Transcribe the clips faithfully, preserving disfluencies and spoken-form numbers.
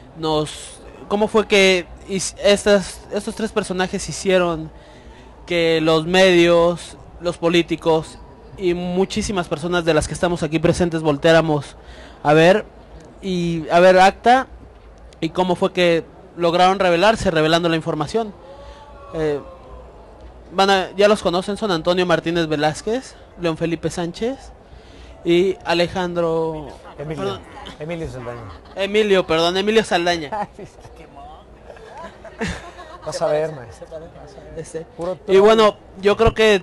nos, cómo fue que estas, estos tres personajes hicieron que los medios, los políticos y muchísimas personas de las que estamos aquí presentes volteáramos a ver y a ver Acta y cómo fue que lograron revelarse revelando la información. Eh, van a, ya los conocen, son Antonio Martínez Velázquez, León Felipe Sánchez y Alejandro Emilio, perdón, Emilio Saldaña. Emilio, perdón, Emilio Saldaña. Vas a ver, maestro. Este. Y bueno, yo creo que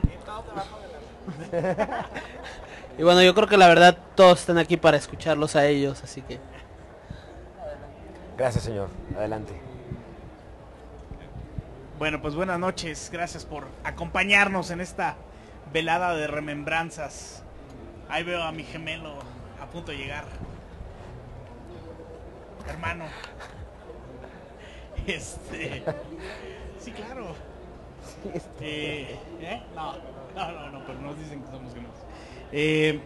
y bueno, yo creo que la verdad todos están aquí para escucharlos a ellos, así que gracias, señor. Adelante. Bueno, pues buenas noches. Gracias por acompañarnos en esta velada de remembranzas. Ahí veo a mi gemelo a punto de llegar. Hermano. Este... Sí, claro. Eh, ¿eh? No, no, no, no, pero nos dicen que somos gemelos. Eh,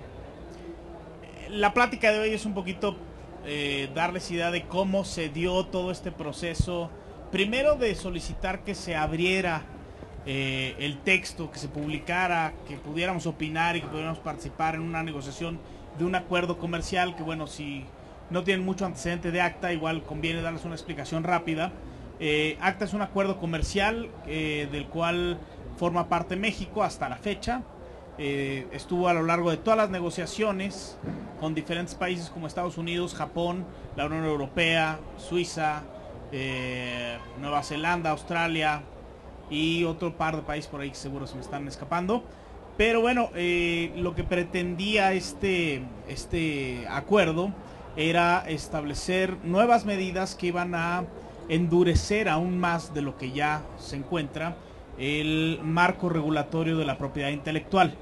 la plática de hoy es un poquito eh, darles idea de cómo se dio todo este proceso. Primero de solicitar que se abriera eh, el texto, que se publicara, que pudiéramos opinar y que pudiéramos participar en una negociación de un acuerdo comercial, que bueno, si no tienen mucho antecedente de Acta, igual conviene darles una explicación rápida. Eh, Acta es un acuerdo comercial eh, del cual forma parte México hasta la fecha. Eh, estuvo a lo largo de todas las negociaciones con diferentes países como Estados Unidos, Japón, la Unión Europea, Suiza, eh, Nueva Zelanda, Australia y otro par de países por ahí que seguro se me están escapando. Pero bueno, eh, lo que pretendía este, este acuerdo era establecer nuevas medidas que iban a endurecer aún más de lo que ya se encuentra el marco regulatorio de la propiedad intelectual.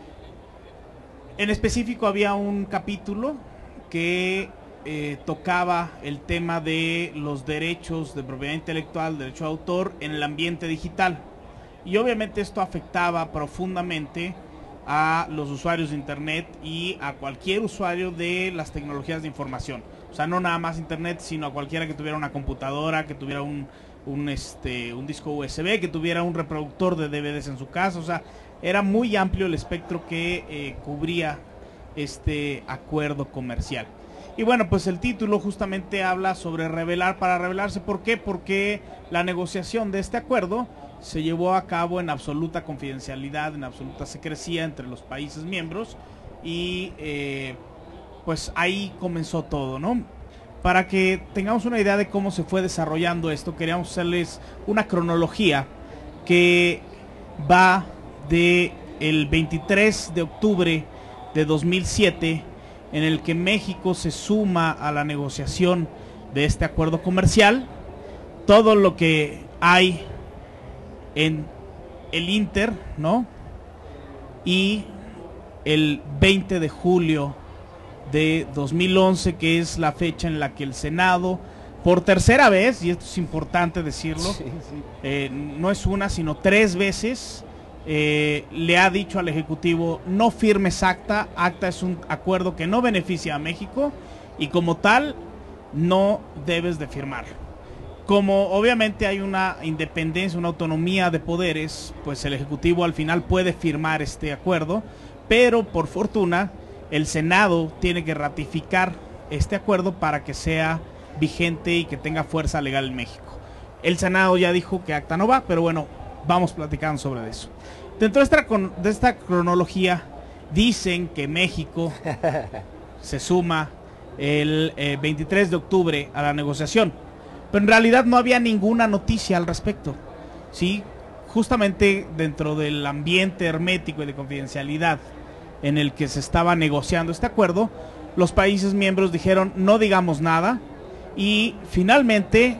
En específico había un capítulo que eh, tocaba el tema de los derechos de propiedad intelectual, derecho de autor en el ambiente digital. Y obviamente esto afectaba profundamente a los usuarios de Internet y a cualquier usuario de las tecnologías de información. O sea, no nada más Internet, sino a cualquiera que tuviera una computadora, que tuviera un, un, este, un disco U S B, que tuviera un reproductor de D V Ds en su casa. O sea, era muy amplio el espectro que eh, cubría este acuerdo comercial. Y bueno, pues el título justamente habla sobre revelar para revelarse. ¿Por qué? Porque la negociación de este acuerdo se llevó a cabo en absoluta confidencialidad, en absoluta secrecía entre los países miembros y eh, pues ahí comenzó todo, ¿no? Para que tengamos una idea de cómo se fue desarrollando esto, queríamos hacerles una cronología que va de el veintitrés de octubre de dos mil siete, en el que México se suma a la negociación de este acuerdo comercial. Todo lo que hay en el Inter, ¿no? Y el veinte de julio de dos mil once, que es la fecha en la que el Senado, por tercera vez, y esto es importante decirlo, sí, sí. Eh, no es una, sino tres veces, eh, le ha dicho al Ejecutivo: no firmes Acta. Acta es un acuerdo que no beneficia a México y como tal no debes de firmarlo. Como obviamente hay una independencia, una autonomía de poderes, pues el Ejecutivo al final puede firmar este acuerdo, pero por fortuna el Senado tiene que ratificar este acuerdo para que sea vigente y que tenga fuerza legal en México. El Senado ya dijo que Acta no va, pero bueno, vamos platicando sobre eso. Dentro de esta, de esta cronología dicen que México se suma el eh, veintitrés de octubre a la negociación. Pero en realidad no había ninguna noticia al respecto, ¿sí? Justamente dentro del ambiente hermético y de confidencialidad en el que se estaba negociando este acuerdo, los países miembros dijeron: no digamos nada, y finalmente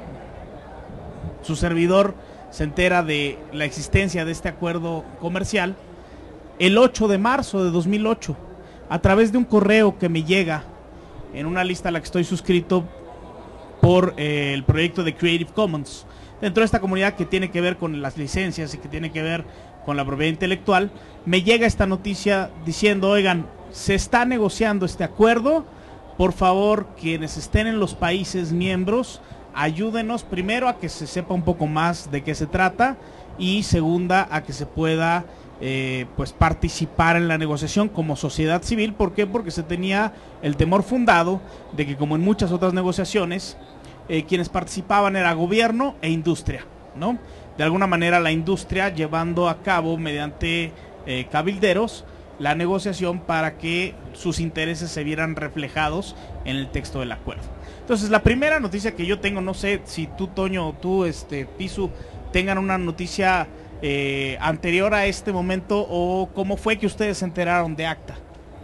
su servidor se entera de la existencia de este acuerdo comercial el ocho de marzo de dos mil ocho, a través de un correo que me llega en una lista a la que estoy suscrito por eh, el proyecto de Creative Commons, dentro de esta comunidad que tiene que ver con las licencias y que tiene que ver con la propiedad intelectual. Me llega esta noticia diciendo: oigan, se está negociando este acuerdo, por favor, quienes estén en los países miembros, ayúdenos primero a que se sepa un poco más de qué se trata y segunda a que se pueda eh, pues participar en la negociación como sociedad civil. ¿Por qué? Porque se tenía el temor fundado de que, como en muchas otras negociaciones, eh, quienes participaban era gobierno e industria, ¿no? De alguna manera la industria llevando a cabo mediante eh, cabilderos la negociación para que sus intereses se vieran reflejados en el texto del acuerdo. Entonces, la primera noticia que yo tengo, no sé si tú, Toño, o tú, este, Pisu, tengan una noticia eh, anterior a este momento, o cómo fue que ustedes se enteraron de ACTA.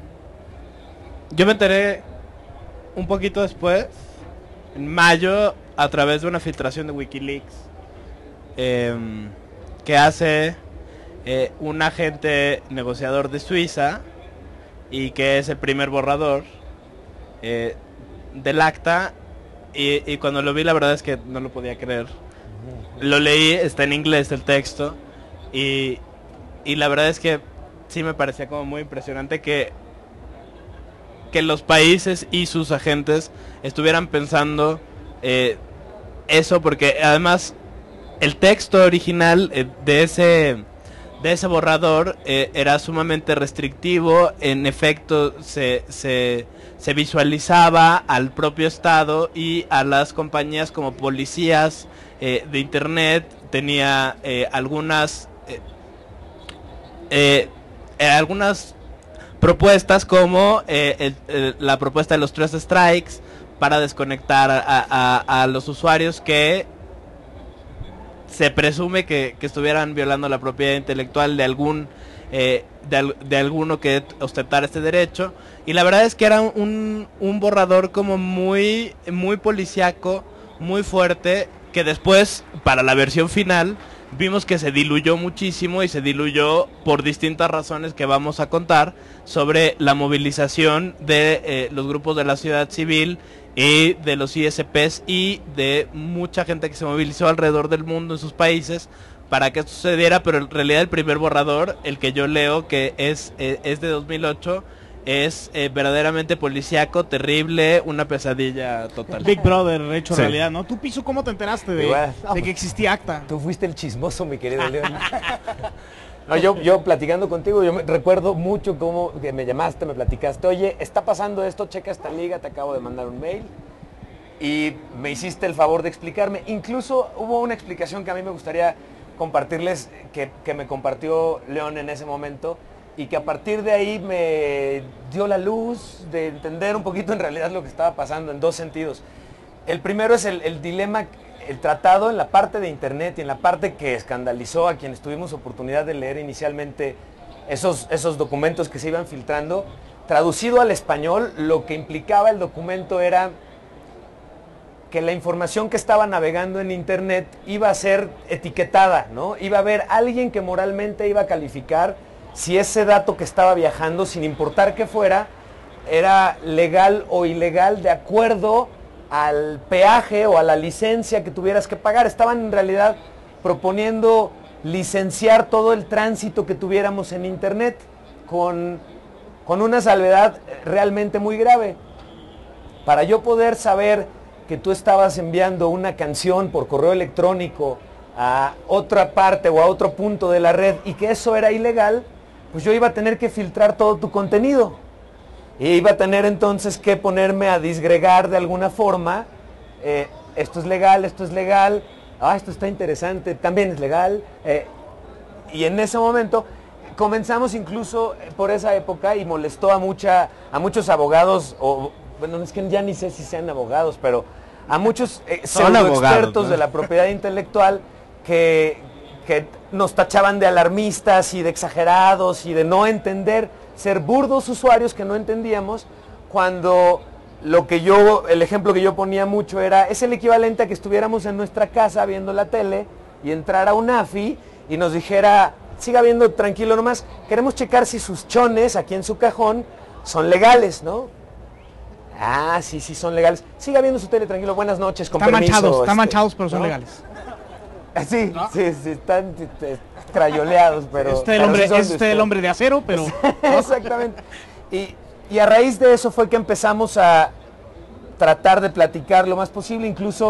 Yo me enteré un poquito después, en mayo, a través de una filtración de Wikileaks, eh, que hace eh, un agente negociador de Suiza, y que es el primer borrador eh, del ACTA, y, y cuando lo vi la verdad es que no lo podía creer. Lo leí, está en inglés el texto, y, y la verdad es que sí me parecía como muy impresionante que, que los países y sus agentes estuvieran pensando eh, eso, porque además el texto original eh, de ese... de ese borrador eh, era sumamente restrictivo. En efecto se, se, se visualizaba al propio Estado y a las compañías como policías eh, de internet. Tenía eh, algunas eh, eh, eh, algunas propuestas como eh, el, el, la propuesta de los tres strikes para desconectar a, a, a los usuarios que se presume que, que estuvieran violando la propiedad intelectual de algún eh, de, de alguno que ostentara este derecho. Y la verdad es que era un, un borrador como muy muy policíaco, muy fuerte, que después, para la versión final, vimos que se diluyó muchísimo, y se diluyó por distintas razones que vamos a contar, sobre la movilización de eh, los grupos de la sociedad civil y de los I S Pes y de mucha gente que se movilizó alrededor del mundo en sus países para que esto sucediera. Pero en realidad el primer borrador, el que yo leo, que es, eh, es de dos mil ocho, es eh, verdaderamente policíaco, terrible, una pesadilla total. Big Brother hecho Sí. realidad, ¿no? Tú, Pisu, ¿cómo te enteraste de, Igual. de que existía ACTA? Tú fuiste el chismoso, mi querido León. No, yo, yo platicando contigo, yo me, recuerdo mucho cómo que me llamaste, me platicaste, oye, está pasando esto, checa esta liga, te acabo de mandar un mail. Y me hiciste el favor de explicarme. Incluso hubo una explicación que a mí me gustaría compartirles, que, que me compartió León en ese momento, y que a partir de ahí me dio la luz de entender un poquito en realidad lo que estaba pasando, en dos sentidos. El primero es el, el dilema, el tratado en la parte de internet y en la parte que escandalizó a quienes tuvimos oportunidad de leer inicialmente esos, esos documentos que se iban filtrando. Traducido al español, lo que implicaba el documento era que la información que estaba navegando en internet iba a ser etiquetada, ¿no? Iba a haber alguien que moralmente iba a calificar si ese dato que estaba viajando, sin importar que fuera, era legal o ilegal de acuerdo al peaje o a la licencia que tuvieras que pagar. Estaban en realidad proponiendo licenciar todo el tránsito que tuviéramos en internet con, con una salvedad realmente muy grave. Para yo poder saber que tú estabas enviando una canción por correo electrónico a otra parte o a otro punto de la red y que eso era ilegal, pues yo iba a tener que filtrar todo tu contenido. Y iba a tener entonces que ponerme a disgregar de alguna forma, eh, esto es legal, esto es legal, ah, esto está interesante, también es legal. Eh, y en ese momento comenzamos incluso por esa época, y molestó a, mucha, a muchos abogados, o bueno, es que ya ni sé si sean abogados, pero a muchos eh, pseudoexpertos, ¿no?, de la propiedad intelectual que, que nos tachaban de alarmistas y de exagerados y de no entender, ser burdos usuarios que no entendíamos, cuando lo que yo, el ejemplo que yo ponía mucho era, es el equivalente a que estuviéramos en nuestra casa viendo la tele y entrara un AFI y nos dijera, siga viendo tranquilo nomás, queremos checar si sus chones aquí en su cajón son legales, ¿no? Ah, sí, sí son legales. Siga viendo su tele tranquilo, buenas noches, con Están permiso. manchados, están este, manchados, pero son ¿no? legales. Sí, ¿No? sí, sí, están este, crayoleados, pero... Es usted el pero hombre, sí son es de usted el usted. hombre de acero, pero... Exactamente. Y, y a raíz de eso fue que empezamos a tratar de platicar lo más posible. Incluso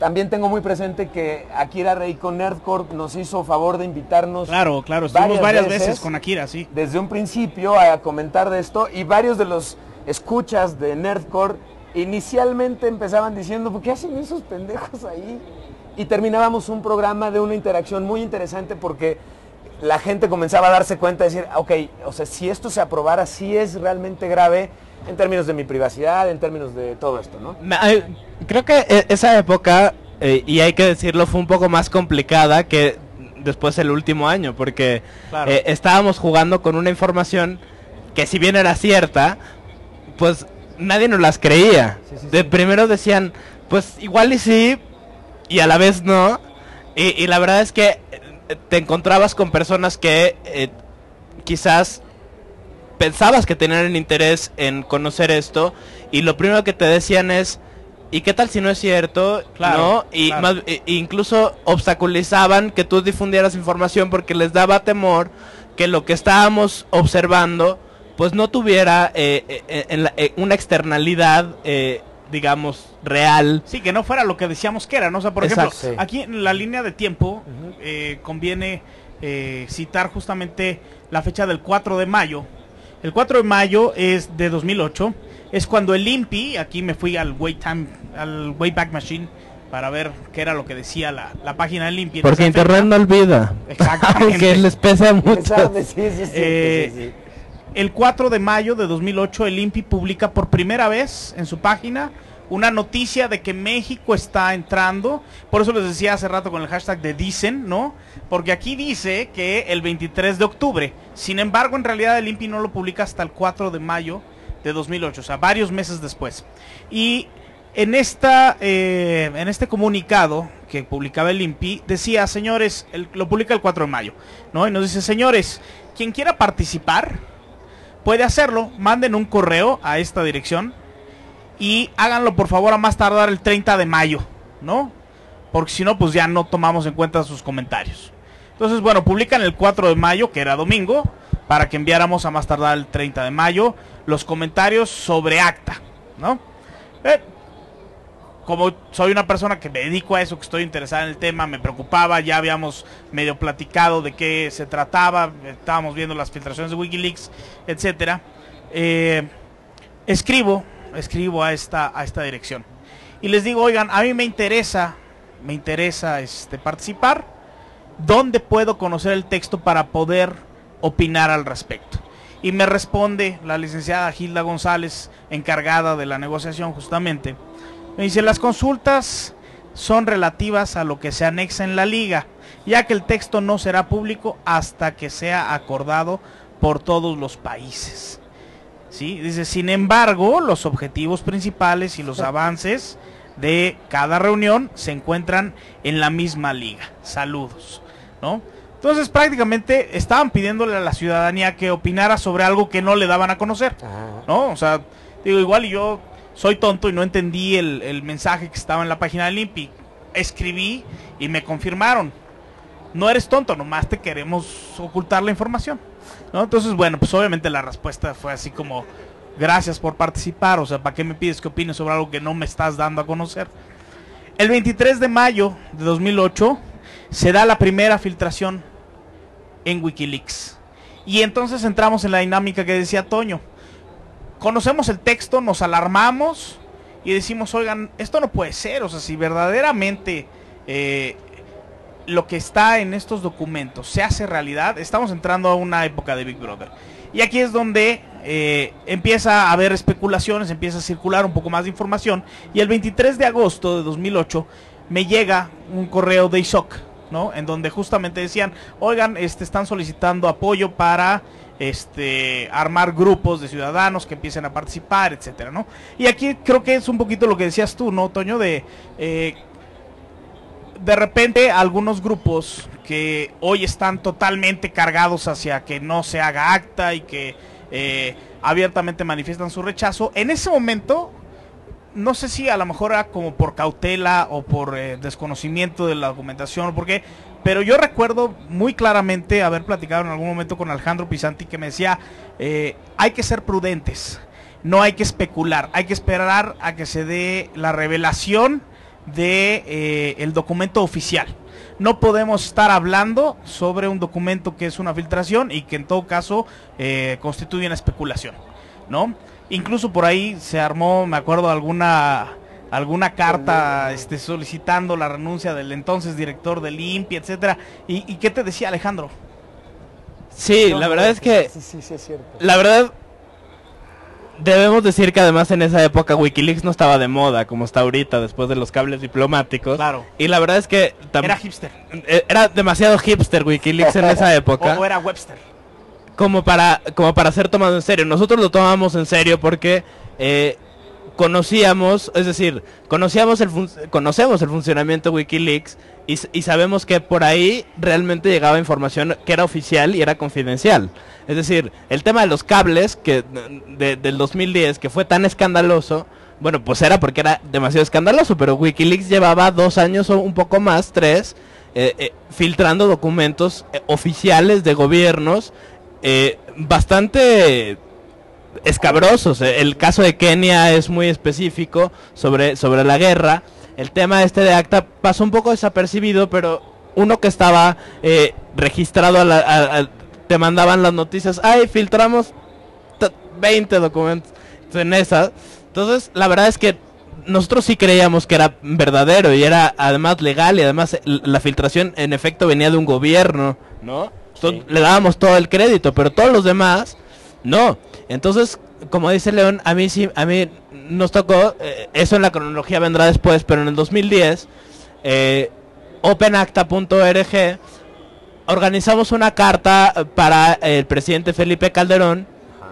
también tengo muy presente que Akira Rey con Nerdcore nos hizo favor de invitarnos. Claro, claro, estuvimos varias, varias veces, veces con Akira, sí. Desde un principio a comentar de esto, y varios de los escuchas de Nerdcore inicialmente empezaban diciendo, ¿por qué hacen esos pendejos ahí? Y terminábamos un programa de una interacción muy interesante porque la gente comenzaba a darse cuenta de decir, ok, o sea, si esto se aprobara, sí es realmente grave en términos de mi privacidad, en términos de todo esto, ¿no? Creo que esa época, eh, y hay que decirlo, fue un poco más complicada que después el último año, porque claro. eh, estábamos jugando con una información que si bien era cierta, pues nadie nos las creía. Sí, sí, de sí. Primero decían, pues igual y sí, y a la vez no, y, y la verdad es que te encontrabas con personas que eh, quizás pensabas que tenían interés en conocer esto, y lo primero que te decían es, ¿y qué tal si no es cierto? Claro, ¿no? Y claro. más, e, incluso obstaculizaban que tú difundieras información porque les daba temor que lo que estábamos observando pues no tuviera eh, eh, en la, eh, una externalidad eh, digamos real. Sí, que no fuera lo que decíamos que era, ¿no? O sea, por Exacto, ejemplo, sí. aquí en la línea de tiempo uh-huh. eh, conviene eh, citar justamente la fecha del cuatro de mayo. El cuatro de mayo es de dos mil ocho, es cuando el I N P I, aquí me fui al Way Time, al Wayback Machine para ver qué era lo que decía la, la página del I N P I. Porque internet fecha. No olvida. Exactamente. Aunque les pesa mucho. Sí, sí, sí, eh, sí, sí. El cuatro de mayo de dos mil ocho el I N P I publica por primera vez en su página una noticia de que México está entrando, por eso les decía hace rato con el hashtag de dicen, ¿no? Porque aquí dice que el veintitrés de octubre, sin embargo en realidad el I N P I no lo publica hasta el cuatro de mayo de dos mil ocho, o sea, varios meses después. Y en, esta, eh, en este comunicado que publicaba el I N P I, decía, señores, el, lo publica el cuatro de mayo, ¿no? Y nos dice, señores, quien quiera participar puede hacerlo, manden un correo a esta dirección y háganlo por favor a más tardar el treinta de mayo, ¿no? Porque si no, pues ya no tomamos en cuenta sus comentarios. Entonces, bueno, publican el cuatro de mayo, que era domingo, para que enviáramos a más tardar el treinta de mayo los comentarios sobre acta, ¿no? Eh, como soy una persona que me dedico a eso, que estoy interesada en el tema, me preocupaba, ya habíamos medio platicado de qué se trataba, estábamos viendo las filtraciones de WikiLeaks, etcétera. Eh, escribo, escribo a esta, a esta dirección y les digo, oigan, a mí me interesa, me interesa este, participar, ¿dónde puedo conocer el texto para poder opinar al respecto? Y me responde la licenciada Gilda González, encargada de la negociación justamente. Me dice, las consultas son relativas a lo que se anexa en la liga, ya que el texto no será público hasta que sea acordado por todos los países. ¿Sí? Dice, sin embargo, los objetivos principales y los avances de cada reunión se encuentran en la misma liga. Saludos, ¿no? Entonces prácticamente estaban pidiéndole a la ciudadanía que opinara sobre algo que no le daban a conocer, ¿no? O sea, digo, igual y yo soy tonto y no entendí el, el mensaje que estaba en la página del I N P I. Escribí y me confirmaron. No eres tonto, nomás te queremos ocultar la información, ¿no? Entonces, bueno, pues obviamente la respuesta fue así como, gracias por participar, o sea, ¿para qué me pides que opine sobre algo que no me estás dando a conocer? El veintitrés de mayo de dos mil ocho se da la primera filtración en WikiLeaks. Y entonces entramos en la dinámica que decía Toño. Conocemos el texto, nos alarmamos y decimos, oigan, esto no puede ser, o sea, si verdaderamente eh, lo que está en estos documentos se hace realidad, estamos entrando a una época de Big Brother. Y aquí es donde eh, empieza a haber especulaciones, empieza a circular un poco más de información, y el veintitrés de agosto de dos mil ocho me llega un correo de I S O C, ¿no? En donde justamente decían, oigan, este, están solicitando apoyo para este armar grupos de ciudadanos que empiecen a participar, etcétera, ¿no? Y aquí creo que es un poquito lo que decías tú, ¿no, Toño? De eh, de repente algunos grupos que hoy están totalmente cargados hacia que no se haga acta y que eh, abiertamente manifiestan su rechazo, en ese momento, no sé si a lo mejor era como por cautela o por eh, desconocimiento de la documentación o por qué, pero yo recuerdo muy claramente haber platicado en algún momento con Alejandro Pisanti que me decía, eh, hay que ser prudentes, no hay que especular, hay que esperar a que se dé la revelación de eh, el documento oficial. No podemos estar hablando sobre un documento que es una filtración y que en todo caso eh, constituye una especulación, ¿no? Incluso por ahí se armó, me acuerdo, alguna alguna carta este, solicitando la renuncia del entonces director del I N P I, etcétera. ¿Y, y qué te decía Alejandro? Sí, la verdad es que... Sí, sí, sí, es cierto. La verdad, debemos decir que además en esa época Wikileaks no estaba de moda como está ahorita después de los cables diplomáticos. Claro. Y la verdad es que... Era hipster. Era demasiado hipster Wikileaks en esa época. O, o era Webster. Como para, como para ser tomado en serio. Nosotros lo tomamos en serio porque... Eh, conocíamos, es decir, conocíamos el conocemos el funcionamiento de Wikileaks y, y sabemos que por ahí realmente llegaba información que era oficial y era confidencial. Es decir, el tema de los cables que de, del dos mil diez que fue tan escandaloso, bueno, pues era porque era demasiado escandaloso, pero Wikileaks llevaba dos años o un poco más, tres, eh, eh, filtrando documentos eh, oficiales de gobiernos eh, bastante escabrosos. El caso de Kenia es muy específico sobre, sobre la guerra. El tema este de ACTA pasó un poco desapercibido, pero uno que estaba eh, registrado a la, a, a, te mandaban las noticias, ay, filtramos veinte documentos en esa. Entonces la verdad es que nosotros sí creíamos que era verdadero y era además legal, y además la filtración en efecto venía de un gobierno, ¿no? Entonces, sí, le dábamos todo el crédito, pero todos los demás no. Entonces, como dice León, a mí sí, a mí nos tocó, eh, eso en la cronología vendrá después, pero en el dos mil diez, eh, open acta punto org, organizamos una carta para el presidente Felipe Calderón,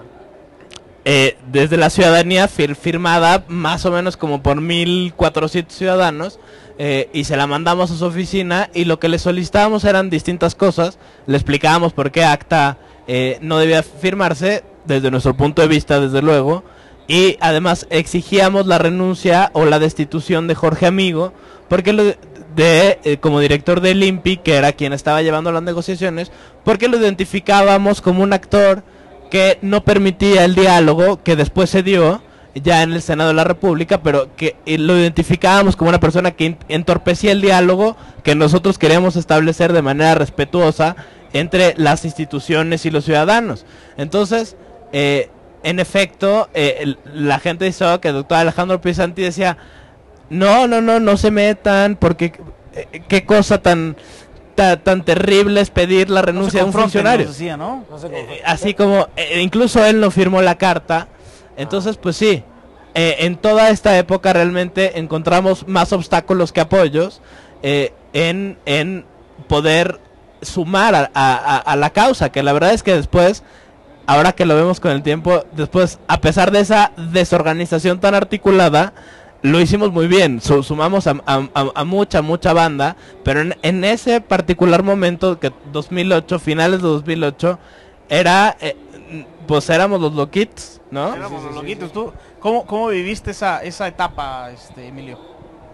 eh, desde la ciudadanía, fir firmada más o menos como por mil cuatrocientos ciudadanos, eh, y se la mandamos a su oficina, y lo que le solicitábamos eran distintas cosas. Le explicábamos por qué acta eh, no debía firmarse, desde nuestro punto de vista, desde luego, y además exigíamos la renuncia o la destitución de Jorge Amigo, porque lo de, de eh, como director del I N P I, que era quien estaba llevando las negociaciones, porque lo identificábamos como un actor que no permitía el diálogo, que después se dio ya en el Senado de la República, pero que eh, lo identificábamos como una persona que entorpecía el diálogo que nosotros queríamos establecer de manera respetuosa entre las instituciones y los ciudadanos. Entonces, eh, en efecto, eh, el, la gente hizo que el doctor Alejandro Pisanti decía, no, no, no, no se metan, porque eh, qué cosa tan, ta, tan terrible es pedir la renuncia no de un funcionario. Decía, ¿no? No eh, así como, eh, incluso él no firmó la carta. Entonces, pues sí, eh, en toda esta época realmente encontramos más obstáculos que apoyos eh, en, en poder sumar a, a, a la causa, que la verdad es que después, ahora que lo vemos con el tiempo, después, a pesar de esa desorganización tan articulada, lo hicimos muy bien, sumamos a, a, a mucha, mucha banda, pero en, en ese particular momento, que dos mil ocho, finales de dos mil ocho, era, eh, pues éramos los loquitos, ¿no? Éramos sí, sí, los loquitos. Sí, sí. ¿Tú cómo, cómo viviste esa, esa etapa, este, Emilio?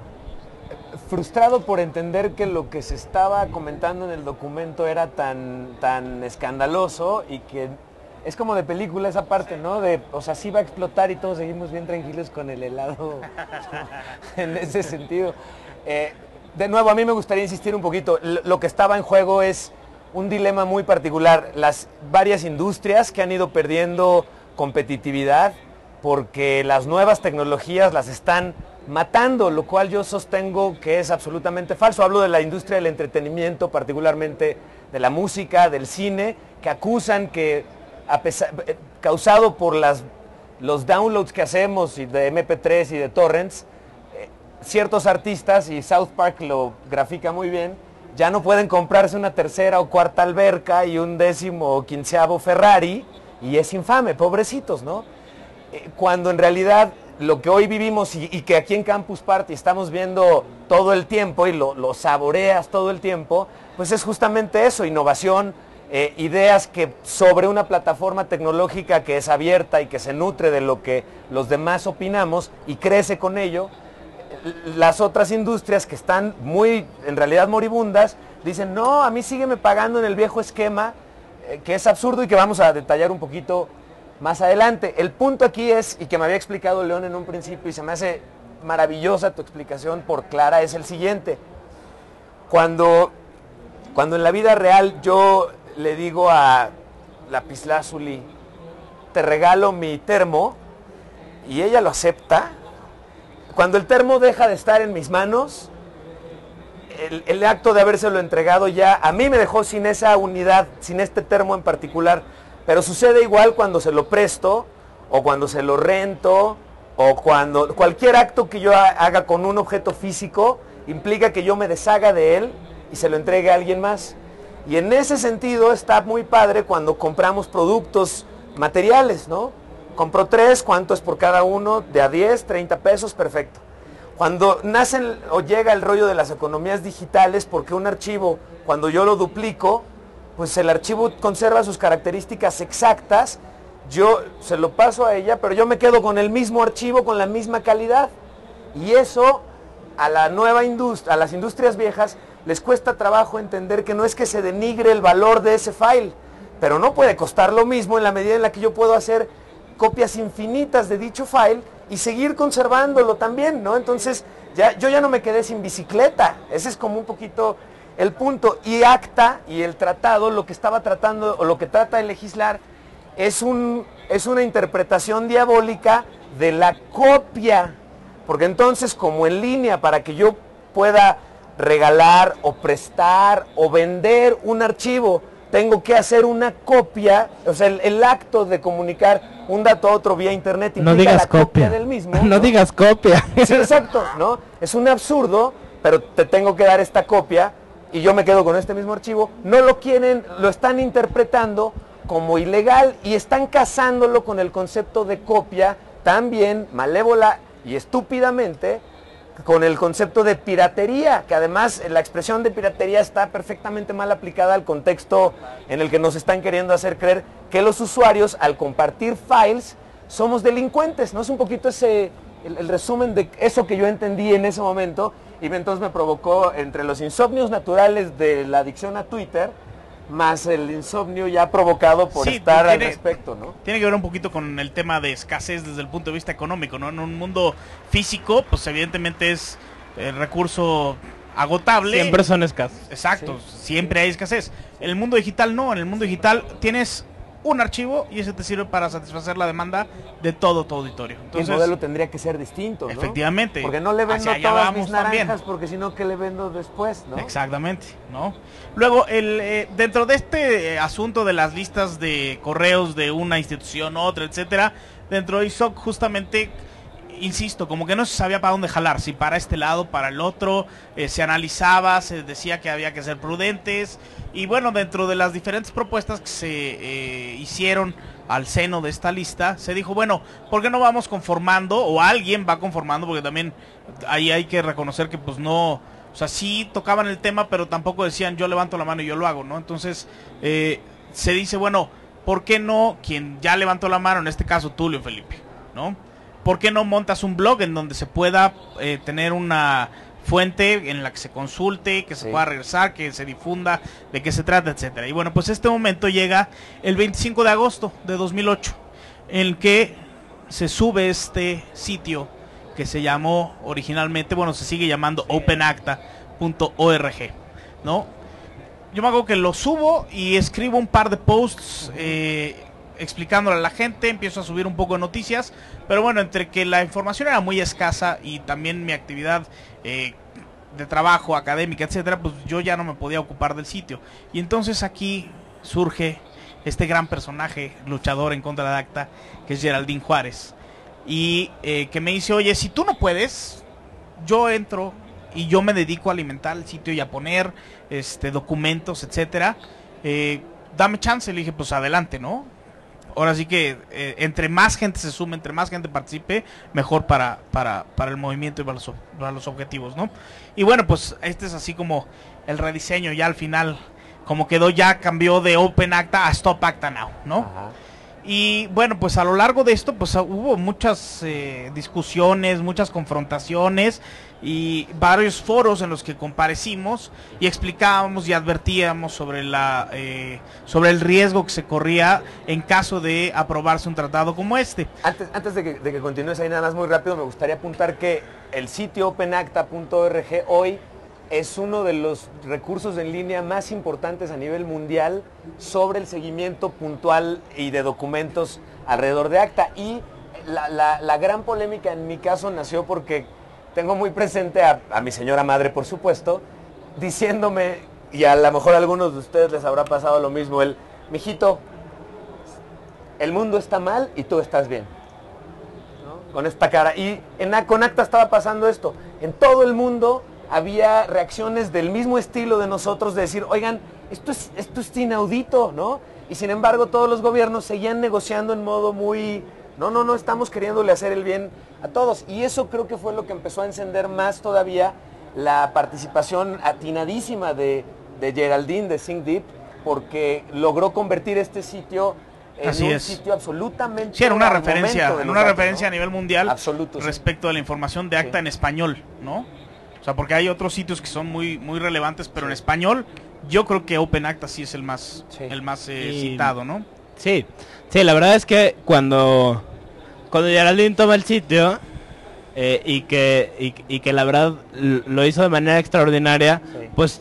Frustrado por entender que lo que se estaba comentando en el documento era tan, tan escandaloso, y que es como de película esa parte, ¿no? De, o sea, sí va a explotar y todos seguimos bien tranquilos con el helado en ese sentido. Eh, de nuevo, a mí me gustaría insistir un poquito. Lo que estaba en juego es un dilema muy particular. Las varias industrias que han ido perdiendo competitividad porque las nuevas tecnologías las están matando, lo cual yo sostengo que es absolutamente falso. Hablo de la industria del entretenimiento, particularmente de la música, del cine, que acusan que, a pesar, causado por las, los downloads que hacemos y de eme pe tres y de torrents, eh, ciertos artistas, y South Park lo grafica muy bien, ya no pueden comprarse una tercera o cuarta alberca y un décimo o quinceavo Ferrari, y es infame, pobrecitos, ¿no? Eh, cuando en realidad lo que hoy vivimos y, y que aquí en Campus Party estamos viendo todo el tiempo y lo, lo saboreas todo el tiempo, pues es justamente eso, innovación, eh, ideas que sobre una plataforma tecnológica que es abierta y que se nutre de lo que los demás opinamos y crece con ello. Las otras industrias que están muy, en realidad moribundas, dicen, no, a mí sígueme pagando en el viejo esquema, eh, que es absurdo y que vamos a detallar un poquito más adelante. El punto aquí es, y que me había explicado León en un principio y se me hace maravillosa tu explicación por Clara, es el siguiente. Cuando, cuando en la vida real yo le digo a Lapislázuli, te regalo mi termo, y ella lo acepta, cuando el termo deja de estar en mis manos, el, el acto de habérselo entregado ya a mí me dejó sin esa unidad, sin este termo en particular. Pero sucede igual cuando se lo presto, o cuando se lo rento, o cuando cualquier acto que yo haga con un objeto físico implica que yo me deshaga de él y se lo entregue a alguien más. Y en ese sentido está muy padre cuando compramos productos materiales, ¿no? Compro tres, ¿cuánto es por cada uno? De a diez, treinta pesos, perfecto. Cuando nacen o llega el rollo de las economías digitales, porque un archivo, cuando yo lo duplico, pues el archivo conserva sus características exactas, yo se lo paso a ella, pero yo me quedo con el mismo archivo, con la misma calidad. Y eso a la nueva industria, a las industrias viejas, les cuesta trabajo entender que no es que se denigre el valor de ese file, pero no puede costar lo mismo en la medida en la que yo puedo hacer copias infinitas de dicho file y seguir conservándolo también, ¿no? Entonces, ya, yo ya no me quedé sin bicicleta. Ese es como un poquito el punto. Y ACTA y el tratado, lo que estaba tratando, o lo que trata de legislar, es, un, es una interpretación diabólica de la copia. Porque entonces, como en línea, para que yo pueda regalar o prestar o vender un archivo, tengo que hacer una copia, o sea, el, el acto de comunicar un dato a otro vía internet implica no digas la copia. copia del mismo. No, ¿no? digas copia. Sí, exacto, ¿no? Es un absurdo, pero te tengo que dar esta copia y yo me quedo con este mismo archivo. No lo quieren, lo están interpretando como ilegal y están casándolo con el concepto de copia también malévola y estúpidamente con el concepto de piratería, que además la expresión de piratería está perfectamente mal aplicada al contexto en el que nos están queriendo hacer creer que los usuarios al compartir files somos delincuentes, ¿no? Es un poquito ese el, el resumen de eso que yo entendí en ese momento y entonces me provocó entre los insomnios naturales de la adicción a Twitter más el insomnio ya provocado por Sí, estar tiene, al respecto, ¿no? Tiene que ver un poquito con el tema de escasez desde el punto de vista económico, ¿no? En un mundo físico, pues evidentemente es el recurso agotable. Siempre son escasos. Exacto, Sí. siempre hay escasez. En el mundo digital no, en el mundo digital tienes un archivo y ese te sirve para satisfacer la demanda de todo tu auditorio. Entonces, el modelo tendría que ser distinto, ¿no? Efectivamente. Porque no le vendo Hacia allá todas vamos mis naranjas, también. porque si no, ¿qué le vendo después, no? Exactamente, ¿no? Luego, el, eh, dentro de este eh, asunto de las listas de correos de una institución, otra, etcétera, dentro de I S O C justamente, insisto, como que no se sabía para dónde jalar, si para este lado, para el otro, eh, se analizaba, se decía que había que ser prudentes, y bueno, dentro de las diferentes propuestas que se eh, hicieron al seno de esta lista, se dijo, bueno, ¿por qué no vamos conformando, o alguien va conformando, porque también ahí hay que reconocer que pues no, o sea, sí tocaban el tema, pero tampoco decían yo levanto la mano y yo lo hago, ¿no? Entonces, eh, se dice, bueno, ¿por qué no quien ya levantó la mano, en este caso Tulio Felipe, ¿no? ¿Por qué no montas un blog en donde se pueda eh, tener una fuente en la que se consulte, que se Sí. pueda regresar, que se difunda, de qué se trata, etcétera? Y bueno, pues este momento llega el veinticinco de agosto de dos mil ocho, en el que se sube este sitio que se llamó originalmente, bueno, se sigue llamando open acta punto org, ¿no? Yo me hago que lo subo y escribo un par de posts eh, explicándole a la gente, empiezo a subir un poco de noticias, pero bueno, entre que la información era muy escasa y también mi actividad eh, de trabajo, académica, etcétera, pues yo ya no me podía ocupar del sitio. Y entonces aquí surge este gran personaje luchador en contra de ACTA, que es Geraldine Juárez, y eh, que me dice, oye, si tú no puedes, yo entro y yo me dedico a alimentar el sitio y a poner este documentos, etcétera, eh, dame chance. Le dije, pues adelante, ¿no? Ahora sí que eh, entre más gente se sume, entre más gente participe, mejor para, para, para el movimiento y para los, para los objetivos, ¿no? Y bueno, pues este es así como el rediseño ya al final, como quedó ya, cambió de Open Acta a Stop Acta Now, ¿no? Ajá. Y bueno, pues a lo largo de esto, pues hubo muchas eh, discusiones, muchas confrontaciones, y varios foros en los que comparecimos y explicábamos y advertíamos sobre la eh, sobre el riesgo que se corría en caso de aprobarse un tratado como este. Antes, antes de, que, de que continúes ahí nada más muy rápido, me gustaría apuntar que el sitio open acta punto org hoy es uno de los recursos en línea más importantes a nivel mundial sobre el seguimiento puntual y de documentos alrededor de ACTA. Y la, la, la gran polémica en mi caso nació porque tengo muy presente a, a mi señora madre, por supuesto, diciéndome, y a lo mejor a algunos de ustedes les habrá pasado lo mismo, el, mijito, el mundo está mal y tú estás bien, ¿no? Con esta cara. Y en, con ACTA estaba pasando esto. En todo el mundo había reacciones del mismo estilo de nosotros, de decir, oigan, esto es, esto es inaudito, ¿no? Y sin embargo todos los gobiernos seguían negociando en modo muy, no, no, no, estamos queriéndole hacer el bien a todos. Y eso creo que fue lo que empezó a encender más todavía la participación atinadísima de, de Geraldine, de Think Deep, porque logró convertir este sitio en Así un es. sitio absolutamente... Sí, era una al referencia, momento de los una datos, referencia ¿no? a nivel mundial Absoluto, sí. respecto de la información de ACTA Sí. en español, ¿no? O sea, porque hay otros sitios que son muy muy relevantes, pero en español yo creo que Open ACTA sí es el más Sí. el más eh, Y- citado, ¿no? Sí, sí, la verdad es que cuando cuando Geraldine toma el sitio eh, y que y, y que la verdad l- lo hizo de manera extraordinaria, Sí. pues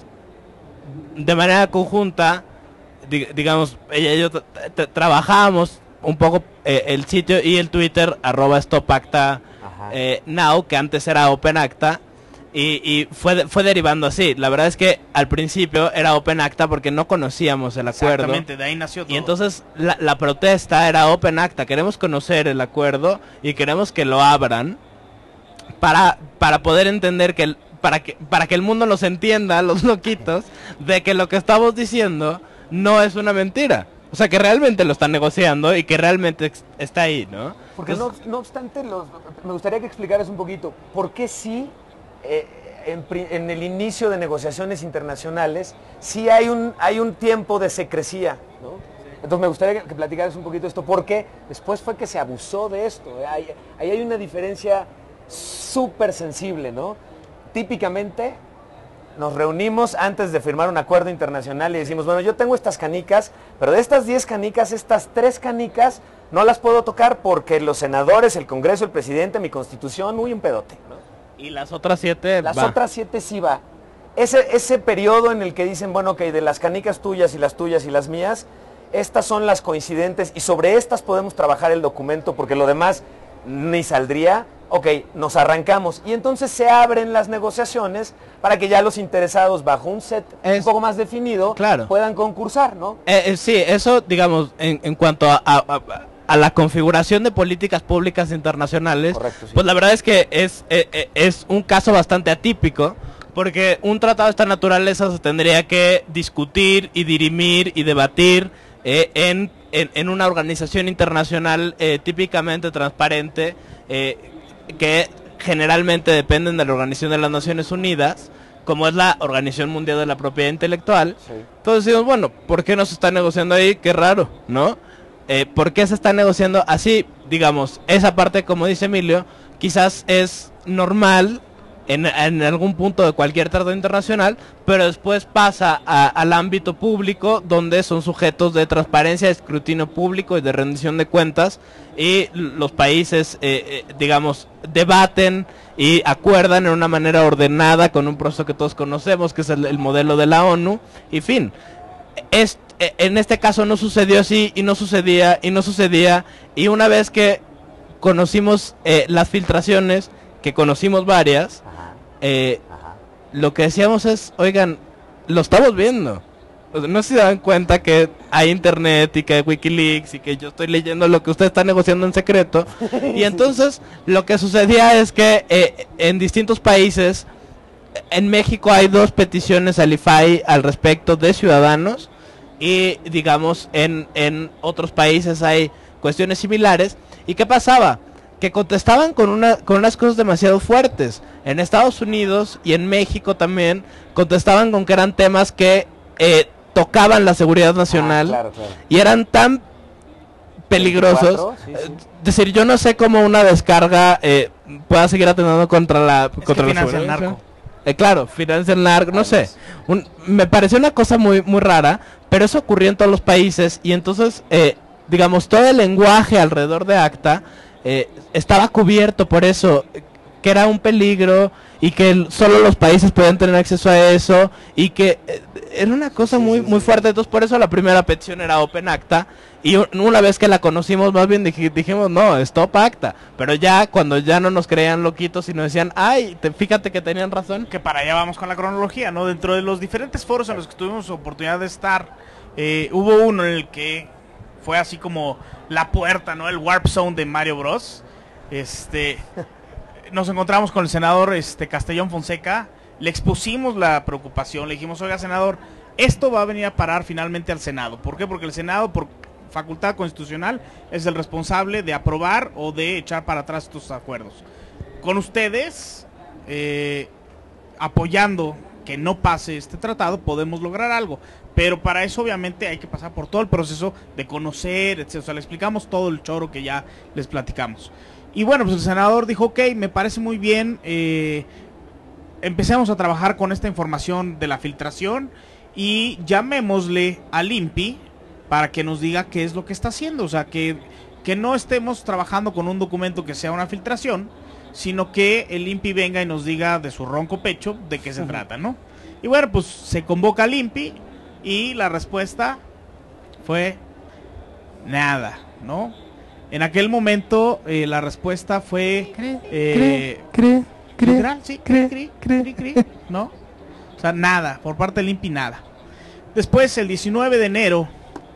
de manera conjunta, di- digamos, ella y yo tra- tra- trabajábamos un poco eh, el sitio y el Twitter arroba stopacta Ajá. eh, now, que antes era Open ACTA. Y, y fue, de- fue derivando así. La verdad es que al principio era Open ACTA porque no conocíamos el acuerdo. Exactamente, de ahí nació todo. Y entonces la, la protesta era Open ACTA. Queremos conocer el acuerdo y queremos que lo abran para, para poder entender que, el- para que para que el mundo nos entienda, los loquitos, de que lo que estamos diciendo no es una mentira. O sea, que realmente lo están negociando y que realmente ex- está ahí, ¿no? Porque Entonces, no, no obstante, los, me gustaría que explicaras un poquito, ¿por qué sí, eh, en, pri- en el inicio de negociaciones internacionales, sí hay un, hay un tiempo de secrecía, ¿no? Entonces me gustaría que, que platicaras un poquito esto, porque después fue que se abusó de esto, ¿eh? Ahí, ahí hay una diferencia súper sensible, ¿no? Típicamente nos reunimos antes de firmar un acuerdo internacional y decimos, bueno, yo tengo estas canicas, pero de estas diez canicas, estas tres canicas no las puedo tocar porque los senadores, el Congreso, el presidente, mi constitución, uy, un pedote, ¿no? y las otras siete, Las va. otras siete sí va. Ese, ese periodo en el que dicen, bueno, ok, de las canicas tuyas y las tuyas y las mías, estas son las coincidentes y sobre estas podemos trabajar el documento porque lo demás ni saldría. Ok, nos arrancamos y entonces se abren las negociaciones para que ya los interesados bajo un set Es- un poco más definido Claro. puedan concursar, ¿no? Eh, eh, sí, eso, digamos, en, en cuanto a, a- a- a la configuración de políticas públicas internacionales, Correcto, sí. pues la verdad es que es, eh, eh, es un caso bastante atípico, porque un tratado de esta naturaleza se tendría que discutir y dirimir y debatir eh, en, en, en una organización internacional eh, típicamente transparente, eh, que generalmente dependen de la Organización de las Naciones Unidas, como es la Organización Mundial de la Propiedad Intelectual. Sí. Entonces decimos, bueno, ¿por qué no se está negociando ahí? Qué raro, ¿no? Eh, ¿Por qué se está negociando así? Digamos, esa parte, como dice Emilio, quizás es normal en, en algún punto de cualquier tratado internacional, pero después pasa a- al ámbito público, donde son sujetos de transparencia, de escrutinio público y de rendición de cuentas, y los países, eh, eh, digamos, debaten y acuerdan en una manera ordenada con un proceso que todos conocemos, que es el, el modelo de la ONU, y fin. Es, eh, en este caso no sucedió así, y no sucedía, y no sucedía, y una vez que conocimos eh, las filtraciones, que conocimos varias, Ajá, eh, ajá. lo que decíamos es, oigan, lo estamos viendo. O sea, no se dan cuenta que hay internet y que hay Wikileaks y que yo estoy leyendo lo que usted está negociando en secreto. Y entonces lo que sucedía es que eh, en distintos países, en México hay dos peticiones al I F A I al respecto de ciudadanos, y digamos en, en otros países hay cuestiones similares. ¿Y qué pasaba? Que contestaban con una con unas cosas demasiado fuertes. En Estados Unidos y en México también contestaban con que eran temas que eh, tocaban la seguridad nacional, Ah, claro, claro. y eran tan peligrosos. Sí, sí. Es decir, yo no sé cómo una descarga eh, pueda seguir atendiendo contra la Es contra que la financia el seguridad. narco. Eh, claro, financia el narco, no sé. Un, me pareció una cosa muy muy rara, pero eso ocurrió en todos los países y entonces, eh, digamos, todo el lenguaje alrededor de ACTA eh, estaba cubierto por eso, que era un peligro y que el, solo los países podían tener acceso a eso y que eh, era una cosa Sí, muy sí, muy sí. fuerte. Entonces por eso la primera petición era Open ACTA y un- una vez que la conocimos más bien dij- dijimos no, Stop ACTA, pero ya cuando ya no nos creían loquitos y nos decían ay, te, fíjate que tenían razón. Que para allá vamos con la cronología, ¿no? Dentro de los diferentes foros en los que tuvimos oportunidad de estar, eh, hubo uno en el que fue así como la puerta, ¿no? El Warp Zone de Mario Bros. Este, nos encontramos con el senador este, Castellón Fonseca, le expusimos la preocupación, le dijimos, oiga, senador, esto va a venir a parar finalmente al Senado. ¿Por qué? Porque el Senado, por facultad constitucional, es el responsable de aprobar o de echar para atrás estos acuerdos. Con ustedes, eh, apoyando que no pase este tratado, podemos lograr algo. Pero para eso obviamente hay que pasar por todo el proceso de conocer, etcétera. O sea, le explicamos todo el choro que ya les platicamos. Y bueno, pues el senador dijo, ok, me parece muy bien, eh, empecemos a trabajar con esta información de la filtración y llamémosle al I N P I para que nos diga qué es lo que está haciendo. O sea, que, que no estemos trabajando con un documento que sea una filtración, sino que el I N P I venga y nos diga de su ronco pecho de qué se uh-huh. trata, ¿no? Y bueno, pues se convoca al I N P I y la respuesta fue nada, ¿no? En aquel momento eh, la respuesta fue Cree, eh, cree, cree, literal, sí, cree, cri, cree. cri, cri, cri, ¿no? O sea, nada, por parte del I N P I nada. Después, el diecinueve de enero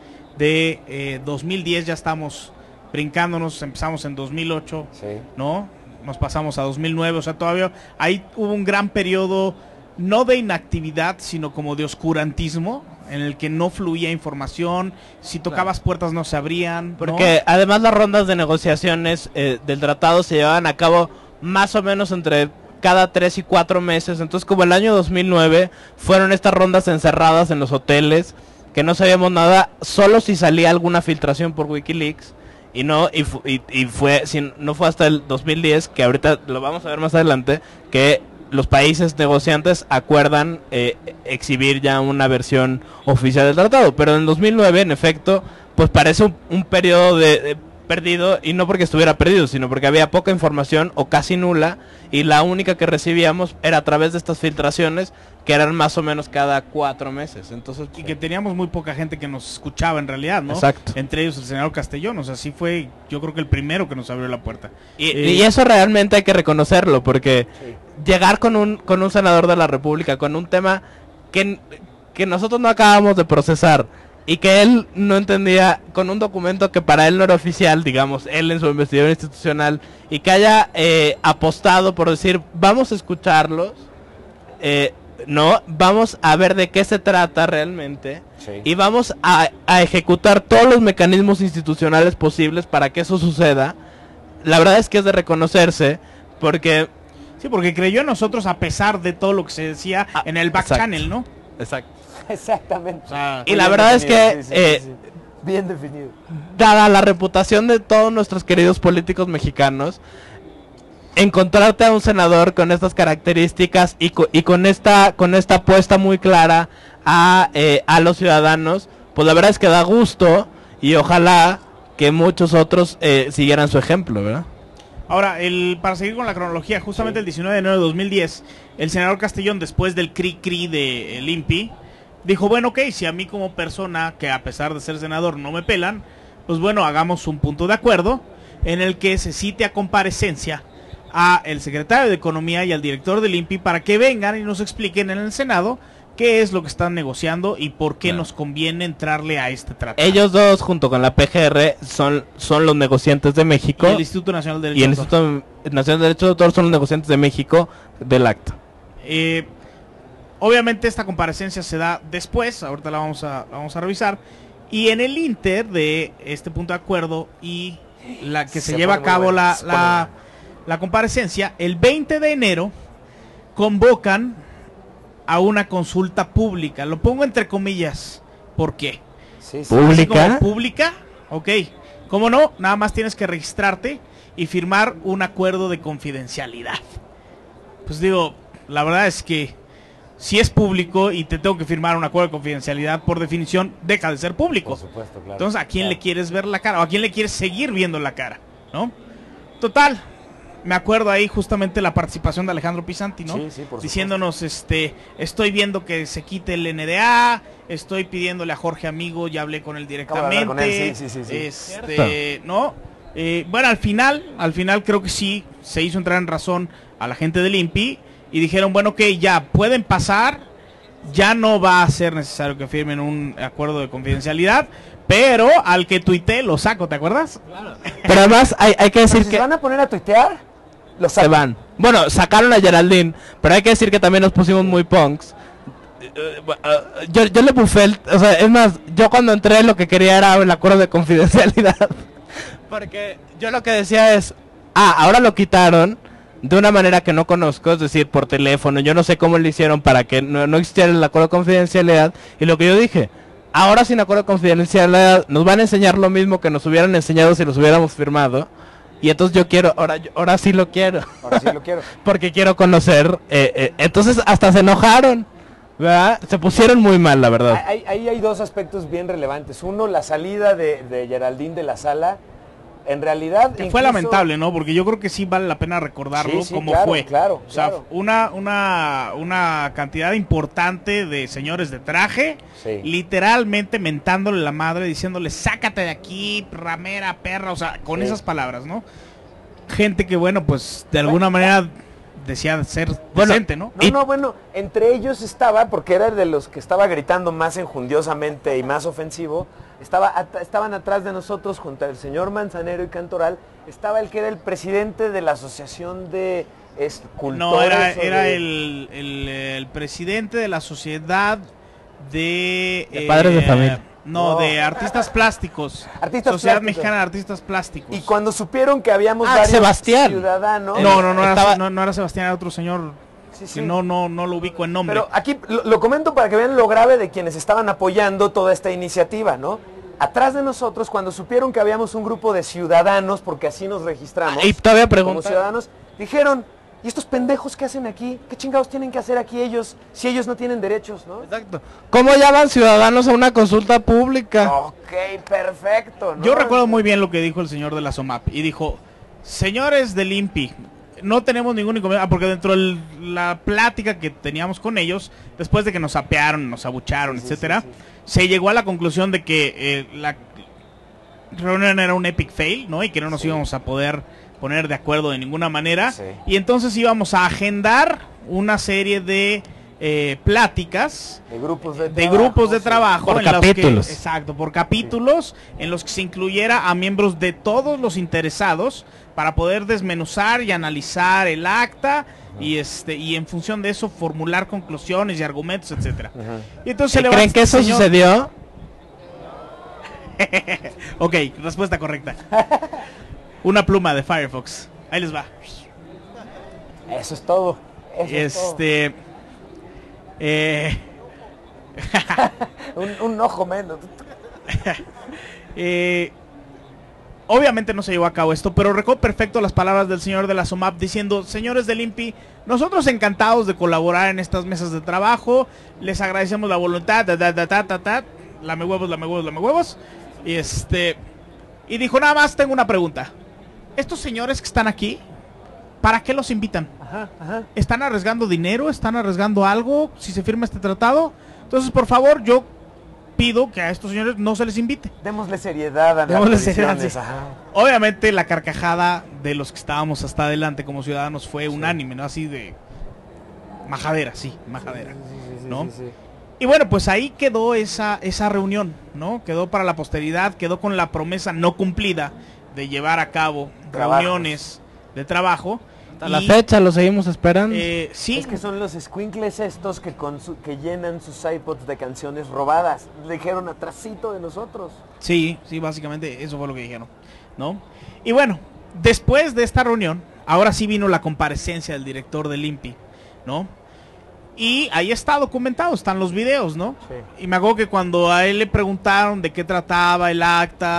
de eh, dos mil diez, ya estamos brincándonos, empezamos en dos mil ocho, Sí. ¿no? Nos pasamos a dos mil nueve, o sea, todavía ahí hubo un gran periodo, no de inactividad, sino como de oscurantismo, en el que no fluía información, si tocabas claro. puertas no se abrían. Porque ¿no? además las rondas de negociaciones eh, del tratado se llevaban a cabo más o menos entre cada tres y cuatro meses, entonces como el año dos mil nueve fueron estas rondas encerradas en los hoteles, que no sabíamos nada, solo si salía alguna filtración por WikiLeaks, y no y, fu y, y fue si no fue hasta el dos mil diez, que ahorita lo vamos a ver más adelante, que los países negociantes acuerdan eh, exhibir ya una versión oficial del tratado, pero en dos mil nueve, en efecto, pues parece un, un periodo de, de perdido, y no porque estuviera perdido, sino porque había poca información o casi nula, y la única que recibíamos era a través de estas filtraciones, que eran más o menos cada cuatro meses. Entonces, y que teníamos muy poca gente que nos escuchaba en realidad, ¿no? Exacto. Entre ellos el senador Castellón, o sea, sí fue, yo creo que el primero que nos abrió la puerta. Y, eh, y eso realmente hay que reconocerlo, porque sí. llegar con un con un senador de la República, con un tema que, que nosotros no acabamos de procesar, y que él no entendía, con un documento que para él no era oficial, digamos, él en su investigación institucional, y que haya eh, apostado por decir, vamos a escucharlos, eh, no, vamos a ver de qué se trata realmente, sí. y vamos a, a ejecutar todos los mecanismos institucionales posibles para que eso suceda. La verdad es que es de reconocerse, porque... Sí, porque creyó en nosotros a pesar de todo lo que se decía ah, en el back exacto. channel, ¿no? Exacto. Exactamente. O sea, y la verdad definido, es que, sí, sí, eh, sí, sí. bien definido. Dada la reputación de todos nuestros queridos políticos mexicanos, encontrarte a un senador con estas características y, co y con esta con esta apuesta muy clara a, eh, a los ciudadanos, pues la verdad es que da gusto, y ojalá que muchos otros eh, siguieran su ejemplo, ¿verdad? Ahora, el, para seguir con la cronología, justamente sí. el diecinueve de enero de dos mil diez, el senador Castellón, después del cri-cri del I N P I, dijo, bueno, ok, si a mí como persona, que a pesar de ser senador no me pelan, pues bueno, hagamos un punto de acuerdo en el que se cite a comparecencia a el secretario de Economía y al director del I N P I para que vengan y nos expliquen en el Senado qué es lo que están negociando y por qué claro. nos conviene entrarle a este tratado. Ellos dos, junto con la P G R, son, son los negociantes de México. Y el Instituto Nacional de Derecho Y el Instituto Nacional de Derecho de Autor son los negociantes de México del acta. Eh, obviamente esta comparecencia se da después, ahorita la vamos a, la vamos a revisar. Y en el inter de este punto de acuerdo y la que se, se lleva a cabo bueno, la, la, la comparecencia, el veinte de enero convocan a una consulta pública. Lo pongo entre comillas. ¿Por qué? Sí, sí. ¿Pública? ¿Pública? Ok. ¿Cómo no? Nada más tienes que registrarte y firmar un acuerdo de confidencialidad. Pues digo, la verdad es que si es público y te tengo que firmar un acuerdo de confidencialidad, por definición, deja de ser público. Por supuesto, claro. Entonces, ¿a quién claro. le quieres ver la cara? ¿O a quién le quieres seguir viendo la cara? ¿No? Total, me acuerdo ahí justamente la participación de Alejandro Pisanti, ¿no? Sí, sí, por diciéndonos, este, estoy viendo que se quite el N D A, estoy pidiéndole a Jorge Amigo, ya hablé con él directamente. Con él, sí, sí, sí, sí. Este, ¿no? Eh, bueno, al final, al final creo que sí, se hizo entrar en razón a la gente del I N P I y dijeron, bueno, que ya pueden pasar, ya no va a ser necesario que firmen un acuerdo de confidencialidad, pero al que tuitee lo saco, ¿te acuerdas? Claro. Pero además hay, hay que decir Pero si que... se van a poner a tuitear, los se van. Bueno, sacaron a Geraldine, pero hay que decir que también nos pusimos muy punks. Yo, yo le bufé el, o sea, es más, yo cuando entré lo que quería era el acuerdo de confidencialidad. Porque yo lo que decía es, ah, ahora lo quitaron de una manera que no conozco, es decir, por teléfono. Yo no sé cómo le hicieron para que no, no existiera el acuerdo de confidencialidad. Y lo que yo dije, ahora sin acuerdo de confidencialidad nos van a enseñar lo mismo que nos hubieran enseñado si los hubiéramos firmado. Y entonces yo quiero, ahora, ahora sí lo quiero. Ahora sí lo quiero. Porque quiero conocer. Eh, eh, entonces hasta se enojaron, ¿verdad? Se pusieron muy mal, la verdad. Ahí hay, hay dos aspectos bien relevantes. Uno, la salida de, de Geraldine de la sala. En realidad... Que incluso... fue lamentable, ¿no? Porque yo creo que sí vale la pena recordarlo Sí, sí, como claro, fue. claro, o sea, claro. una, una, una cantidad importante de señores de traje, Sí. literalmente mentándole la madre, diciéndole, sácate de aquí, ramera, perra, o sea, con Sí. esas palabras, ¿no? Gente que, bueno, pues, de alguna manera decía ser Bueno, decente, ¿no? No, no, bueno, entre ellos estaba, porque era de los que estaba gritando más enjundiosamente y más ofensivo, estaba at estaban atrás de nosotros, junto al señor Manzanero y Cantoral, estaba el que era el presidente de la Asociación de Escultores. No, era, o era de- el, el, el presidente de la sociedad de... De padres de familia. No, No. de artistas plásticos. Artistas Sociedad plásticos. Mexicana de Artistas Plásticos. Y cuando supieron que habíamos Ah, varios Sebastián. ciudadanos... No, no, no, Estaba- era, no, no era Sebastián, era otro señor Sí, sí. que no, no, no lo ubico en nombre. Pero aquí lo, lo comento para que vean lo grave de quienes estaban apoyando toda esta iniciativa, ¿no? Atrás de nosotros, cuando supieron que habíamos un grupo de ciudadanos, porque así nos registramos, Ah, y todavía como pregunta. ciudadanos, dijeron, ¿y estos pendejos qué hacen aquí? ¿Qué chingados tienen que hacer aquí ellos si ellos no tienen derechos, no? Exacto. ¿Cómo llaman ciudadanos a una consulta pública? Ok, perfecto, ¿no? Yo recuerdo muy bien lo que dijo el señor de la SOMAP y dijo, señores del I N P I, no tenemos ningún inconveniente, ah, porque dentro de la plática que teníamos con ellos, después de que nos apearon, nos abucharon, Sí, sí, etcétera, sí, sí. se llegó a la conclusión de que eh, la reunión era un epic fail, ¿no? Y que no nos Sí. íbamos a poder poner de acuerdo de ninguna manera. Sí. Y entonces íbamos a agendar una serie de eh, pláticas De grupos de, de trabajo, grupos de sí. trabajo Por en los capítulos. que, exacto, por capítulos en los que se incluyera a miembros de todos los interesados para poder desmenuzar y analizar el acta y este y en función de eso formular conclusiones y argumentos, etcétera. Ajá. Y entonces se levanta ¿Creen que este eso señor- sucedió? Ok, respuesta correcta. Una pluma de Firefox. Ahí les va. Eso es todo. Eso es todo. Este eh, Un, un ojo menos. Eh, obviamente no se llevó a cabo esto, pero recuerdo perfecto las palabras del señor de la SOMAP diciendo, señores del I N P I, nosotros encantados de colaborar en estas mesas de trabajo, les agradecemos la voluntad, ta, ta, ta, ta, ta, ta, lame huevos, lame huevos, lame huevos, y este, y dijo, nada más tengo una pregunta, estos señores que están aquí, ¿para qué los invitan? Ajá, ajá. ¿Están arriesgando dinero? ¿Están arriesgando algo si se firma este tratado? Entonces, por favor, yo pido que a estos señores no se les invite. Démosle seriedad a las Démosle seriedad, tradiciones, sí. ajá. Obviamente la carcajada de los que estábamos hasta adelante como ciudadanos fue unánime, ¿no? Así de majadera, sí, majadera, Sí, sí, sí, ¿no? sí, sí. Y bueno, pues ahí quedó esa, esa reunión, ¿no? Quedó para la posteridad, quedó con la promesa no cumplida de llevar a cabo Trabajos. reuniones de trabajo. A la Y, fecha lo seguimos esperando. eh, sí, Es que son los squinkles estos que, con su- que llenan sus iPods de canciones robadas. Le dijeron atrasito de nosotros. Sí, sí, básicamente eso fue lo que dijeron, ¿no? Y bueno, después de esta reunión, ahora sí vino la comparecencia del director del I N P I, ¿no? Y ahí está documentado, están los videos, ¿no? Sí. Y me acuerdo que cuando a él le preguntaron de qué trataba el acta,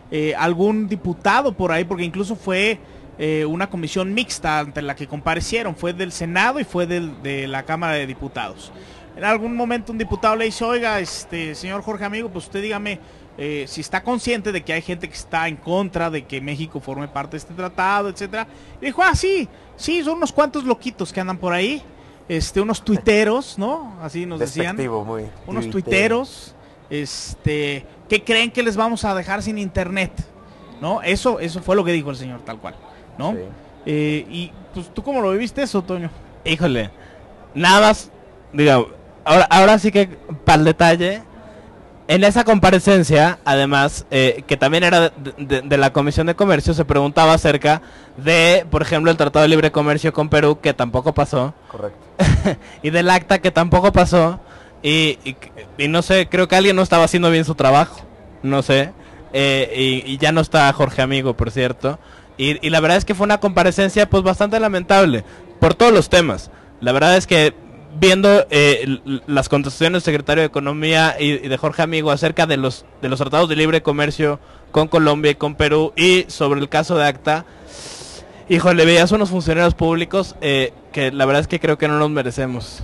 eh, algún diputado por ahí, porque incluso fue eh, una comisión mixta ante la que comparecieron, fue del Senado y fue del, de la Cámara de Diputados. En algún momento un diputado le dice, oiga, este señor Jorge Amigo, pues usted dígame eh, si está consciente de que hay gente que está en contra de que México forme parte de este tratado, etcétera. Y dijo, ah, sí, sí, son unos cuantos loquitos que andan por ahí, este, unos tuiteros, ¿no? Así nos decían. Muy unos tuiteros, este, que creen que les vamos a dejar sin internet, ¿no? Eso, eso fue lo que dijo el señor, tal cual, ¿no? Sí. Eh, y pues, ¿tú cómo lo viviste eso, Toño? Híjole, nada más, digo, ahora, ahora sí que para el detalle, en esa comparecencia, además, eh, que también era de, de, de la Comisión de Comercio, se preguntaba acerca de, por ejemplo, el Tratado de Libre Comercio con Perú, que tampoco pasó. Correcto. Y del ACTA, que tampoco pasó. Y, y, y no sé, creo que alguien no estaba haciendo bien su trabajo. No sé. Eh, y, y ya no está Jorge Amigo, por cierto. Y, y la verdad es que fue una comparecencia pues bastante lamentable, por todos los temas. La verdad es que viendo eh, las contestaciones del secretario de Economía y, y de Jorge Amigo acerca de los de los tratados de libre comercio con Colombia y con Perú y sobre el caso de ACTA, híjole, veías unos funcionarios públicos eh, que la verdad es que creo que no nos merecemos.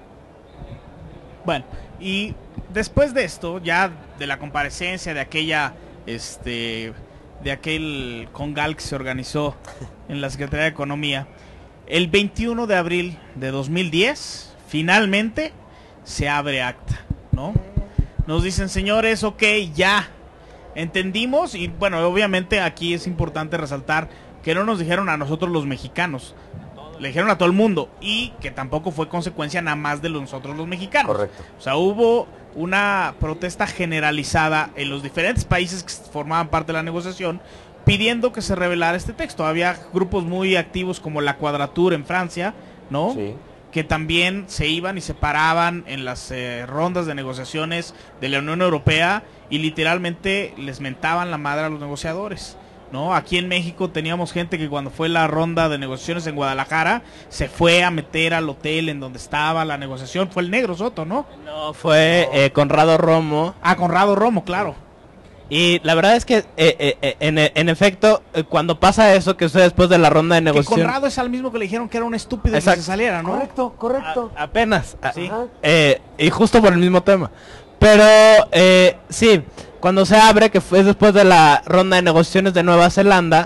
Bueno, y después de esto, ya de la comparecencia de aquella, este, de aquel congal que se organizó en la Secretaría de Economía, el veintiuno de abril de dos mil diez, finalmente se abre ACTA, ¿no? Nos dicen, señores, ok, ya entendimos, y bueno, obviamente aquí es importante resaltar que no nos dijeron a nosotros los mexicanos, le dijeron a todo el mundo, y que tampoco fue consecuencia nada más de nosotros los mexicanos. Correcto. O sea, hubo una protesta generalizada en los diferentes países que formaban parte de la negociación, pidiendo que se revelara este texto. Había grupos muy activos como la Quadrature en Francia, ¿no? Sí. Que también se iban y se paraban en las eh, rondas de negociaciones de la Unión Europea y literalmente les mentaban la madre a los negociadores, ¿no? Aquí en México teníamos gente que cuando fue la ronda de negociaciones en Guadalajara se fue a meter al hotel en donde estaba la negociación. Fue el Negro Soto, ¿no? No, fue eh, Conrado Romo. Ah, Conrado Romo, claro. Y la verdad es que, eh, eh, en, en efecto, eh, cuando pasa eso, que usted después de la ronda de negociación... Que Conrado es al mismo que le dijeron que era un estúpido. Exacto. Que se saliera, ¿no? Correcto, correcto. A, apenas. Sí. Eh, y justo por el mismo tema. Pero, eh, sí, cuando se abre, que fue después de la ronda de negociaciones de Nueva Zelanda,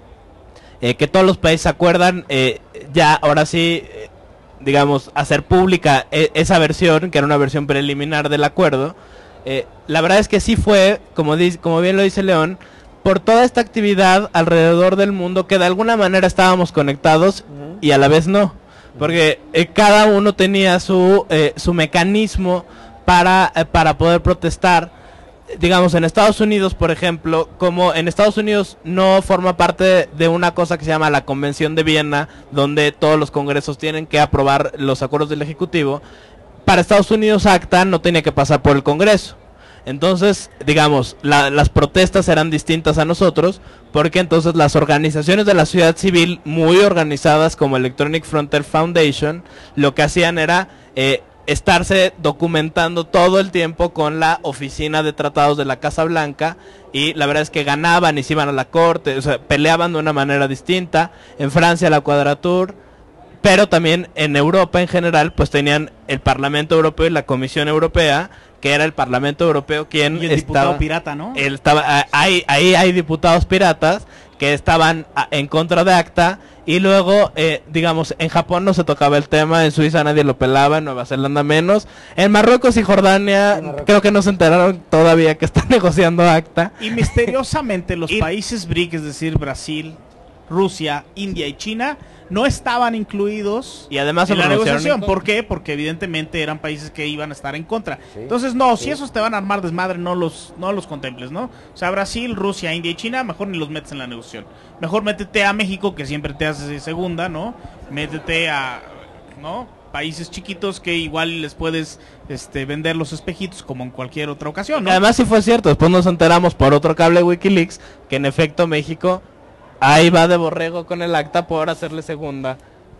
eh, que todos los países se acuerdan, eh, ya ahora sí, eh, digamos, hacer pública eh, esa versión, que era una versión preliminar del acuerdo. Eh, la verdad es que sí fue, como, dice, como bien lo dice León, por toda esta actividad alrededor del mundo que de alguna manera estábamos conectados uh-huh. y a la vez no, porque eh, cada uno tenía su, eh, su mecanismo para, eh, para poder protestar. Digamos, en Estados Unidos, por ejemplo, como en Estados Unidos no forma parte de una cosa que se llama la Convención de Viena, donde todos los congresos tienen que aprobar los acuerdos del Ejecutivo, para Estados Unidos ACTA no tenía que pasar por el Congreso. Entonces, digamos, la, las protestas eran distintas a nosotros, porque entonces las organizaciones de la sociedad civil, muy organizadas como Electronic Frontier Foundation, lo que hacían era eh, estarse documentando todo el tiempo con la oficina de tratados de la Casa Blanca, y la verdad es que ganaban y se iban a la corte, o sea, peleaban de una manera distinta. En Francia la Quadrature, pero también en Europa en general, pues tenían el Parlamento Europeo y la Comisión Europea, que era el Parlamento Europeo quien y el estaba, diputado pirata, ¿no? Él estaba, ahí, ahí hay diputados piratas que estaban a, en contra de ACTA, y luego, eh, digamos, en Japón no se tocaba el tema, en Suiza nadie lo pelaba, en Nueva Zelanda menos, en Marruecos y Jordania sí, Marruecos. Creo que no se enteraron todavía que están negociando ACTA. Y misteriosamente los y... países B R I C, es decir, Brasil, Rusia, India y China, no estaban incluidos y además en la negociación. ¿Por qué? Porque evidentemente eran países que iban a estar en contra. Sí, Entonces, no, sí. si esos te van a armar desmadre, no los no los contemples, ¿no? O sea, Brasil, Rusia, India y China, mejor ni los metes en la negociación. Mejor métete a México, que siempre te hace segunda, ¿no? Métete a, ¿no? países chiquitos que igual les puedes este vender los espejitos como en cualquier otra ocasión, ¿no? Además, sí fue cierto, después nos enteramos por otro cable WikiLeaks que en efecto México ahí va de borrego con el ACTA por hacerle segunda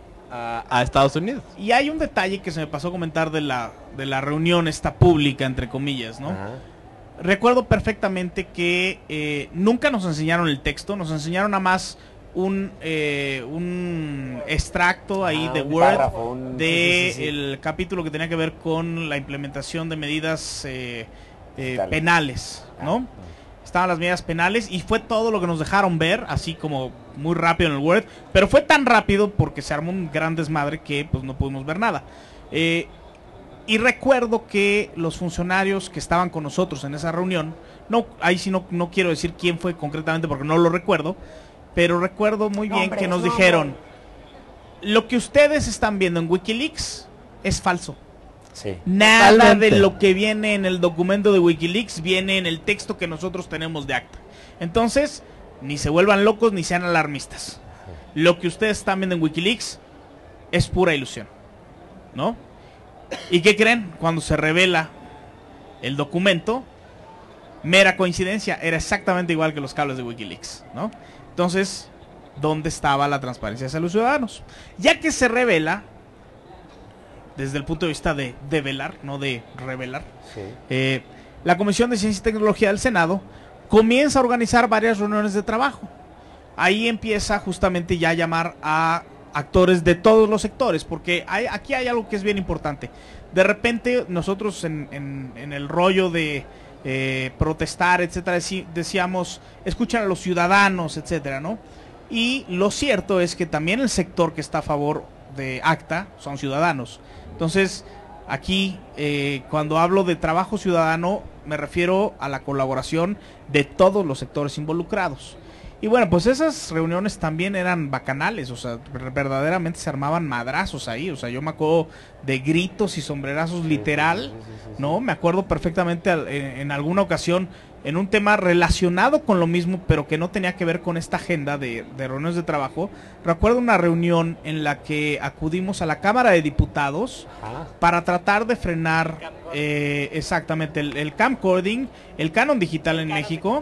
a, a Estados Unidos. Y hay un detalle que se me pasó a comentar de la de la reunión esta pública, entre comillas, ¿no? Ajá. recuerdo perfectamente que eh, nunca nos enseñaron el texto, nos enseñaron nada más un eh, un extracto ahí ah, de un Word párrafo, un... de sí, sí, sí. el capítulo que tenía que ver con la implementación de medidas eh, eh, penales, ¿no? Ah. Estaban las medidas penales y fue todo lo que nos dejaron ver, así como muy rápido en el Word, pero fue tan rápido porque se armó un gran desmadre que pues no pudimos ver nada. Eh, y recuerdo que los funcionarios que estaban con nosotros en esa reunión, no, ahí sí no, no quiero decir quién fue concretamente porque no lo recuerdo, pero recuerdo muy bien Nombres, que nos nombres. dijeron, lo que ustedes están viendo en WikiLeaks es falso. Sí. Nada Totalmente. de lo que viene en el documento de WikiLeaks viene en el texto que nosotros tenemos de acta. Entonces, ni se vuelvan locos ni sean alarmistas. Lo que ustedes están viendo en WikiLeaks es pura ilusión, ¿no? ¿Y qué creen? Cuando se revela el documento, mera coincidencia, era exactamente igual que los cables de WikiLeaks, ¿no? Entonces, ¿dónde estaba la transparencia hacia los ciudadanos? Ya que se revela, desde el punto de vista de develar, no de revelar, Sí. eh, la Comisión de Ciencia y Tecnología del Senado comienza a organizar varias reuniones de trabajo. Ahí empieza justamente ya a llamar a actores de todos los sectores, porque hay, aquí hay algo que es bien importante. De repente nosotros en, en, en el rollo de eh, protestar, etcétera, deci- decíamos, escuchan a los ciudadanos, etcétera, ¿no? Y lo cierto es que también el sector que está a favor de ACTA son ciudadanos. Entonces, aquí, eh, cuando hablo de trabajo ciudadano, me refiero a la colaboración de todos los sectores involucrados. Y bueno, pues esas reuniones también eran bacanales, o sea, verdaderamente se armaban madrazos ahí, o sea, yo me acuerdo de gritos y sombrerazos literal, sí, sí, sí, sí. ¿no? Me acuerdo perfectamente en, en alguna ocasión en un tema relacionado con lo mismo, pero que no tenía que ver con esta agenda de, de reuniones de trabajo. Recuerdo una reunión en la que acudimos a la Cámara de Diputados Ajá. para tratar de frenar eh, exactamente el, el camcording, el canon digital en México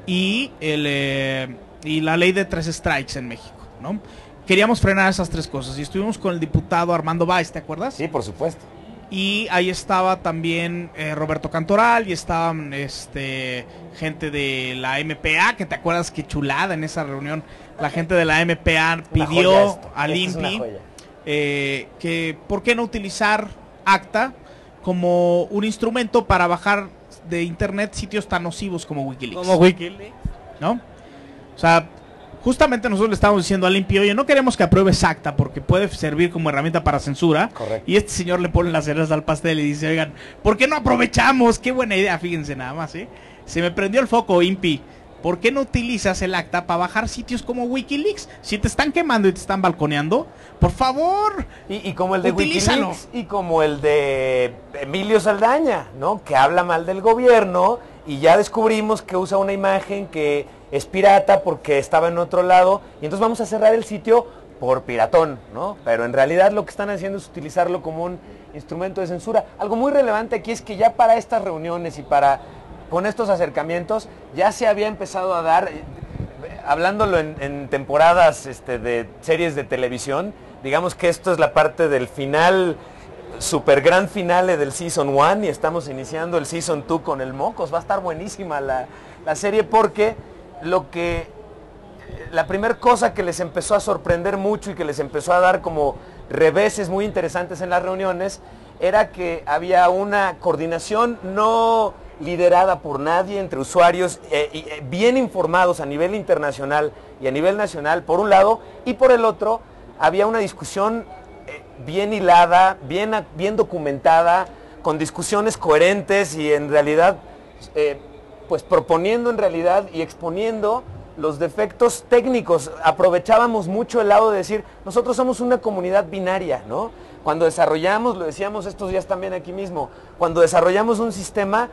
y el eh, y la ley de tres strikes en México, ¿no? Queríamos frenar esas tres cosas y estuvimos con el diputado Armando Báez, ¿te acuerdas? Sí, por supuesto. Y ahí estaba también eh, Roberto Cantoral y estaban este gente de la M P A, que te acuerdas que chulada en esa reunión. La gente de la M P A Una pidió joya esto. al Esto es una INPI joya. eh, que por qué no utilizar ACTA como un instrumento para bajar de internet sitios tan nocivos como WikiLeaks. Como WikiLeaks. ¿No? O sea, justamente nosotros le estamos diciendo al INPI, oye, no queremos que apruebes ACTA porque puede servir como herramienta para censura. Correcto. Y este señor le pone las ceras al pastel y dice, oigan, ¿por qué no aprovechamos? Qué buena idea, fíjense nada más, ¿eh? Se me prendió el foco, INPI. ¿Por qué no utilizas el ACTA para bajar sitios como WikiLeaks? Si te están quemando y te están balconeando, por favor. Y, y como el de Utilízalo. WikiLeaks y como el de Emilio Saldaña, ¿no? Que habla mal del gobierno y ya descubrimos que usa una imagen que es pirata porque estaba en otro lado y entonces vamos a cerrar el sitio por piratón, ¿no? Pero en realidad lo que están haciendo es utilizarlo como un instrumento de censura. Algo muy relevante aquí es que ya para estas reuniones y para con estos acercamientos ya se había empezado a dar, eh, hablándolo en, en temporadas este, de series de televisión, digamos que esto es la parte del final, super gran finale del Season uno y estamos iniciando el Season dos con el Mocos. Va a estar buenísima la, la serie porque lo que, la primera cosa que les empezó a sorprender mucho y que les empezó a dar como reveses muy interesantes en las reuniones era que había una coordinación no liderada por nadie entre usuarios eh, eh, bien informados a nivel internacional y a nivel nacional por un lado, y por el otro había una discusión eh, bien hilada, bien, bien documentada, con discusiones coherentes y en realidad eh, pues proponiendo en realidad y exponiendo los defectos técnicos. Aprovechábamos mucho el lado de decir, nosotros somos una comunidad binaria, ¿no? Cuando desarrollamos, lo decíamos estos días también aquí mismo, cuando desarrollamos un sistema,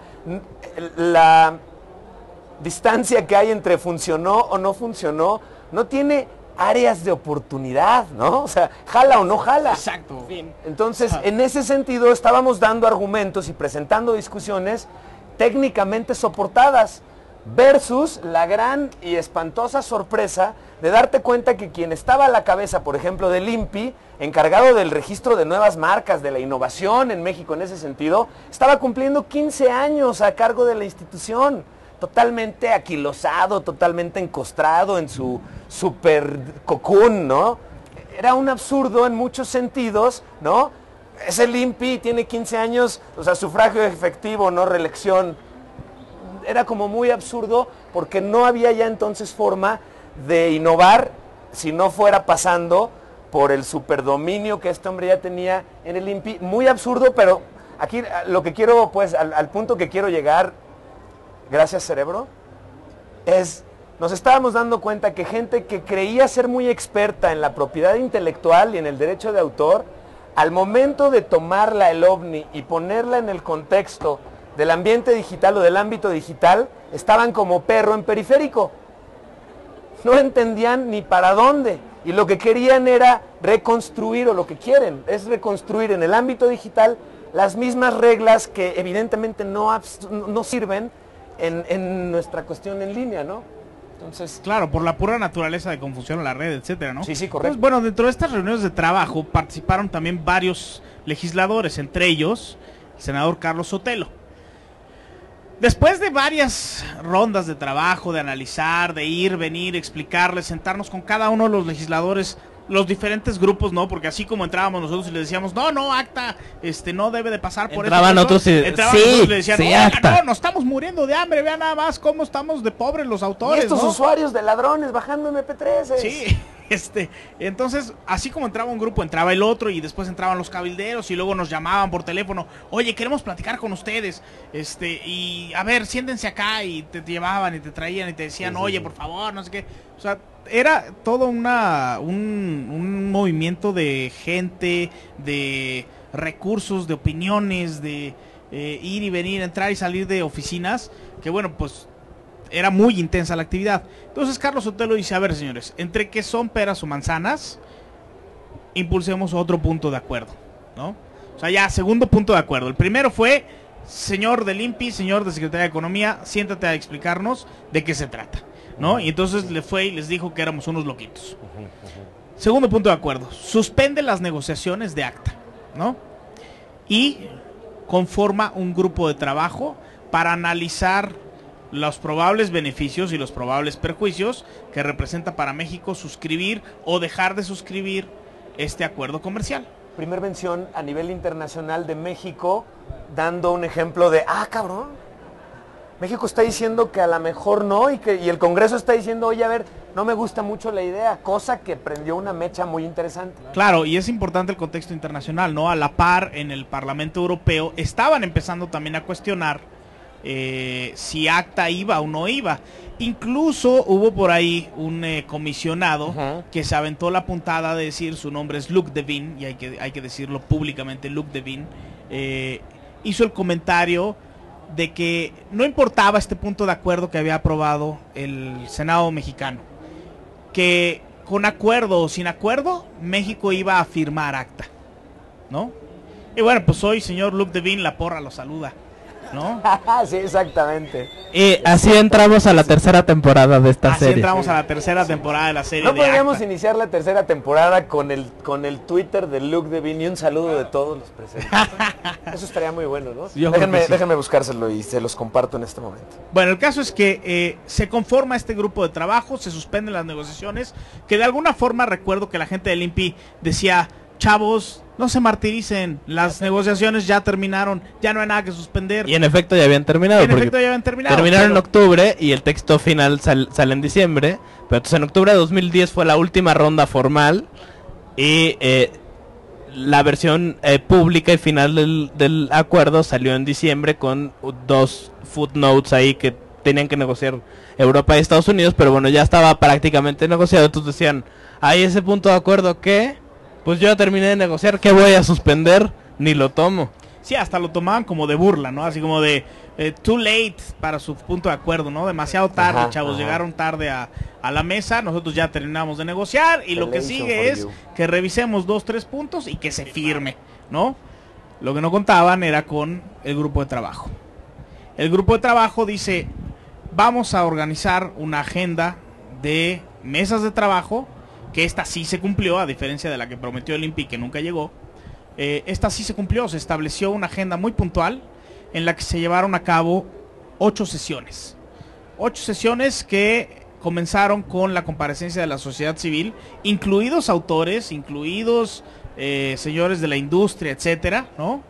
la distancia que hay entre funcionó o no funcionó, no tiene áreas de oportunidad, ¿no? O sea, jala o no jala. Exacto. Entonces, en ese sentido, estábamos dando argumentos y presentando discusiones técnicamente soportadas. versus la gran y espantosa sorpresa de darte cuenta que quien estaba a la cabeza, por ejemplo, del I N P I, encargado del registro de nuevas marcas, de la innovación en México en ese sentido, estaba cumpliendo quince años a cargo de la institución, totalmente aquilosado, totalmente encostrado en su super cocoon, ¿no? Era un absurdo en muchos sentidos, ¿no? Es el I N P I, tiene quince años, o sea, sufragio efectivo, no reelección. Era como muy absurdo porque no había ya entonces forma de innovar si no fuera pasando por el superdominio que este hombre ya tenía en el I N P I. Muy absurdo, pero aquí lo que quiero, pues, al, al punto que quiero llegar, gracias cerebro, es, nos estábamos dando cuenta que gente que creía ser muy experta en la propiedad intelectual y en el derecho de autor, al momento de tomarla el OVNI y ponerla en el contexto del ambiente digital o del ámbito digital, estaban como perro en periférico. No entendían ni para dónde. Y lo que querían era reconstruir, o lo que quieren, es reconstruir en el ámbito digital las mismas reglas que evidentemente no, no sirven en, en nuestra cuestión en línea, ¿no? Entonces, claro, por la pura naturaleza de confusión en la red, etcétera, ¿no? Sí, sí, correcto. Entonces, bueno, dentro de estas reuniones de trabajo participaron también varios legisladores, entre ellos el senador Carlos Sotelo. Después de varias rondas de trabajo, de analizar, de ir, venir, explicarles, sentarnos con cada uno de los legisladores, los diferentes grupos, ¿no? Porque así como entrábamos nosotros y les decíamos, no, no, acta, este, no debe de pasar por eso. Entraban otros y, entraban sí, otros y le decían, sí, no, acta. no, nos estamos muriendo de hambre, vean nada más cómo estamos de pobres los autores, y estos ¿no? usuarios de ladrones bajando eme pe tres. Sí, este, entonces, así como entraba un grupo, entraba el otro y después entraban los cabilderos y luego nos llamaban por teléfono, oye, queremos platicar con ustedes, este, y a ver, siéntense acá, y te, te llevaban y te traían y te decían, sí, sí, oye, sí, por favor, no sé qué, o sea, era todo una, un, un movimiento de gente, de recursos, de opiniones, de eh, ir y venir, entrar y salir de oficinas, que bueno, pues era muy intensa la actividad. Entonces Carlos Sotelo dice, a ver señores, entre que son peras o manzanas, impulsemos otro punto de acuerdo, ¿no? O sea, ya, segundo punto de acuerdo. El primero fue, señor del I N P I, señor de Secretaría de Economía, siéntate a explicarnos de qué se trata, ¿no? Y entonces le fue y les dijo que éramos unos loquitos. Segundo punto de acuerdo, suspende las negociaciones de acta, ¿no? Y conforma un grupo de trabajo para analizar los probables beneficios y los probables perjuicios que representa para México suscribir o dejar de suscribir este acuerdo comercial. Primer mención a nivel internacional de México, dando un ejemplo de, ah, cabrón, México está diciendo que a lo mejor no, y que y el Congreso está diciendo, oye, a ver, no me gusta mucho la idea, cosa que prendió una mecha muy interesante. Claro, y es importante el contexto internacional, ¿no? A la par, en el Parlamento Europeo estaban empezando también a cuestionar eh, si acta iba o no iba. Incluso hubo por ahí un eh, comisionado uh-huh. que se aventó la puntada de decir, su nombre es Luc Devin, y hay que, hay que decirlo públicamente, Luc Devin, eh, hizo el comentario de que no importaba este punto de acuerdo que había aprobado el Senado mexicano, que con acuerdo o sin acuerdo, México iba a firmar acta, ¿no? Y bueno, pues hoy, señor Luc Devin, la porra lo saluda, ¿no? Sí, exactamente. Y así entramos a la tercera temporada de esta así serie. Así entramos a la tercera temporada de la serie. No de podríamos acta. iniciar la tercera temporada con el con el Twitter de Luc Devin y un saludo de todos los presentes. Eso estaría muy bueno, ¿no? Yo déjenme, sí. déjenme buscárselo y se los comparto en este momento. Bueno, el caso es que eh, se conforma este grupo de trabajo, se suspenden las negociaciones, que de alguna forma recuerdo que la gente del I N P I decía, chavos, no se martiricen, las negociaciones ya terminaron, ya no hay nada que suspender. Y en efecto ya habían terminado. En efecto ya habían terminado. Terminaron pero... en octubre y el texto final sal, sale en diciembre. Pero entonces en octubre de dos mil diez fue la última ronda formal. Y eh, la versión eh, pública y final del, del acuerdo salió en diciembre con dos footnotes ahí que tenían que negociar Europa y Estados Unidos. Pero bueno, ya estaba prácticamente negociado. Entonces decían, hay ese punto de acuerdo que... pues yo terminé de negociar, ¿qué voy a suspender? Ni lo tomo. Sí, hasta lo tomaban como de burla, ¿no? Así como de eh, too late para su punto de acuerdo, ¿no? Demasiado tarde, ajá, chavos, ajá. Llegaron tarde a, a la mesa, nosotros ya terminamos de negociar y lo que sigue es you. que revisemos dos, tres puntos y que se firme, ¿no? Lo que no contaban era con el grupo de trabajo. El grupo de trabajo dice, vamos a organizar una agenda de mesas de trabajo, que esta sí se cumplió, a diferencia de la que prometió el I N P I, que nunca llegó. Eh, esta sí se cumplió, se estableció una agenda muy puntual en la que se llevaron a cabo ocho sesiones. Ocho sesiones que comenzaron con la comparecencia de la sociedad civil, incluidos autores, incluidos eh, señores de la industria, etcétera, ¿no?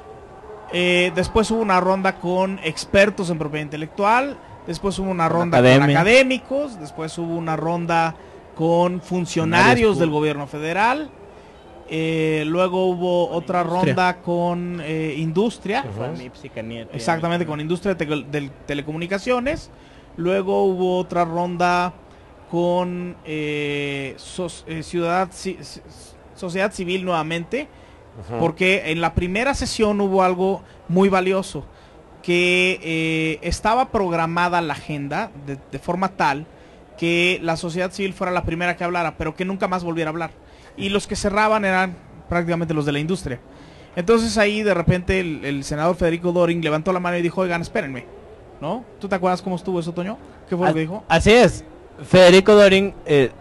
Eh, después hubo una ronda con expertos en propiedad intelectual, después hubo una ronda Academia. con académicos, después hubo una ronda con funcionarios del gobierno federal, eh, luego hubo otra ronda con eh, industria, exactamente, con industria de, te de telecomunicaciones. Luego hubo otra ronda con eh, so eh, ciudad, ci sociedad civil nuevamente, uh-huh. porque en la primera sesión hubo algo muy valioso, que eh, estaba programada la agenda de, de forma tal que la sociedad civil fuera la primera que hablara, pero que nunca más volviera a hablar. Y los que cerraban eran prácticamente los de la industria. Entonces ahí de repente el, el senador Federico Doring levantó la mano y dijo, oigan, espérenme, ¿no? ¿Tú te acuerdas cómo estuvo eso, Toño? ¿Qué fue lo que dijo? Así es. Federico Doring eh,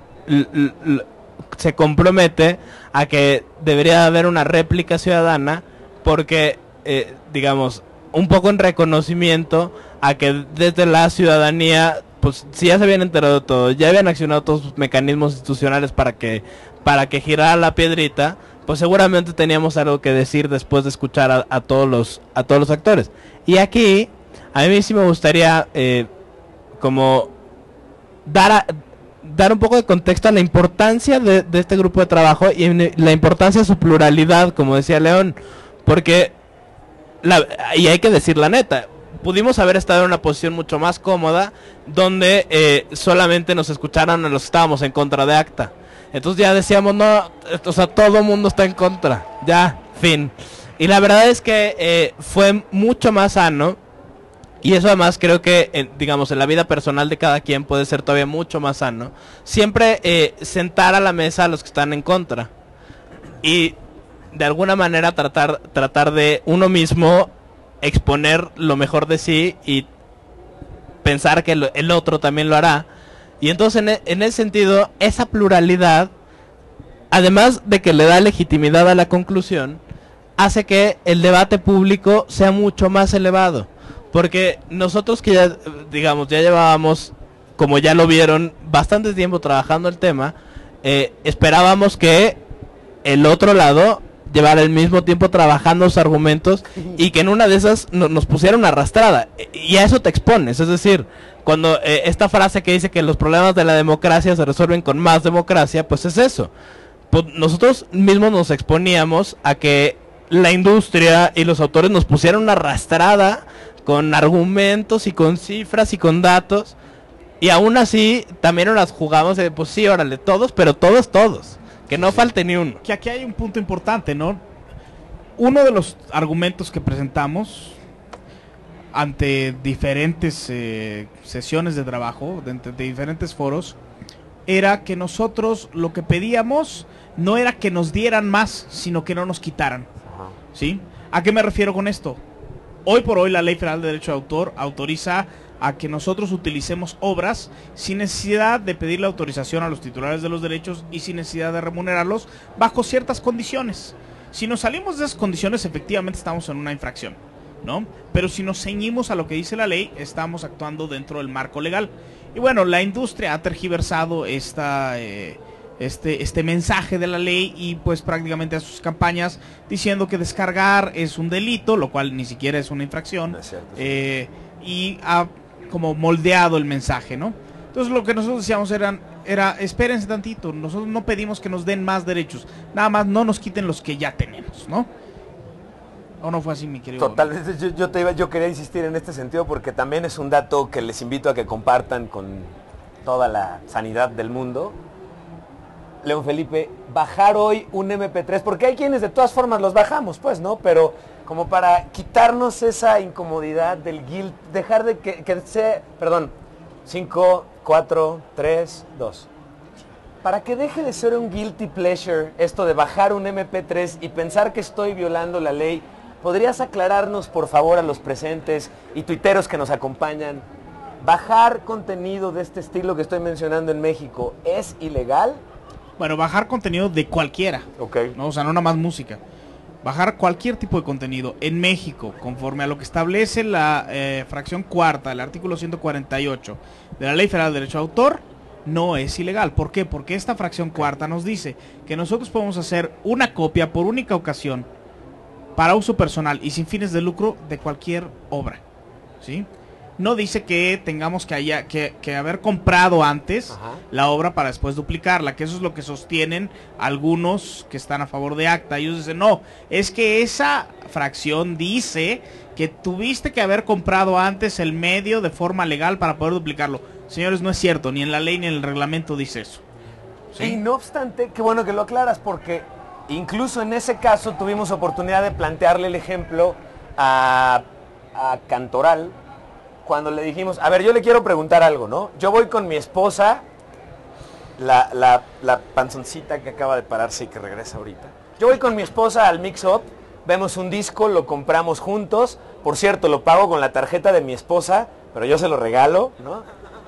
se compromete a que debería haber una réplica ciudadana porque, eh, digamos, un poco en reconocimiento a que desde la ciudadanía, pues si ya se habían enterado de todo, ya habían accionado todos sus mecanismos institucionales para que, para que girara la piedrita, pues seguramente teníamos algo que decir después de escuchar a, a todos los, a todos los actores. Y aquí a mí sí me gustaría eh, como dar, a, dar un poco de contexto a la importancia de, de este grupo de trabajo y la importancia de su pluralidad, como decía León, porque, la, y hay que decir la neta, pudimos haber estado en una posición mucho más cómoda donde eh, solamente nos escucharan a los que estábamos en contra de ACTA. Entonces ya decíamos, no, o sea, todo el mundo está en contra, ya, fin. Y la verdad es que eh, fue mucho más sano. Y eso además creo que, eh, digamos, en la vida personal de cada quien puede ser todavía mucho más sano. Siempre eh, sentar a la mesa a los que están en contra. Y de alguna manera tratar, tratar de uno mismo exponer lo mejor de sí y pensar que el, el otro también lo hará. Y entonces en, en ese sentido, esa pluralidad, además de que le da legitimidad a la conclusión, hace que el debate público sea mucho más elevado. Porque nosotros que ya, digamos, ya llevábamos, como ya lo vieron, bastante tiempo trabajando el tema, eh, esperábamos que el otro lado llevara el mismo tiempo trabajando los argumentos y que en una de esas no, nos pusiera una arrastrada. Y a eso te expones, es decir, cuando eh, esta frase que dice que los problemas de la democracia se resuelven con más democracia, pues es eso. Pues nosotros mismos nos exponíamos a que la industria y los autores nos pusieran una arrastrada con argumentos y con cifras y con datos, y aún así también nos las jugamos de, pues sí, órale, todos, pero todos, todos, que no falte ni uno. Que aquí hay un punto importante, ¿no? Uno de los argumentos que presentamos ante diferentes eh, sesiones de trabajo, de, de diferentes foros, era que nosotros lo que pedíamos no era que nos dieran más, sino que no nos quitaran, ¿sí? ¿A qué me refiero con esto? Hoy por hoy la Ley Federal de Derecho de Autor autoriza a que nosotros utilicemos obras sin necesidad de pedirle autorización a los titulares de los derechos y sin necesidad de remunerarlos bajo ciertas condiciones. Si nos salimos de esas condiciones, efectivamente estamos en una infracción, ¿no? Pero si nos ceñimos a lo que dice la ley, estamos actuando dentro del marco legal. Y bueno, la industria ha tergiversado esta... Eh, Este, este mensaje de la ley y pues prácticamente a sus campañas diciendo que descargar es un delito, lo cual ni siquiera es una infracción, es cierto, sí. eh, y ha como moldeado el mensaje, ¿no? Entonces lo que nosotros decíamos eran, era, espérense tantito, nosotros no pedimos que nos den más derechos, nada más no nos quiten los que ya tenemos, ¿no? ¿O no fue así, mi querido? Totalmente, yo, yo, te iba, yo quería insistir en este sentido porque también es un dato que les invito a que compartan con toda la sanidad del mundo. León Felipe, bajar hoy un eme pe tres, porque hay quienes de todas formas los bajamos, pues, ¿no? Pero como para quitarnos esa incomodidad del guilt, dejar de que, que sea, perdón, cinco, cuatro, tres, dos. Para que deje de ser un guilty pleasure esto de bajar un eme pe tres y pensar que estoy violando la ley, ¿podrías aclararnos, por favor, a los presentes y tuiteros que nos acompañan, ¿bajar contenido de este estilo que estoy mencionando en México es ilegal? Bueno, bajar contenido de cualquiera. Ok. ¿No? O sea, no nada más música. Bajar cualquier tipo de contenido en México, conforme a lo que establece la eh, fracción cuarta, el artículo ciento cuarenta y ocho de la Ley Federal de Derecho de Autor, no es ilegal. ¿Por qué? Porque esta fracción cuarta nos dice que nosotros podemos hacer una copia por única ocasión para uso personal y sin fines de lucro de cualquier obra, ¿sí? No dice que tengamos que, haya, que, que haber comprado antes Ajá. la obra para después duplicarla, que eso es lo que sostienen algunos que están a favor de ACTA. Ellos dicen, no, es que esa fracción dice que tuviste que haber comprado antes el medio de forma legal para poder duplicarlo. Señores, no es cierto, ni en la ley ni en el reglamento dice eso. ¿Sí? Y no obstante, qué bueno que lo aclaras, porque incluso en ese caso tuvimos oportunidad de plantearle el ejemplo a, a Cantoral, cuando le dijimos, a ver, yo le quiero preguntar algo, ¿no? Yo voy con mi esposa, la, la, la panzoncita que acaba de pararse y que regresa ahorita. Yo voy con mi esposa al Mix Up, vemos un disco, lo compramos juntos. Por cierto, lo pago con la tarjeta de mi esposa, pero yo se lo regalo, ¿no?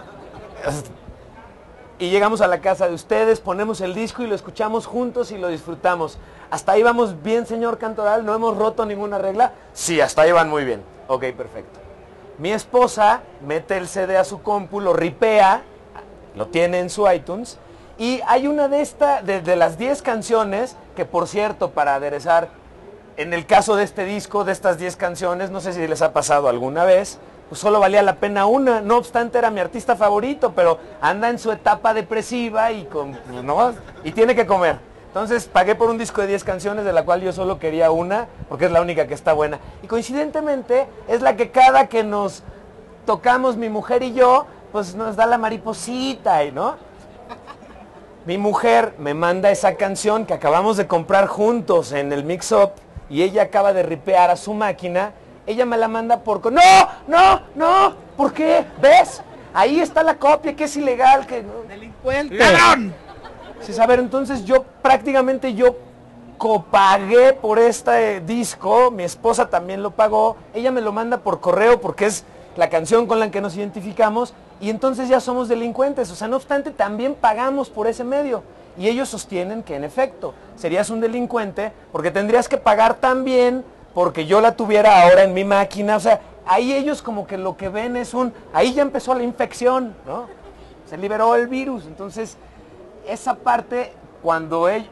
Y llegamos a la casa de ustedes, ponemos el disco y lo escuchamos juntos y lo disfrutamos. ¿Hasta ahí vamos bien, señor Cantoral? ¿No hemos roto ninguna regla? Sí, hasta ahí van muy bien. Ok, perfecto. Mi esposa mete el C D a su compu, lo ripea, lo tiene en su iTunes, y hay una de estas, de, de las diez canciones, que por cierto, para aderezar, en el caso de este disco, de estas diez canciones, no sé si les ha pasado alguna vez, pues solo valía la pena una, no obstante era mi artista favorito, pero anda en su etapa depresiva y, con, ¿no? y tiene que comer. Entonces pagué por un disco de diez canciones, de la cual yo solo quería una, porque es la única que está buena. Y coincidentemente es la que cada que nos tocamos mi mujer y yo, pues nos da la mariposita, ¿no? Mi mujer me manda esa canción que acabamos de comprar juntos en el Mix Up, y ella acaba de ripear a su máquina. Ella me la manda por... ¡No! ¡No! ¡No! ¿Por qué? ¿Ves? Ahí está la copia, que es ilegal, que... ¡Delincuente! ¡Ladrón! Sí, a ver, entonces yo prácticamente yo copagué por este disco, mi esposa también lo pagó, ella me lo manda por correo porque es la canción con la que nos identificamos, y entonces ya somos delincuentes. O sea, no obstante, también pagamos por ese medio. Y ellos sostienen que en efecto serías un delincuente porque tendrías que pagar también porque yo la tuviera ahora en mi máquina. O sea, ahí ellos como que lo que ven es un... Ahí ya empezó la infección, ¿no? Se liberó el virus. Entonces, esa parte, cuando ellos...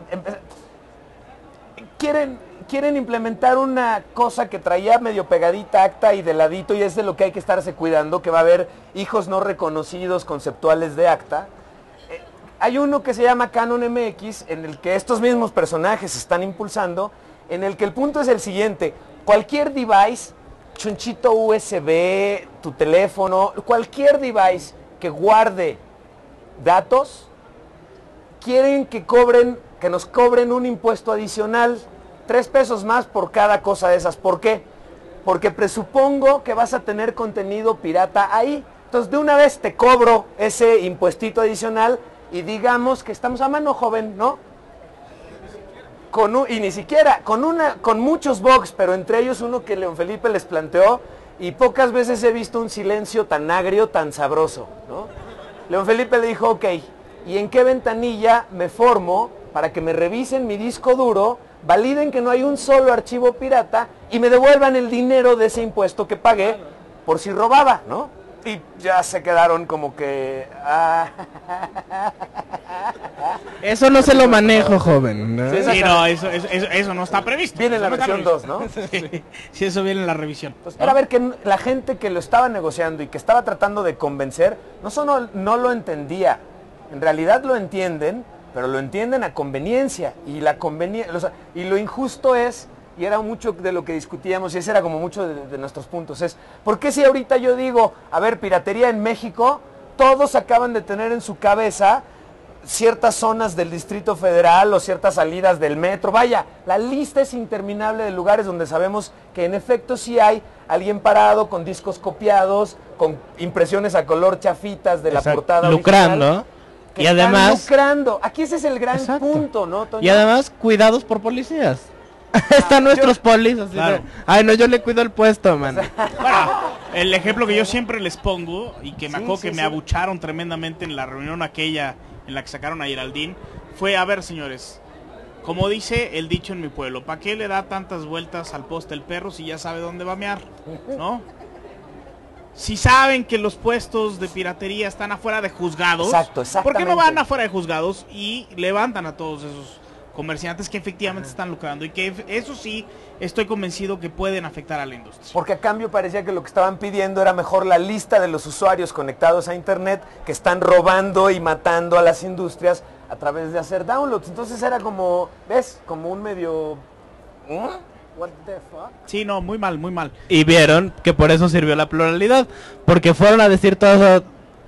Quieren, quieren implementar una cosa que traía medio pegadita ACTA y de ladito, y es de lo que hay que estarse cuidando, que va a haber hijos no reconocidos conceptuales de ACTA. Eh, hay uno que se llama Canon M X, en el que estos mismos personajes se están impulsando, en el que el punto es el siguiente: cualquier device, chunchito U S B, tu teléfono, cualquier device que guarde datos, quieren que cobren, que nos cobren un impuesto adicional, tres pesos más por cada cosa de esas. ¿Por qué? Porque presupongo que vas a tener contenido pirata ahí. Entonces, de una vez te cobro ese impuestito adicional y digamos que estamos a mano, joven, ¿no? Con un, y ni siquiera, con una, con muchos bugs, pero entre ellos uno que León Felipe les planteó, y pocas veces he visto un silencio tan agrio, tan sabroso, ¿no? León Felipe le dijo, ok, ¿y en qué ventanilla me formo para que me revisen mi disco duro, validen que no hay un solo archivo pirata y me devuelvan el dinero de ese impuesto que pagué por si robaba, ¿no? Y ya se quedaron como que... Ah. Eso no se lo manejo, joven, ¿no? Sí, sí, no, eso, eso, eso, eso no está previsto. Viene en la no versión dos, ¿no? Sí, sí, eso viene en la revisión. Pues era ver que la gente que lo estaba negociando y que estaba tratando de convencer, no solo no lo entendía, en realidad lo entienden, pero lo entienden a conveniencia, y la conveniencia, o sea, y lo injusto es, y era mucho de lo que discutíamos, y ese era como mucho de, de nuestros puntos, es, ¿por qué si ahorita yo digo, a ver, piratería en México, todos acaban de tener en su cabeza ciertas zonas del Distrito Federal o ciertas salidas del metro? Vaya, la lista es interminable de lugares donde sabemos que en efecto sí hay alguien parado con discos copiados, con impresiones a color chafitas de la Exacto. portada lucrando original, que y están además lucrando. Aquí ese es el gran Exacto. punto, ¿no, Toño? Y además cuidados por policías. Están nuestros yo... polis así claro. de, ay no, yo le cuido el puesto, man. Bueno, el ejemplo que yo siempre les pongo y que me Sí, acuerdo sí, que sí. me abucharon tremendamente en la reunión aquella en la que sacaron a Geraldine fue, a ver, señores, como dice el dicho en mi pueblo, ¿para qué le da tantas vueltas al poste el perro si ya sabe dónde va a mear? ¿No? Si saben que los puestos de piratería están afuera de juzgados, Exacto, ¿por qué no van exactamente. afuera de juzgados y levantan a todos esos comerciantes que efectivamente están lucrando y que eso sí estoy convencido que pueden afectar a la industria? Porque a cambio parecía que lo que estaban pidiendo era mejor la lista de los usuarios conectados a internet que están robando y matando a las industrias a través de hacer downloads. Entonces era como, ¿ves? Como un medio... ¿eh? What the fuck? Sí, no, muy mal, muy mal. Y vieron que por eso sirvió la pluralidad, porque fueron a decir toda esa,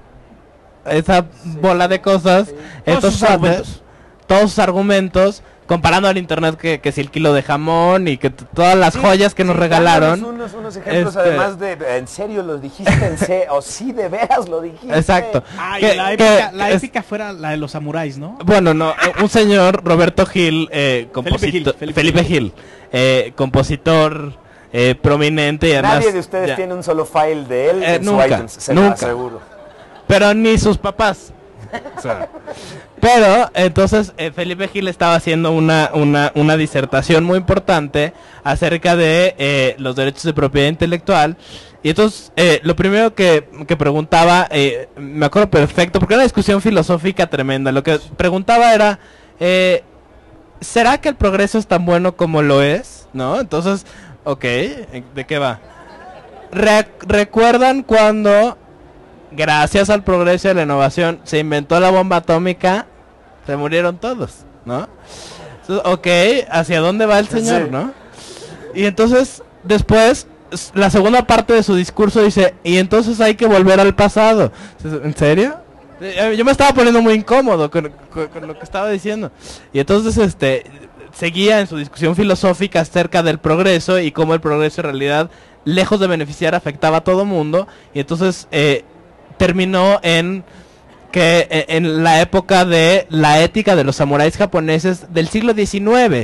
esa bola de cosas, Todos estos sus argumentos. cuates, todos sus argumentos, comparando al internet que, que si el kilo de jamón y que t- todas las Sí, joyas que nos sí, regalaron. dándonos Unos, unos ejemplos Este- además de, ¿en serio lo dijiste? ¿En serio? ¿O sí de veras lo dijiste? Exacto. Ah, y Que- la que- épica, la es- épica fuera la de los samuráis, ¿no? Bueno, no, eh, un señor, Roberto Gil, eh, compositor, Felipe Gil, Felipe, Felipe Gil, eh, compositor eh, prominente y además... Nadie de ustedes ya, tiene un solo file de él Eh, en nunca, su iTunes, se lo nunca. aseguro. Pero ni sus papás. O sea, pero entonces eh, Felipe Gil estaba haciendo una, una, una disertación muy importante acerca de eh, los derechos de propiedad intelectual. Y entonces eh, lo primero que, que preguntaba, eh, me acuerdo perfecto, porque era una discusión filosófica tremenda. Lo que preguntaba era, eh, ¿será que el progreso es tan bueno como lo es? ¿No? Entonces, ok, ¿de qué va? Re- ¿Recuerdan cuando, gracias al progreso y a la innovación, se inventó la bomba atómica? Se murieron todos, ¿no? Entonces, ok, ¿hacia dónde va el señor, Sí. no? Y entonces, después, s- la segunda parte de su discurso dice, y entonces hay que volver al pasado. Entonces, ¿en serio? Eh, Yo me estaba poniendo muy incómodo con, con- con lo que estaba diciendo. Y entonces, este, seguía en su discusión filosófica acerca del progreso y cómo el progreso en realidad, lejos de beneficiar, afectaba a todo mundo. Y entonces, eh, terminó en que eh, en la época de la ética de los samuráis japoneses del siglo diecinueve.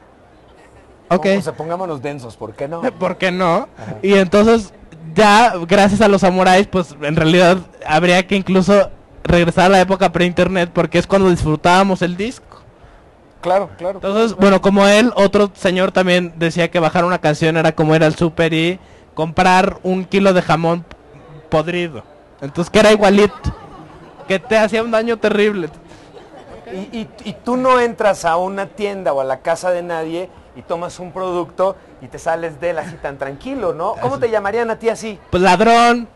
Ok. O sea, pongámonos densos, ¿por qué no? ¿Por qué no? Y entonces ya gracias a los samuráis pues en realidad habría que incluso regresar a la época pre-internet porque es cuando disfrutábamos el disco. Claro, claro. Entonces, bueno, como él, otro señor también decía que bajar una canción era como ir al súper y comprar un kilo de jamón podrido. Entonces que era igualito, que te hacía un daño terrible. Y, y- y tú no entras a una tienda o a la casa de nadie y tomas un producto y te sales de él así tan tranquilo, ¿no? ¿Cómo te llamarían a ti así? Pues ladrón.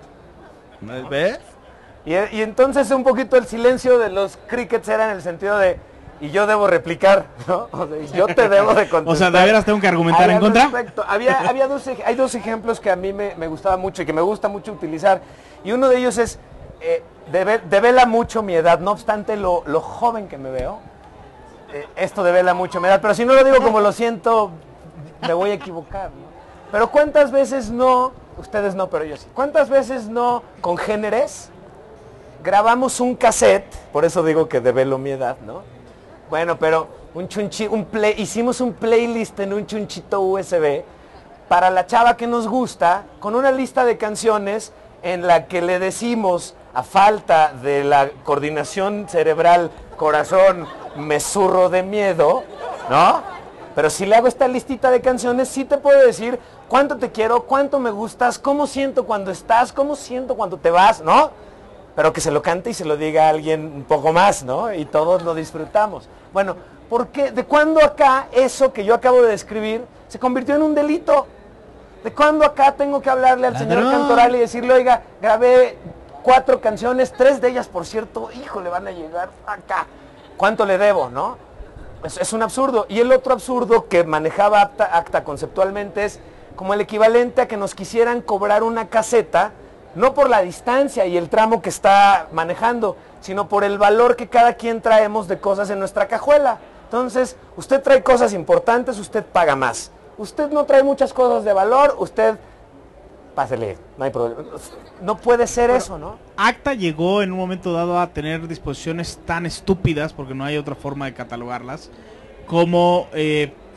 ¿Ves? Y, y entonces un poquito el silencio de los crickets era en el sentido de, y yo debo replicar, ¿no? O sea, y yo te debo de contestar. O sea, ¿de veras tengo que argumentar Al en contra? respecto. Había, había dos, ej- hay dos ejemplos que a mí me, me gustaba mucho y que me gusta mucho utilizar. Y uno de ellos es, eh, deve- devela mucho mi edad, no obstante lo, lo joven que me veo. Eh, esto devela mucho mi edad, pero si no lo digo como lo siento, me voy a equivocar, ¿no? Pero ¿cuántas veces no, ustedes no, pero yo sí, cuántas veces no, congéneres, grabamos un cassette, por eso digo que develo mi edad, ¿no? Bueno, pero un chunchi, un play, hicimos un playlist en un chunchito U S B para la chava que nos gusta, con una lista de canciones en la que le decimos, a falta de la coordinación cerebral, corazón, me zurro de miedo, ¿no? Pero si le hago esta listita de canciones, sí te puedo decir cuánto te quiero, cuánto me gustas, cómo siento cuando estás, cómo siento cuando te vas, ¿no? Pero que se lo cante y se lo diga a alguien un poco más, ¿no? Y todos lo disfrutamos. Bueno, ¿por qué? ¿De cuándo acá eso que yo acabo de describir se convirtió en un delito? ¿De cuándo acá tengo que hablarle al señor Ladrón. Cantoral y decirle, oiga, grabé cuatro canciones, tres de ellas, por cierto, híjole, van a llegar acá. ¿Cuánto le debo, no? Es, es un absurdo. Y el otro absurdo que manejaba acta, acta conceptualmente es como el equivalente a que nos quisieran cobrar una caseta, no por la distancia y el tramo que está manejando, sino por el valor que cada quien traemos de cosas en nuestra cajuela. Entonces, usted trae cosas importantes, usted paga más. Usted no trae muchas cosas de valor, usted, pásele, no hay problema. No puede ser eso, ¿no? Acta llegó en un momento dado a tener disposiciones tan estúpidas, porque no hay otra forma de catalogarlas, como eh,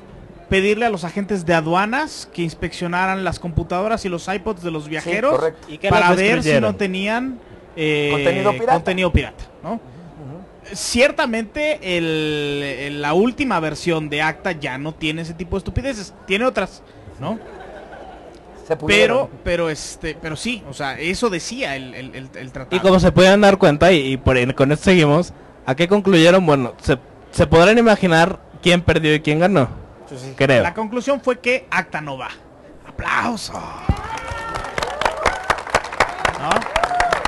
pedirle a los agentes de aduanas que inspeccionaran las computadoras y los iPods de los viajeros Sí, correcto. ¿Y qué para los ver si destruyeron? no tenían eh, Contenido pirata. contenido pirata, ¿no? Ciertamente el, el- la última versión de Acta ya no tiene ese tipo de estupideces, tiene otras, ¿no? Se pudieron. Pero, pero este, pero sí, o sea, eso decía el, el, el, el tratado. Y como se pueden dar cuenta, y, y por, con esto seguimos, ¿a qué concluyeron? Bueno, se, se podrán imaginar quién perdió y quién ganó. Sí, sí. Creo. La conclusión fue que Acta no va. ¡Aplauso! ¿No?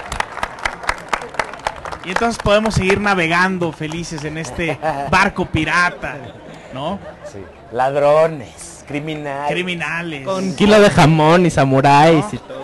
Y entonces podemos seguir navegando felices en este barco pirata, ¿no? Sí. Ladrones, criminales. Criminales. Con kilo de jamón y samuráis y todo.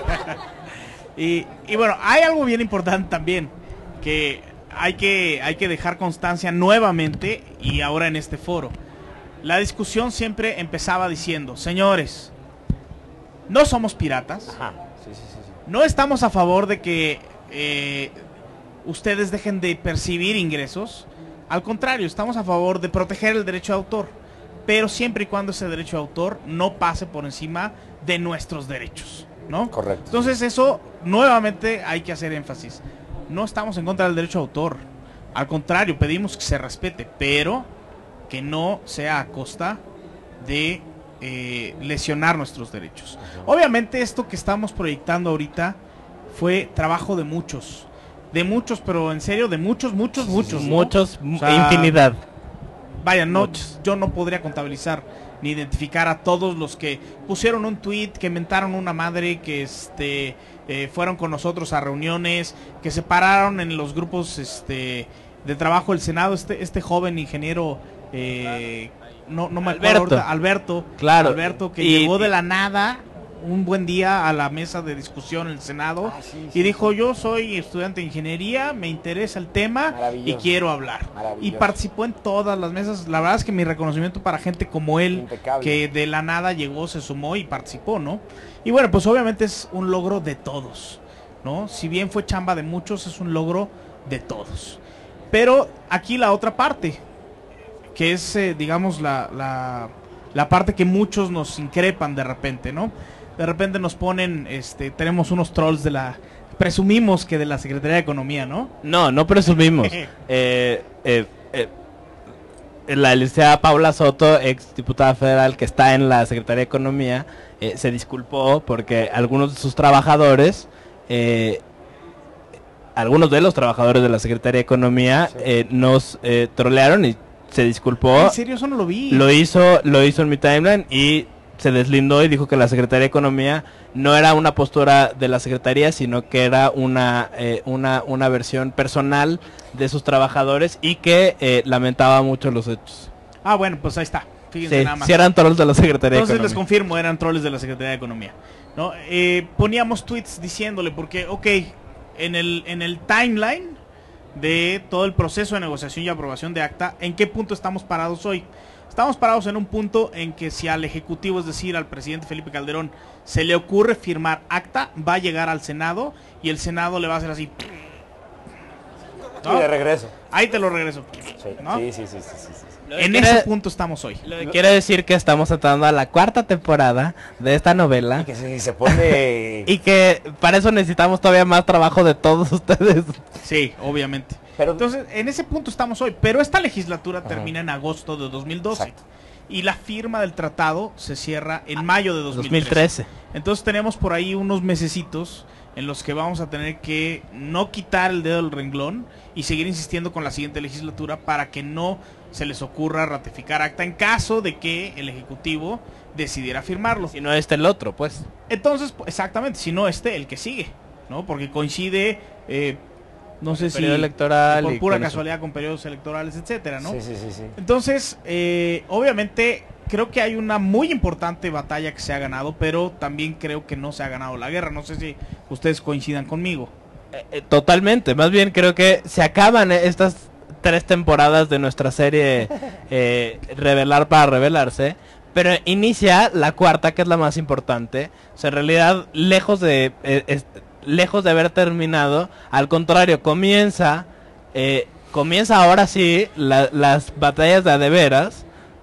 Y, y bueno, hay algo bien importante también, que hay que, hay que dejar constancia nuevamente y ahora en este foro. La discusión siempre empezaba diciendo, señores, no somos piratas, Ajá. Sí, sí, sí, sí. no estamos a favor de que eh, ustedes dejen de percibir ingresos, al contrario, estamos a favor de proteger el derecho de autor, pero siempre y cuando ese derecho de autor no pase por encima de nuestros derechos, ¿no? Correcto. Entonces eso, nuevamente hay que hacer énfasis. No estamos en contra del derecho de autor. Al contrario, pedimos que se respete, pero que no sea a costa de eh, lesionar nuestros derechos. Obviamente esto que estamos proyectando ahorita fue trabajo de muchos. De muchos, pero en serio, de muchos, muchos, muchos. ¿no? Muchos, O sea, infinidad. Vaya, no, Muchos. yo no podría contabilizar ni identificar a todos los que pusieron un tweet, que mentaron una madre, que este eh, fueron con nosotros a reuniones, que se pararon en los grupos este de trabajo del Senado. Este este joven ingeniero, eh, no, no me acuerdo Alberto. ahorita, Alberto, Claro. Alberto, que Y- llegó de la nada un buen día a la mesa de discusión en el Senado Ah, sí, y sí, dijo, yo soy estudiante de ingeniería, me interesa el tema y Maravilloso. quiero hablar. Y Maravilloso. participó en todas las mesas. La verdad es que mi reconocimiento para gente como él, Impecable. que de la nada llegó, se sumó y participó, ¿no? Y bueno, pues obviamente es un logro de todos, ¿no? Si bien fue chamba de muchos, es un logro de todos. Pero aquí la otra parte, que es, eh, digamos, la, la, la parte que muchos nos increpan de repente, ¿no? De repente nos ponen, este, tenemos unos trolls de la, presumimos que de la Secretaría de Economía, ¿no? No, no presumimos. eh, eh, eh, la licenciada Paula Soto, ex diputada federal que está en la Secretaría de Economía, eh, se disculpó porque algunos de sus trabajadores, eh, algunos de los trabajadores de la Secretaría de Economía Sí. eh, nos eh, trolearon y se disculpó. En serio, eso no lo vi. Lo hizo, lo hizo en mi timeline y se deslindó y dijo que la Secretaría de Economía no era una postura de la Secretaría, sino que era una eh, una, una versión personal de sus trabajadores y que eh, lamentaba mucho los hechos. Ah, bueno, pues ahí está. Fíjense Sí, nada más. sí eran trolls de la Secretaría Entonces de les Economía. confirmo, eran troles de la Secretaría de Economía, ¿no? Eh, poníamos tweets diciéndole, porque, ok, en el, en el timeline de todo el proceso de negociación y aprobación de Acta, ¿en qué punto estamos parados hoy? Estamos parados en un punto en que si al Ejecutivo, es decir, al presidente Felipe Calderón, se le ocurre firmar Acta, va a llegar al Senado y el Senado le va a hacer así. ¿no? Y de regreso. Ahí te lo regreso. Sí, ¿no? sí, sí, sí, sí, sí, sí. Lo que En quiere- ese punto estamos hoy. lo que quiere decir que estamos entrando a la cuarta temporada de esta novela Y que si se pone... y que para eso necesitamos todavía más trabajo de todos ustedes. Sí, obviamente. Pero- Entonces, en ese punto estamos hoy, pero esta legislatura termina en agosto de dos mil doce. Exacto. Y la firma del tratado se cierra en mayo de dos mil dos mil trece. trece. Entonces tenemos por ahí unos mesecitos en los que vamos a tener que no quitar el dedo del renglón y seguir insistiendo con la siguiente legislatura para que no se les ocurra ratificar Acta en caso de que el Ejecutivo decidiera firmarlo. Si no este el otro, pues. Entonces, pues, exactamente, si no este, el que sigue, ¿no? Porque coincide, eh, no sé si Periodo electoral por y pura con eso. casualidad con periodos electorales, etcétera, ¿no? Sí, sí, sí, sí. Entonces, eh, obviamente, creo que hay una muy importante batalla que se ha ganado, pero también creo que no se ha ganado la guerra. No sé si ustedes coincidan conmigo. Eh, eh, totalmente, más bien creo que se acaban eh, estas tres temporadas de nuestra serie eh, Revelar para revelarse, pero inicia la cuarta, que es la más importante. O sea, en realidad, lejos de eh, es- lejos de haber terminado, al contrario, comienza eh, comienza ahora sí la- las batallas de a de veras,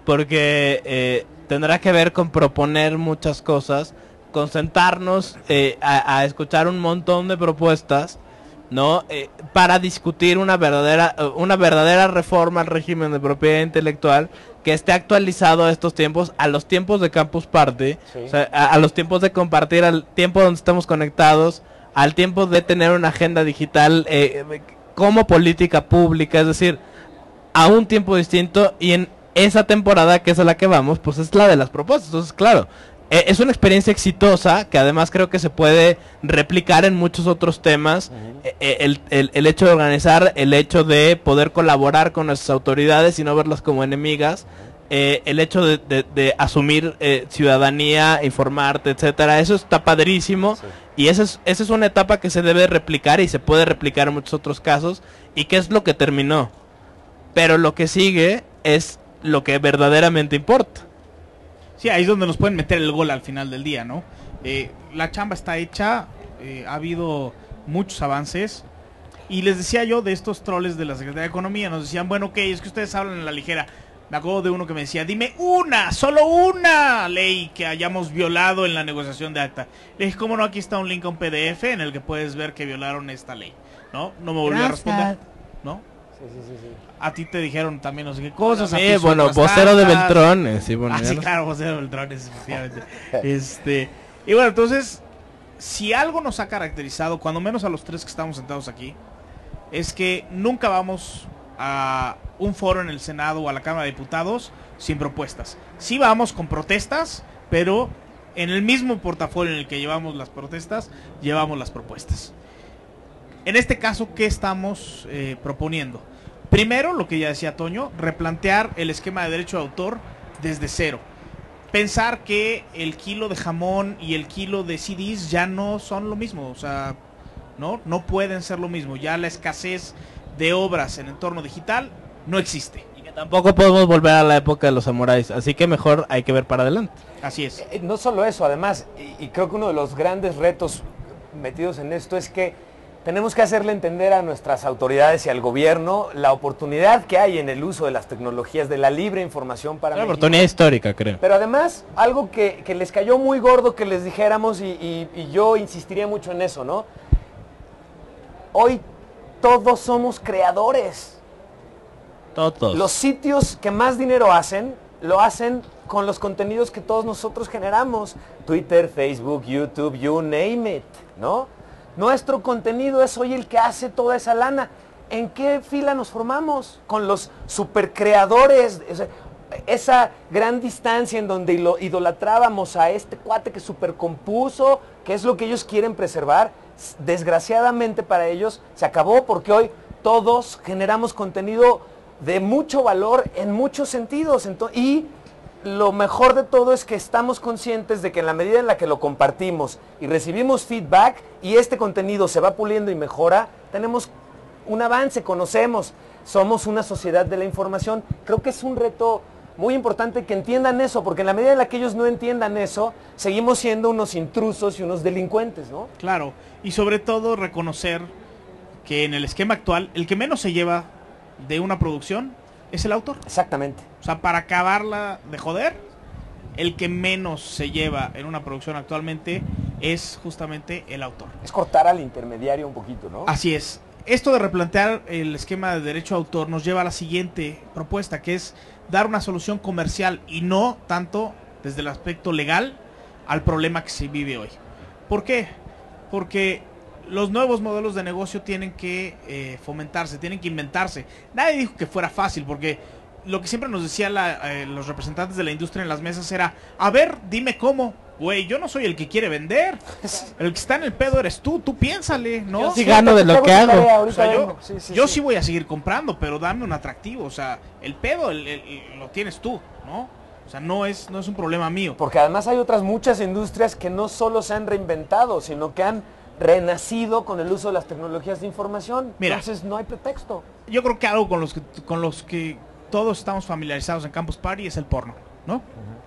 porque eh, tendrá que ver con proponer muchas cosas, con sentarnos eh, a, a escuchar un montón de propuestas, ¿no? Eh, para discutir una verdadera una verdadera reforma al régimen de propiedad intelectual que esté actualizado a estos tiempos, a los tiempos de Campus Party, sí. O sea, a, a los tiempos de compartir, al tiempo donde estamos conectados, al tiempo de tener una agenda digital eh, como política pública, es decir, a un tiempo distinto, y en esa temporada que es a la que vamos, pues es la de las propuestas. Entonces, claro, eh, es una experiencia exitosa que además creo que se puede replicar en muchos otros temas. Uh-huh. eh, el, el, el hecho de organizar, el hecho de poder colaborar con nuestras autoridades y no verlas como enemigas, eh, el hecho de, de, de asumir eh, ciudadanía, informarte, etcétera, eso está padrísimo. Sí. Y esa es, esa es una etapa que se debe replicar y se puede replicar en muchos otros casos. ¿Y qué es lo que terminó? Pero lo que sigue es lo que verdaderamente importa. Sí, ahí es donde nos pueden meter el gol al final del día, ¿no? Eh, la chamba está hecha, eh, ha habido muchos avances. Y les decía yo de estos troles de la Secretaría de Economía, nos decían, bueno, ok, es que ustedes hablan en la ligera. Me acuerdo de uno que me decía, dime una, solo una ley que hayamos violado en la negociación de acta. Le dije, ¿cómo no? Aquí está un link a un P D F en el que puedes ver que violaron esta ley. ¿No? No me volvió Gracias. a responder. ¿No? Sí, sí, sí, sí. A ti te dijeron también no sé qué cosas. Sí, bueno, vocero de Beltrones. Sí, bueno, ah, sí, claro, vocero de Beltrones, efectivamente. este, y bueno, entonces, si algo nos ha caracterizado, cuando menos a los tres que estamos sentados aquí, es que nunca vamos a un foro en el Senado o a la Cámara de Diputados sin propuestas. Sí vamos con protestas, pero en el mismo portafolio en el que llevamos las protestas, llevamos las propuestas. En este caso, ¿qué estamos eh, proponiendo? Primero, lo que ya decía Toño, replantear el esquema de derecho de autor desde cero. Pensar que el kilo de jamón y el kilo de C Ds ya no son lo mismo, o sea, no, no pueden ser lo mismo. Ya la escasez de obras en entorno digital no existe. Y que tampoco podemos volver a la época de los samuráis, así que mejor hay que ver para adelante. Así es. Eh, no solo eso, además, y, y creo que uno de los grandes retos metidos en esto es que tenemos que hacerle entender a nuestras autoridades y al gobierno la oportunidad que hay en el uso de las tecnologías, de la libre información para México. Una oportunidad histórica, creo. Pero además, algo que, que les cayó muy gordo que les dijéramos, y, y, y yo insistiría mucho en eso, ¿no? Hoy todos somos creadores. Todos. Los sitios que más dinero hacen, lo hacen con los contenidos que todos nosotros generamos. Twitter, Facebook, YouTube, you name it, ¿no? Nuestro contenido es hoy el que hace toda esa lana. ¿En qué fila nos formamos? Con los supercreadores, esa gran distancia en donde idolatrábamos a este cuate que supercompuso, que es lo que ellos quieren preservar. Desgraciadamente para ellos se acabó, porque hoy todos generamos contenido de mucho valor en muchos sentidos. Entonces, y lo mejor de todo es que estamos conscientes de que en la medida en la que lo compartimos y recibimos feedback y este contenido se va puliendo y mejora, tenemos un avance, conocemos, somos una sociedad de la información. Creo que es un reto muy importante que entiendan eso, porque en la medida en la que ellos no entiendan eso, seguimos siendo unos intrusos y unos delincuentes, ¿no? Claro, y sobre todo reconocer que en el esquema actual, el que menos se lleva de una producción es el autor. Exactamente. O sea, para acabarla de joder, el que menos se lleva en una producción actualmente es justamente el autor. Es cortar al intermediario un poquito, ¿no? Así es. Esto de replantear el esquema de derecho de autor nos lleva a la siguiente propuesta, que es dar una solución comercial y no tanto desde el aspecto legal al problema que se vive hoy. ¿Por qué? Porque los nuevos modelos de negocio tienen que eh, fomentarse, tienen que inventarse. Nadie dijo que fuera fácil, porque lo que siempre nos decían eh, los representantes de la industria en las mesas era, a ver, dime cómo. Güey, yo no soy el que quiere vender. El que está en el pedo eres tú, tú piénsale, ¿no? Yo sí gano de lo que hago. O sea, yo sí, sí, yo sí. sí voy a seguir comprando, pero dame un atractivo. O sea, el pedo el, el, el, lo tienes tú, ¿no? O sea, no es, no es un problema mío. Porque además hay otras muchas industrias que no solo se han reinventado, sino que han renacido con el uso de las tecnologías de información. Mira, entonces no hay pretexto. Yo creo que algo con los que, con los que todos estamos familiarizados en Campus Party es el porno, ¿no? Uh-huh.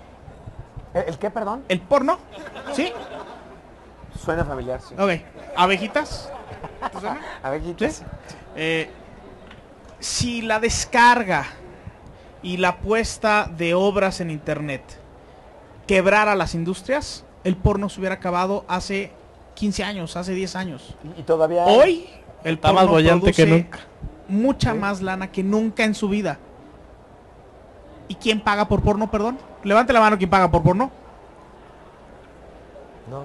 ¿El, ¿El qué, perdón? El porno, ¿sí? Suena familiar, sí. Ok. ¿Abejitas? ¿Te suena? ¿Abejitas? ¿Sí? Eh, si la descarga y la puesta de obras en internet quebrara las industrias, el porno se hubiera acabado hace quince años, hace diez años. Y todavía... Hoy el Está porno más bollante que produce nunca. mucha Sí. más lana que nunca en su vida. ¿Y quién paga por porno, perdón? Levante la mano quien paga por porno. No.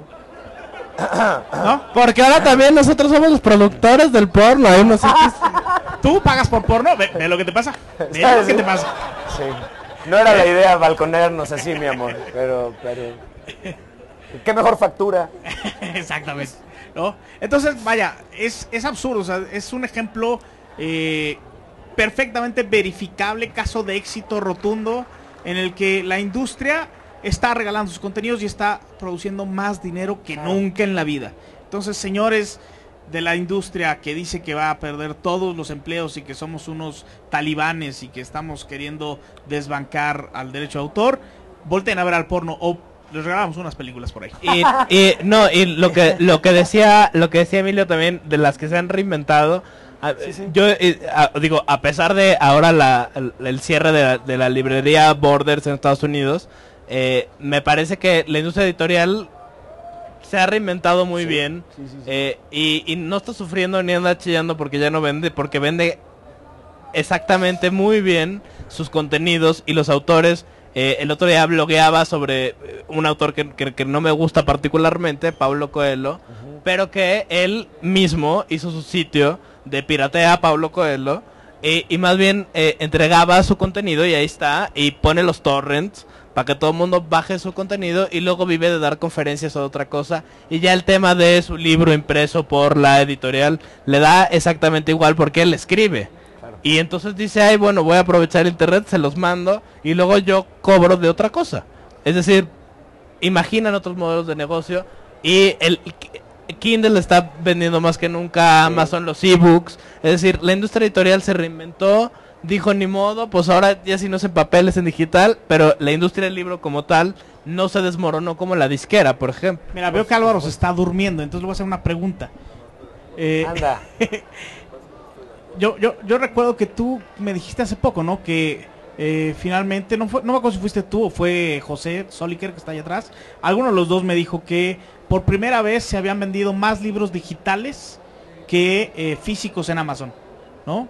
¿No? Porque ahora también nosotros somos los productores del porno. Hay unos sitios- ¿Tú pagas por porno? Ve, ve lo que te pasa. Ve lo que Sí. te pasa. Sí. No era la idea balconearnos así, mi amor, pero, pero... ¿Qué mejor factura? Exactamente. ¿No? Entonces, vaya, es, es absurdo. O sea, es un ejemplo eh, perfectamente verificable, caso de éxito rotundo, en el que la industria está regalando sus contenidos y está produciendo más dinero que Claro. nunca en la vida. Entonces, señores de la industria que dice que va a perder todos los empleos y que somos unos talibanes y que estamos queriendo desbancar al derecho de autor, volteen a ver al porno o les regalamos unas películas por ahí. Y, y no, y lo que lo que decía, lo que decía Emilio también, de las que se han reinventado, a- Sí, sí. yo eh, a- digo, a pesar de ahora la, el, el cierre de la, de la librería Borders en Estados Unidos, eh, me parece que la industria editorial se ha reinventado muy Sí, bien, sí, sí, sí. eh, y, y no está sufriendo ni anda chillando porque ya no vende, porque vende exactamente muy bien sus contenidos y los autores. Eh, el otro día blogueaba sobre eh, un autor que, que- que no me gusta particularmente, Paulo Coelho, pero que él mismo hizo su sitio de piratea Paulo Coelho, y, y más bien eh, entregaba su contenido y ahí está, y pone los torrents para que todo el mundo baje su contenido y luego vive de dar conferencias o otra cosa, y ya el tema de su libro impreso por la editorial le da exactamente igual porque él escribe. Claro. Y entonces dice, ay, bueno, voy a aprovechar internet, se los mando y luego yo cobro de otra cosa. Es decir, imaginan otros modelos de negocio, y el Kindle está vendiendo más que nunca, Amazon, los ebooks. Es decir, la industria editorial se reinventó, dijo ni modo, pues ahora ya si no es en papel es en digital, pero la industria del libro como tal no se desmoronó como la disquera, por ejemplo. Mira, veo que Álvaro se está durmiendo, entonces le voy a hacer una pregunta. Eh, Anda. yo, yo, yo recuerdo que tú me dijiste hace poco, ¿no? Que eh, finalmente, no, fue, no me acuerdo si fuiste tú o fue José Soliker, que está allá atrás. Alguno de los dos me dijo que por primera vez se habían vendido más libros digitales que eh, físicos en Amazon, ¿no?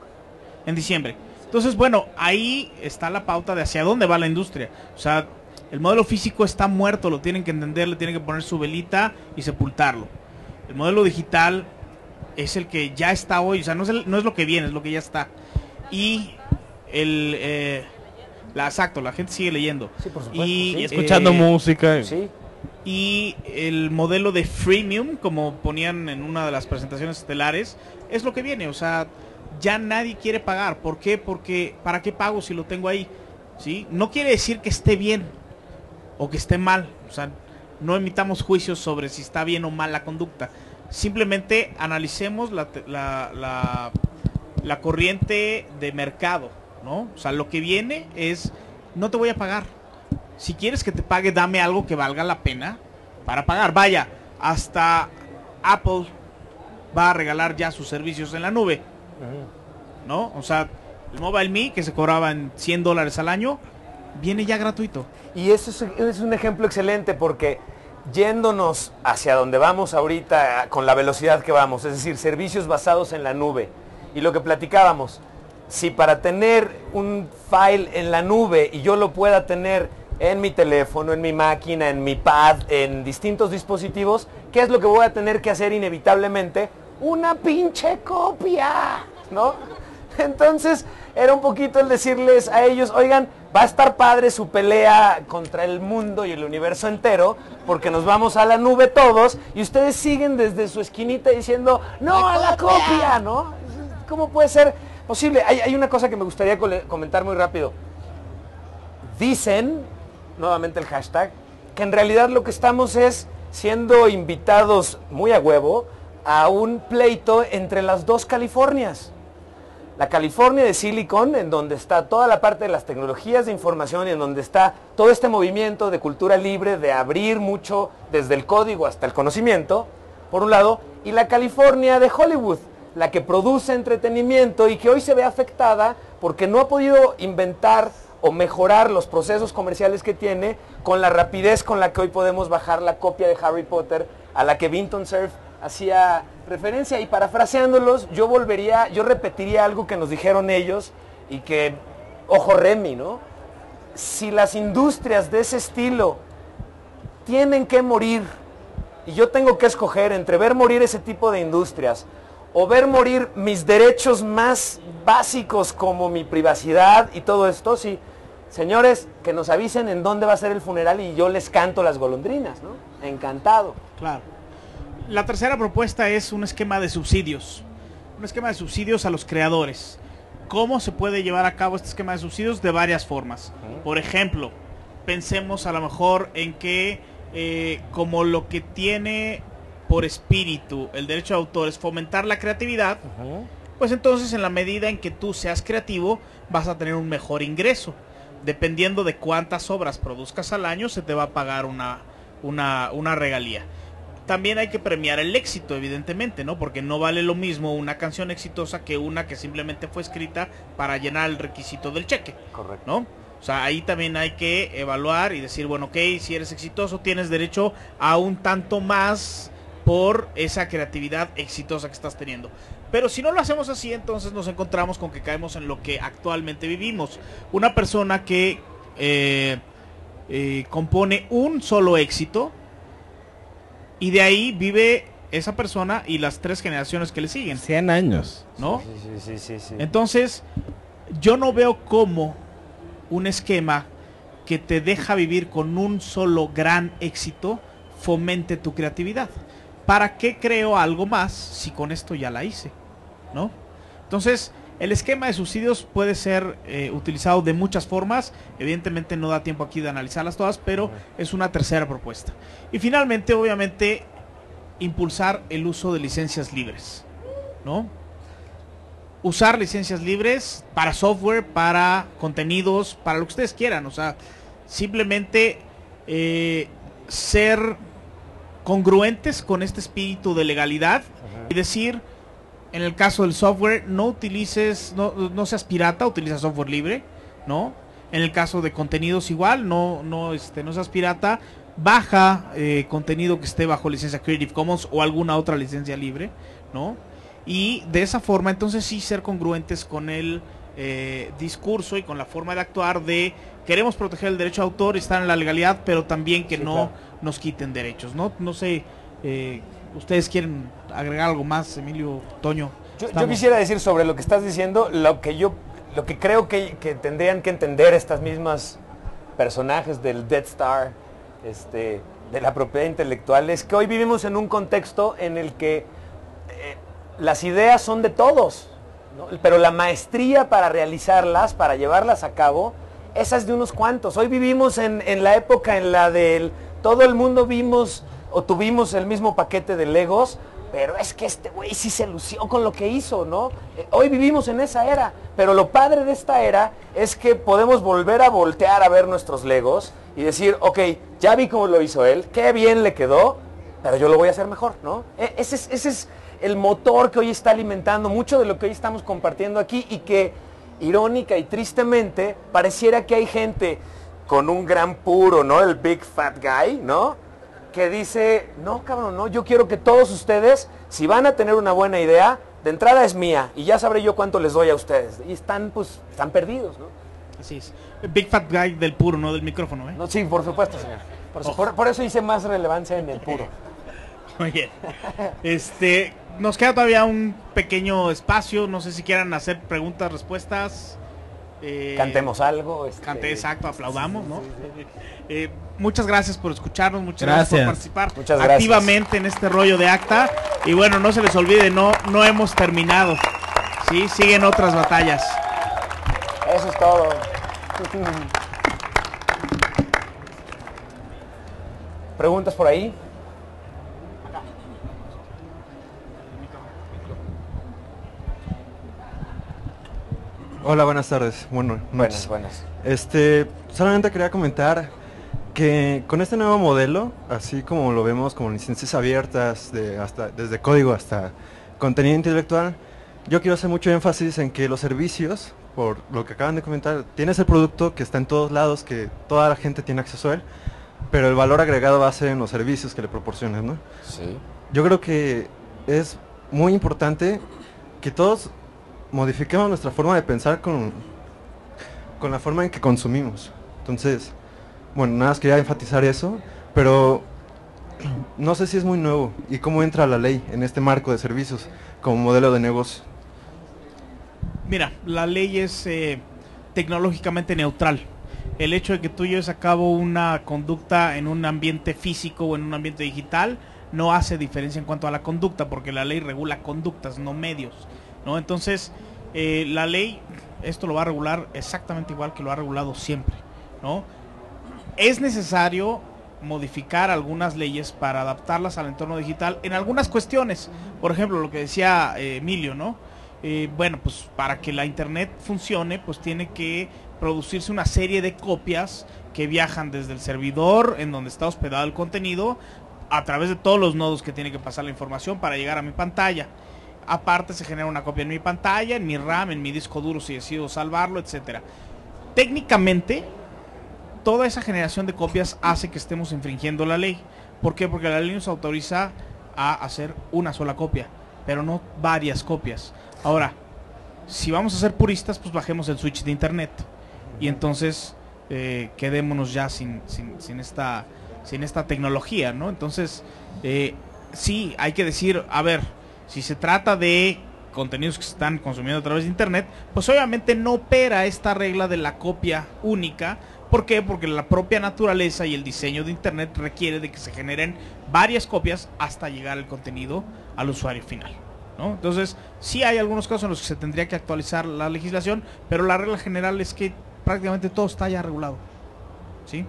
En diciembre. Entonces, bueno, ahí está la pauta de hacia dónde va la industria. O sea, el modelo físico está muerto, lo tienen que entender, le tienen que poner su velita y sepultarlo. El modelo digital es el que ya está hoy, o sea, no es, el- no es lo que viene, es lo que ya está. Y el... eh, la, exacto, la gente sigue leyendo. Sí, por supuesto, Y, sí. Y escuchando eh, música. Sí. y el modelo de freemium, como ponían en una de las presentaciones estelares, es lo que viene. O sea, ya nadie quiere pagar. ¿Por qué? Porque ¿para qué pago si lo tengo ahí? ¿Sí? No quiere decir que esté bien o que esté mal. O sea, no emitamos juicios sobre si está bien o mal la conducta. Simplemente analicemos la, te- la, la, la corriente de mercado, ¿no? O sea, lo que viene es, no te voy a pagar. Si quieres que te pague, dame algo que valga la pena para pagar. Vaya, hasta Apple va a regalar ya sus servicios en la nube, ¿no? O sea, el Mobile Me, que se cobraba en cien dólares al año, viene ya gratuito. Y eso es, es un ejemplo excelente porque yéndonos hacia donde vamos ahorita con la velocidad que vamos, es decir, servicios basados en la nube. Y lo que platicábamos, si para tener un file en la nube y yo lo pueda tener en mi teléfono, en mi máquina, en mi pad, en distintos dispositivos, ¿qué es lo que voy a tener que hacer inevitablemente? Una pinche copia, ¿no? Entonces era un poquito el decirles a ellos, oigan, va a estar padre su pelea contra el mundo y el universo entero, porque nos vamos a la nube todos y ustedes siguen desde su esquinita diciendo, no a la copia, ¿no? ¿Cómo puede ser posible? Hay, hay una cosa que me gustaría cole- comentar muy rápido. Dicen, nuevamente el hashtag, que en realidad lo que estamos es siendo invitados muy a huevo a un pleito entre las dos Californias. La California de Silicon, en donde está toda la parte de las tecnologías de información y en donde está todo este movimiento de cultura libre, de abrir mucho desde el código hasta el conocimiento, por un lado, y la California de Hollywood, la que produce entretenimiento y que hoy se ve afectada porque no ha podido inventar o mejorar los procesos comerciales que tiene con la rapidez con la que hoy podemos bajar la copia de Harry Potter a la que Vinton Cerf hacía referencia. Y parafraseándolos, yo volvería, yo repetiría algo que nos dijeron ellos y que, ojo Remy, ¿no? Si las industrias de ese estilo tienen que morir y yo tengo que escoger entre ver morir ese tipo de industrias o ver morir mis derechos más básicos como mi privacidad y todo esto, sí, señores, que nos avisen en dónde va a ser el funeral y yo les canto las golondrinas, ¿no? Encantado. Claro. La tercera propuesta es un esquema de subsidios. Un esquema de subsidios a los creadores. ¿Cómo se puede llevar a cabo este esquema de subsidios? De varias formas. Por ejemplo, pensemos a lo mejor en que eh, como lo que tiene por espíritu el derecho de autor es fomentar la creatividad, uh-huh. pues entonces en la medida en que tú seas creativo vas a tener un mejor ingreso. Dependiendo de cuántas obras produzcas al año se te va a pagar una, una, una regalía. También hay que premiar el éxito, evidentemente, ¿no? Porque no vale lo mismo una canción exitosa que una que simplemente fue escrita para llenar el requisito del cheque. Correcto. ¿No? O sea, ahí también hay que evaluar y decir, bueno, ok, si eres exitoso tienes derecho a un tanto más por esa creatividad exitosa que estás teniendo. Pero si no lo hacemos así, entonces nos encontramos con que caemos en lo que actualmente vivimos. Una persona que eh, eh, compone un solo éxito y de ahí vive esa persona y las tres generaciones que le siguen. cien años. ¿No? Sí, sí, sí, sí, sí. Entonces, yo no veo cómo un esquema que te deja vivir con un solo gran éxito fomente tu creatividad. ¿Para qué creo algo más si con esto ya la hice? ¿No? Entonces, el esquema de subsidios puede ser eh, utilizado de muchas formas. Evidentemente no da tiempo aquí de analizarlas todas, pero es una tercera propuesta. Y finalmente, obviamente, impulsar el uso de licencias libres, ¿no? Usar licencias libres para software, para contenidos, para lo que ustedes quieran. O sea, simplemente eh, ser congruentes con este espíritu de legalidad. Ajá. Y decir, en el caso del software, no utilices, no, no seas pirata, utiliza software libre, ¿no? En el caso de contenidos igual, no, no, este, no seas pirata, baja eh, contenido que esté bajo licencia Creative Commons o alguna otra licencia libre, ¿no? Y de esa forma, entonces sí ser congruentes con el eh, discurso y con la forma de actuar de queremos proteger el derecho de autor y estar en la legalidad, pero también que sí, no claro. nos quiten derechos, ¿no? No sé, eh, ¿ustedes quieren agregar algo más, Emilio, Toño? Yo, yo quisiera decir sobre lo que estás diciendo, lo que yo, lo que creo que, que tendrían que entender estas mismas personajes del Death Star, este, de la propiedad intelectual, es que hoy vivimos en un contexto en el que eh, las ideas son de todos, ¿no? Pero la maestría para realizarlas, para llevarlas a cabo, esa es de unos cuantos. Hoy vivimos en, en la época en la del todo el mundo vimos o tuvimos el mismo paquete de Legos, pero es que este güey sí se lució con lo que hizo, ¿no? Eh, hoy vivimos en esa era, pero lo padre de esta era es que podemos volver a voltear a ver nuestros Legos y decir, ok, ya vi cómo lo hizo él, qué bien le quedó, pero yo lo voy a hacer mejor, ¿no? E ese es, ese es el motor que hoy está alimentando mucho de lo que hoy estamos compartiendo aquí y que, irónica y tristemente, pareciera que hay gente con un gran puro, ¿no? El big fat guy, ¿no? Que dice, no, cabrón, no, yo quiero que todos ustedes, si van a tener una buena idea, de entrada es mía, y ya sabré yo cuánto les doy a ustedes. Y están, pues, están perdidos, ¿no? Así es. El big fat guy del puro, no del micrófono, ¿eh? No, sí, por supuesto, señor. Por, su, por, por eso hice más relevancia en el puro. Muy bien. Este, nos queda todavía un pequeño espacio, no sé si quieran hacer preguntas, respuestas. Eh, Cantemos algo. Este... Cante, exacto, aplaudamos, ¿no? Eh, muchas gracias por escucharnos, muchas gracias, gracias por participar muchas activamente en este rollo de acta. Y bueno, no se les olvide, no, no hemos terminado. Sí, siguen otras batallas. Eso es todo. ¿Preguntas por ahí? Hola, buenas tardes. Bueno, buenas, buenas. Este, solamente quería comentar que con este nuevo modelo, así como lo vemos como licencias abiertas, de hasta desde código hasta contenido intelectual, yo quiero hacer mucho énfasis en que los servicios, por lo que acaban de comentar, tienes el producto que está en todos lados, que toda la gente tiene acceso a él, pero el valor agregado va a ser en los servicios que le proporciones, ¿no? Sí. Yo creo que es muy importante que todos modifiquemos nuestra forma de pensar con, con la forma en que consumimos. Entonces, bueno, nada más quería enfatizar eso, pero no sé si es muy nuevo y cómo entra la ley en este marco de servicios como modelo de negocio. Mira, la ley es eh, tecnológicamente neutral. El hecho de que tú lleves a cabo una conducta en un ambiente físico o en un ambiente digital no hace diferencia en cuanto a la conducta, porque la ley regula conductas, no medios, ¿no? Entonces, eh, la ley, esto lo va a regular exactamente igual que lo ha regulado siempre, ¿no? Es necesario modificar algunas leyes para adaptarlas al entorno digital en algunas cuestiones. Por ejemplo, lo que decía eh, Emilio, ¿no? Eh, bueno, pues para que la internet funcione, pues tiene que producirse una serie de copias que viajan desde el servidor en donde está hospedado el contenido a través de todos los nodos que tiene que pasar la información para llegar a mi pantalla. Aparte se genera una copia en mi pantalla, en mi RAM, en mi disco duro si decido salvarlo, etcétera. Técnicamente, toda esa generación de copias hace que estemos infringiendo la ley. ¿Por qué? Porque la ley nos autoriza a hacer una sola copia, pero no varias copias. Ahora, si vamos a ser puristas, pues bajemos el switch de internet y entonces eh, quedémonos ya sin, sin, sin esta sin esta tecnología, ¿no? Entonces, eh, sí, hay que decir, a ver, si se trata de contenidos que se están consumiendo a través de internet, pues obviamente no opera esta regla de la copia única. ¿Por qué? Porque la propia naturaleza y el diseño de internet requiere de que se generen varias copias hasta llegar el contenido al usuario final, ¿no? Entonces, sí hay algunos casos en los que se tendría que actualizar la legislación, pero la regla general es que prácticamente todo está ya regulado, ¿sí?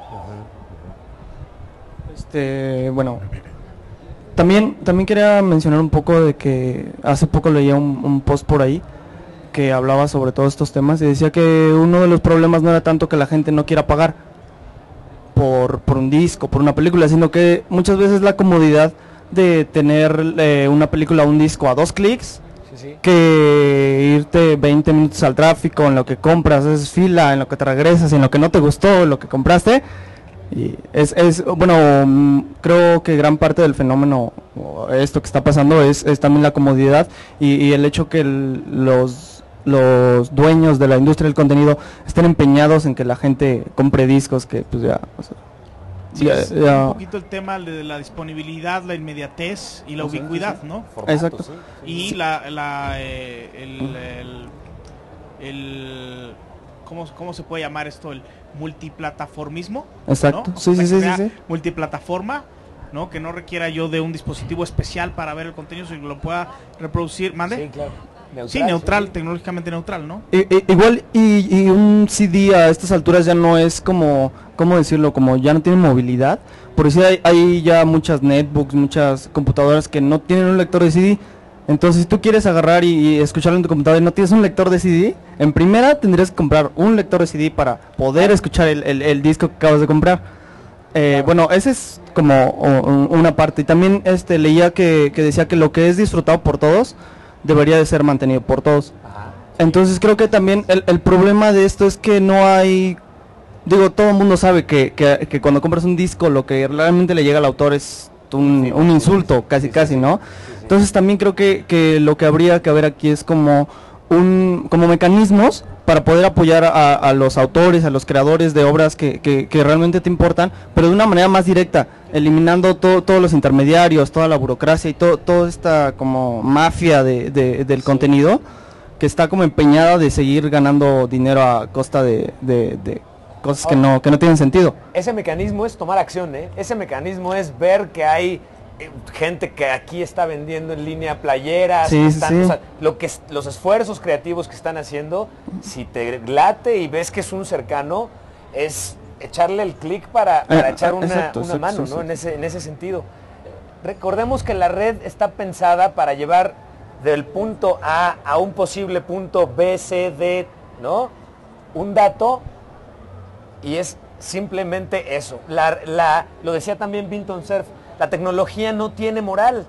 Este, bueno, también, también quería mencionar un poco de que hace poco leía un, un post por ahí que hablaba sobre todos estos temas y decía que uno de los problemas no era tanto que la gente no quiera pagar por, por un disco, por una película, sino que muchas veces la comodidad de tener eh, una película o un disco a dos clics, sí, sí, que irte veinte minutos al tráfico, en lo que compras, es fila, en lo que te regresas, en lo que no te gustó, lo que compraste. Y es, es, bueno, creo que gran parte del fenómeno, esto que está pasando, es, es también la comodidad y, y el hecho que el, los, los dueños de la industria del contenido estén empeñados en que la gente compre discos que pues ya... O sea, sí, ya, es ya. un poquito el tema de la disponibilidad, la inmediatez y la sí, ubicuidad, sí, sí. ¿no? Formato, exacto. Sí, sí, Y sí. la, la eh, el, el, el ¿cómo, ¿cómo se puede llamar esto? El multiplataformismo, Exacto, ¿no? sí, O sea, sí, que sí, sea sí, sí. multiplataforma, ¿no? Que no requiera yo de un dispositivo especial para ver el contenido, sino que lo pueda reproducir, ¿mande? Sí, claro. Neutral, Sí, neutral, sí, sí. tecnológicamente neutral, ¿no? I- i- igual y, y un C D a estas alturas ya no es como, ¿cómo decirlo? Como ya no tiene movilidad. Por eso hay, hay ya muchas netbooks, muchas computadoras que no tienen un lector de C D. Entonces si tú quieres agarrar y, y escucharlo en tu computadora y no tienes un lector de C D, en primera tendrías que comprar un lector de C D para poder escuchar el, el, el disco que acabas de comprar. Eh, Claro. Bueno, ese es como o- o- una parte. Y también este leía que, que decía que lo que es disfrutado por todos debería de ser mantenido por todos. Ajá. Entonces creo que también el, el problema de esto es que no hay, digo, todo el mundo sabe que, que, que cuando compras un disco lo que realmente le llega al autor es un, Sí, un sí, insulto, sí, casi sí, casi, sí, ¿no? sí, sí. Entonces también creo que, que lo que habría que haber aquí es como un como mecanismos para poder apoyar a, a los autores, a los creadores de obras que, que, que realmente te importan, pero de una manera más directa, eliminando to- todos los intermediarios, toda la burocracia y to- toda esta como mafia de, de- del Sí. contenido que está como empeñada de seguir ganando dinero a costa de, de- de cosas que no, que no tienen sentido. Ese mecanismo es tomar acción, ¿eh? Ese mecanismo es ver que hay eh, gente que aquí está vendiendo en línea playeras, Sí, que sí, están- sí. o sea, lo que es- los esfuerzos creativos que están haciendo, si te late y ves que es un cercano, es echarle el clic para, para Eh, echar una, exacto, una exacto, mano, sí, ¿no? sí. En ese, en ese sentido. Recordemos que la red está pensada para llevar del punto A a un posible punto B, C, D, ¿no? Un dato y es simplemente eso. La, la, lo decía también Vinton Cerf, la tecnología no tiene moral.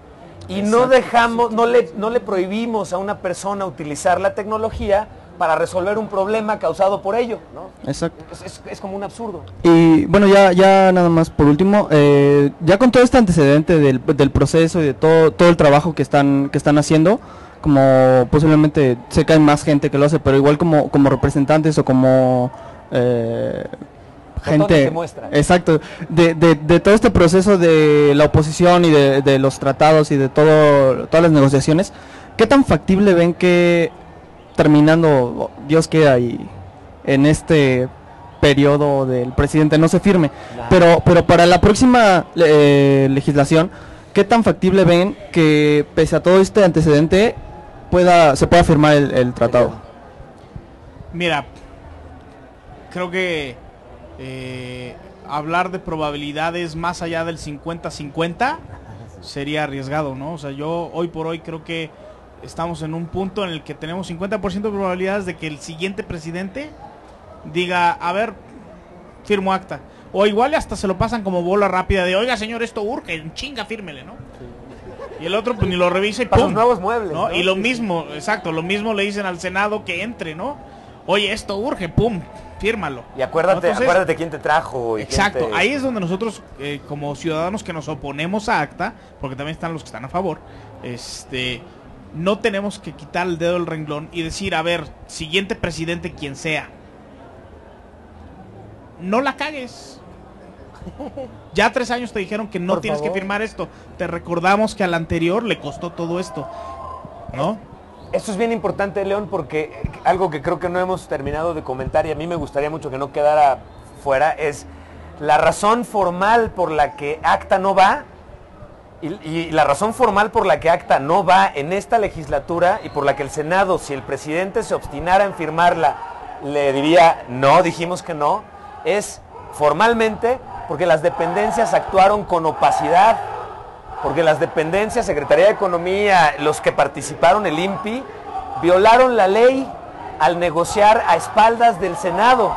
Y Exacto. no dejamos, no le, no le prohibimos a una persona utilizar la tecnología para resolver un problema causado por ello, ¿no? Exacto. Es, es, es como un absurdo. Y bueno, ya ya nada más por último, eh, ya con todo este antecedente del, del proceso y de todo todo el trabajo que están que están haciendo, como posiblemente sé que hay más gente que lo hace, pero igual como como representantes o como eh, gente, exacto, de, de, de todo este proceso de la oposición y de, de los tratados y de todo todas las negociaciones, ¿qué tan factible ven que terminando, Dios quiera, y en este periodo del presidente no se firme, nah. pero pero para la próxima eh, legislación, ¿qué tan factible ven que pese a todo este antecedente pueda se pueda firmar el, el tratado? Mira, creo que eh, hablar de probabilidades más allá del cincuenta cincuenta sería arriesgado, ¿no? O sea, yo hoy por hoy creo que estamos en un punto en el que tenemos cincuenta por ciento de probabilidades de que el siguiente presidente diga, a ver, firmo acta. O igual hasta se lo pasan como bola rápida de, oiga señor, esto urge, en chinga, fírmele, ¿no? Sí. Y el otro pues ni lo revisa y para ¡pum! Los nuevos muebles, ¿no? ¿no? Y lo mismo, exacto, lo mismo le dicen al Senado que entre, ¿no? Oye, esto urge, ¡pum! Fírmalo. Y acuérdate, Entonces, acuérdate quién te trajo. Y exacto, te... ahí es donde nosotros, eh, como ciudadanos que nos oponemos a acta, porque también están los que están a favor, este, no tenemos que quitar el dedo del renglón y decir, a ver, siguiente presidente quien sea, no la cagues. Ya tres años te dijeron que no Por tienes favor. que firmar esto. Te recordamos que al anterior le costó todo esto, ¿no? Esto es bien importante, León, porque algo que creo que no hemos terminado de comentar y a mí me gustaría mucho que no quedara fuera es la razón formal por la que ACTA no va y, y la razón formal por la que ACTA no va en esta legislatura y por la que el Senado, si el presidente se obstinara en firmarla, le diría no, dijimos que no, es formalmente porque las dependencias actuaron con opacidad. Porque las dependencias, Secretaría de Economía, los que participaron, el I N P I, violaron la ley al negociar a espaldas del Senado.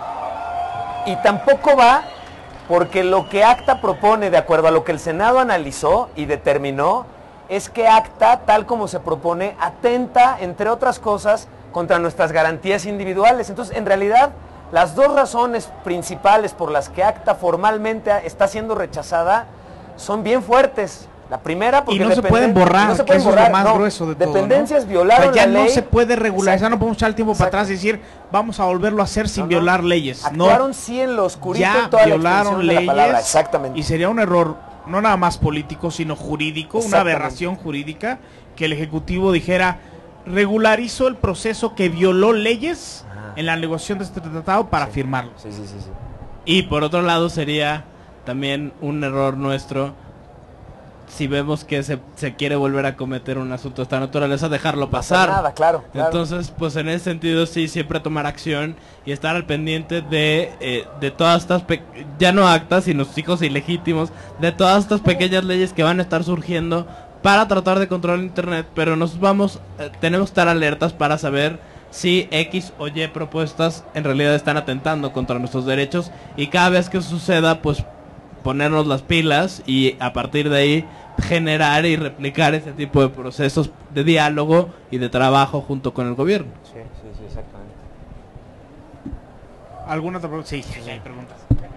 Y tampoco va porque lo que ACTA propone, de acuerdo a lo que el Senado analizó y determinó, es que ACTA, tal como se propone, atenta, entre otras cosas, contra nuestras garantías individuales. Entonces, en realidad, las dos razones principales por las que ACTA formalmente está siendo rechazada son bien fuertes. La primera porque y no se pueden borrar, no se que pueden eso borrar, es lo más no. grueso de todo, Dependencias ¿no? violaron o sea, ya la no ley. se puede regularizar, Exacto. no podemos echar el tiempo Exacto. para atrás y decir vamos a volverlo a hacer sin no, no. violar leyes. Actuaron no, sí en lo oscurito ya en toda violaron la leyes de la palabra. Exactamente. Y sería un error no nada más político, sino jurídico, una aberración jurídica que el Ejecutivo dijera regularizó el proceso que violó leyes Ajá. en la negociación de este tratado para sí. firmarlo. Sí, sí, sí, sí. Y por otro lado sería también un error nuestro si vemos que se, se quiere volver a cometer un asunto de esta naturaleza, dejarlo pasar. Nada, claro, claro. Entonces, pues en ese sentido sí, siempre tomar acción y estar al pendiente de, eh, de todas estas, ya no actas, sino hijos ilegítimos, de todas estas pequeñas leyes que van a estar surgiendo para tratar de controlar Internet, pero nos vamos, eh, tenemos que estar alertas para saber si X o Y propuestas en realidad están atentando contra nuestros derechos y cada vez que suceda, pues ponernos las pilas y a partir de ahí generar y replicar ese tipo de procesos de diálogo y de trabajo junto con el gobierno. Sí, sí, sí, exactamente. ¿Alguna otra pregunta? Sí, sí, sí, hay preguntas.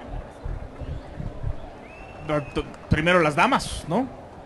Primero las damas, ¿no?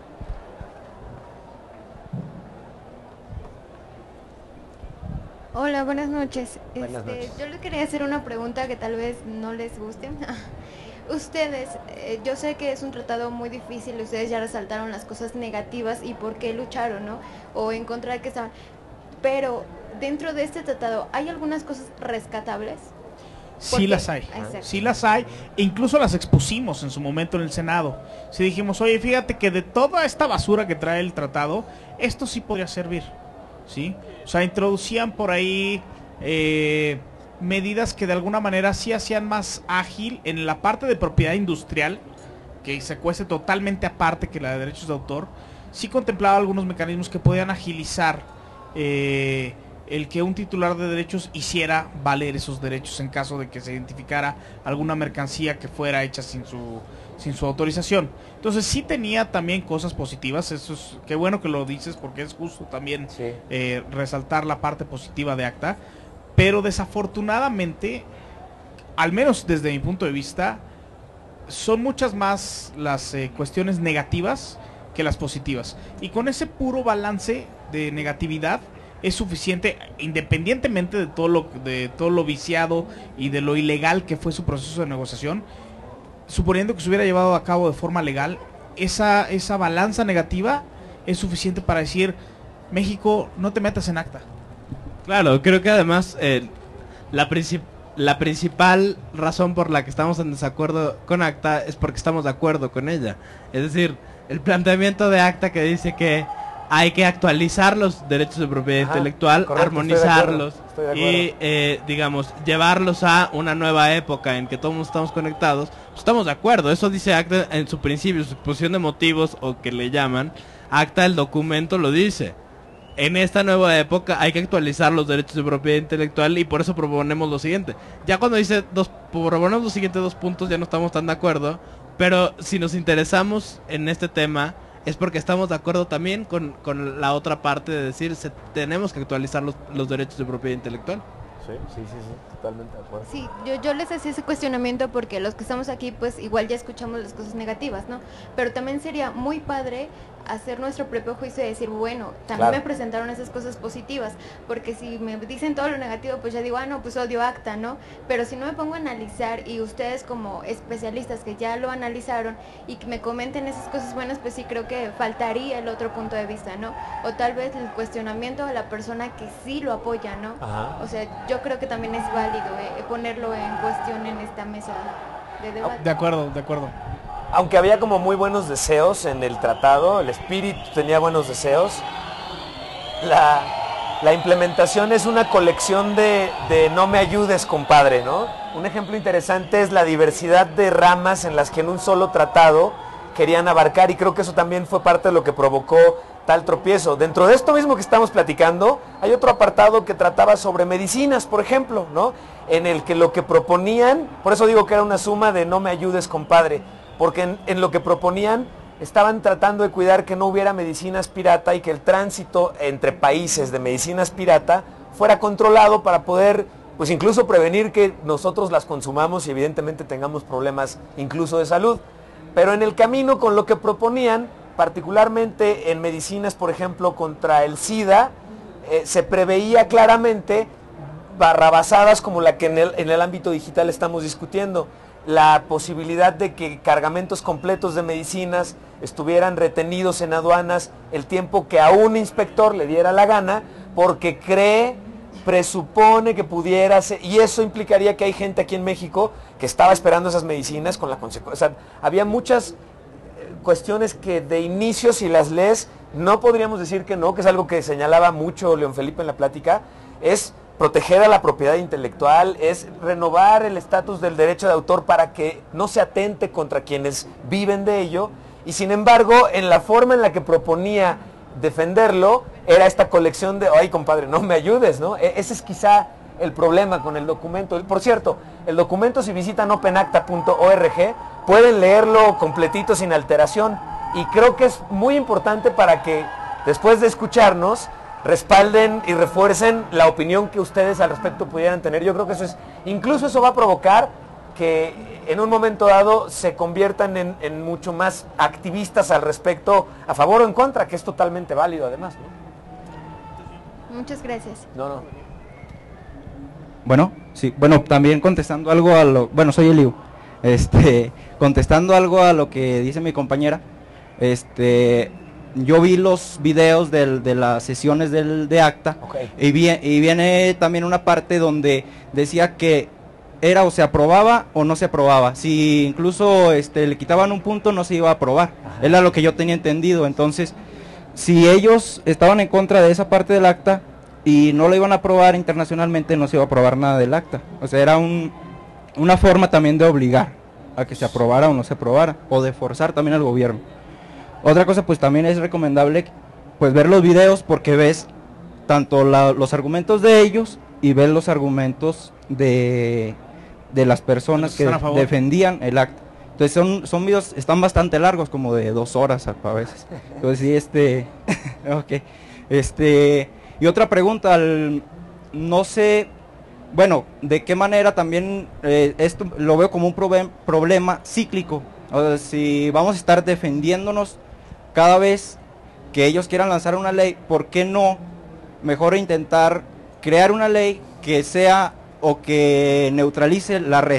Hola, buenas noches. Buenas este, noches. Yo les quería hacer una pregunta que tal vez no les guste. Ustedes, eh, yo sé que es un tratado muy difícil, ustedes ya resaltaron las cosas negativas y por qué lucharon, ¿no? O en contra de que estaban. Pero dentro de este tratado, ¿hay algunas cosas rescatables? Sí las hay, Exacto. sí las hay, e incluso las expusimos en su momento en el Senado. Si dijimos, oye, fíjate que de toda esta basura que trae el tratado, esto sí podría servir, ¿sí? O sea, introducían por ahí eh, medidas que de alguna manera sí hacían más ágil en la parte de propiedad industrial, que se cuece totalmente aparte que la de derechos de autor. Sí contemplaba algunos mecanismos que podían agilizar eh, el que un titular de derechos hiciera valer esos derechos en caso de que se identificara alguna mercancía que fuera hecha sin su sin su autorización. Entonces sí tenía también cosas positivas, eso es, qué bueno que lo dices porque es justo también Sí. eh, resaltar la parte positiva de ACTA, pero desafortunadamente, al menos desde mi punto de vista, son muchas más las eh, cuestiones negativas que las positivas. Y con ese puro balance de negatividad es suficiente, independientemente de todo lo de todo lo viciado y de lo ilegal que fue su proceso de negociación. Suponiendo que se hubiera llevado a cabo de forma legal, esa esa balanza negativa es suficiente para decir: México, no te metas en ACTA. Claro, creo que además eh, la principal La principal razón por la que estamos en desacuerdo con ACTA es porque estamos de acuerdo con ella. Es decir, el planteamiento de ACTA que dice que hay que actualizar los derechos de propiedad Ajá, intelectual, correcto, armonizarlos estoy de acuerdo, estoy de y, eh, digamos, llevarlos a una nueva época en que todos estamos conectados. Pues estamos de acuerdo, eso dice ACTA en su principio, su exposición de motivos, o que le llaman. ACTA, el documento, lo dice. En esta nueva época hay que actualizar los derechos de propiedad intelectual y por eso proponemos lo siguiente. Ya cuando dice dos, proponemos los siguientes dos puntos ya no estamos tan de acuerdo, pero si nos interesamos en este tema es porque estamos de acuerdo también con, con la otra parte de decir se, tenemos que actualizar los, los derechos de propiedad intelectual. Sí, sí, sí, sí, totalmente de acuerdo. Sí, yo, yo les hacía ese cuestionamiento porque los que estamos aquí pues igual ya escuchamos las cosas negativas, ¿no? Pero también sería muy padre hacer nuestro propio juicio y decir, bueno, también Claro. me presentaron esas cosas positivas, porque si me dicen todo lo negativo, pues ya digo, ah, no, pues odio ACTA, ¿no? Pero si no me pongo a analizar y ustedes como especialistas que ya lo analizaron y que me comenten esas cosas buenas, pues sí creo que faltaría el otro punto de vista, ¿no? O tal vez el cuestionamiento a la persona que sí lo apoya, ¿no? Ajá. O sea, yo creo que también es válido eh, ponerlo en cuestión en esta mesa de debate. De acuerdo, de acuerdo. Aunque había como muy buenos deseos en el tratado, el espíritu tenía buenos deseos, la, la implementación es una colección de, de no me ayudes, compadre, ¿no? Un ejemplo interesante es la diversidad de ramas en las que en un solo tratado querían abarcar, y creo que eso también fue parte de lo que provocó tal tropiezo. Dentro de esto mismo que estamos platicando, hay otro apartado que trataba sobre medicinas, por ejemplo, ¿no? En el que lo que proponían, por eso digo que era una suma de no me ayudes, compadre, porque en, en lo que proponían estaban tratando de cuidar que no hubiera medicinas pirata y que el tránsito entre países de medicinas pirata fuera controlado para poder, pues incluso prevenir que nosotros las consumamos y evidentemente tengamos problemas incluso de salud. Pero en el camino con lo que proponían, particularmente en medicinas, por ejemplo, contra el SIDA, eh, se preveía claramente barrabasadas como la que en el, en el ámbito digital estamos discutiendo. La posibilidad de que cargamentos completos de medicinas estuvieran retenidos en aduanas el tiempo que a un inspector le diera la gana, porque cree, presupone que pudiera ser, y eso implicaría que hay gente aquí en México que estaba esperando esas medicinas con la consecuencia. O sea, había muchas cuestiones que de inicio, si las lees, no podríamos decir que no, que es algo que señalaba mucho León Felipe en la plática, es proteger a la propiedad intelectual, es renovar el estatus del derecho de autor para que no se atente contra quienes viven de ello, y sin embargo, en la forma en la que proponía defenderlo, era esta colección de, ay compadre, no me ayudes, ¿no? E- ese es quizá el problema con el documento. Por cierto, el documento, si visitan open acta punto org, pueden leerlo completito sin alteración, y creo que es muy importante para que después de escucharnos respalden y refuercen la opinión que ustedes al respecto pudieran tener. Yo creo que eso es, incluso eso va a provocar que en un momento dado se conviertan en, en mucho más activistas al respecto, a favor o en contra, que es totalmente válido además, ¿no? Muchas gracias. No, no. Bueno, sí, bueno, también contestando algo a lo, bueno, soy Eliu, este, contestando algo a lo que dice mi compañera, este, yo vi los videos del, de las sesiones del, de ACTA, Okay. y, vi, y viene también una parte donde decía que era o se aprobaba o no se aprobaba, si incluso este, le quitaban un punto no se iba a aprobar, Ajá. era lo que yo tenía entendido. Entonces, si ellos estaban en contra de esa parte del ACTA y no lo iban a aprobar internacionalmente, no se iba a aprobar nada del ACTA, o sea, era un, una forma también de obligar a que se aprobara o no se aprobara, o de forzar también al gobierno. Otra cosa, pues también es recomendable pues ver los videos, porque ves tanto la, los argumentos de ellos y ves los argumentos de, de las personas Los que que están a favor. defendían el acta. Entonces son, son videos, están bastante largos, como de dos horas a, a veces. Entonces sí, este, ok. Este, y otra pregunta, al, no sé, bueno, de qué manera también eh, esto lo veo como un probe- problema cíclico. O sea, si vamos a estar defendiéndonos cada vez que ellos quieran lanzar una ley, ¿por qué no mejor intentar crear una ley que sea o que neutralice la red?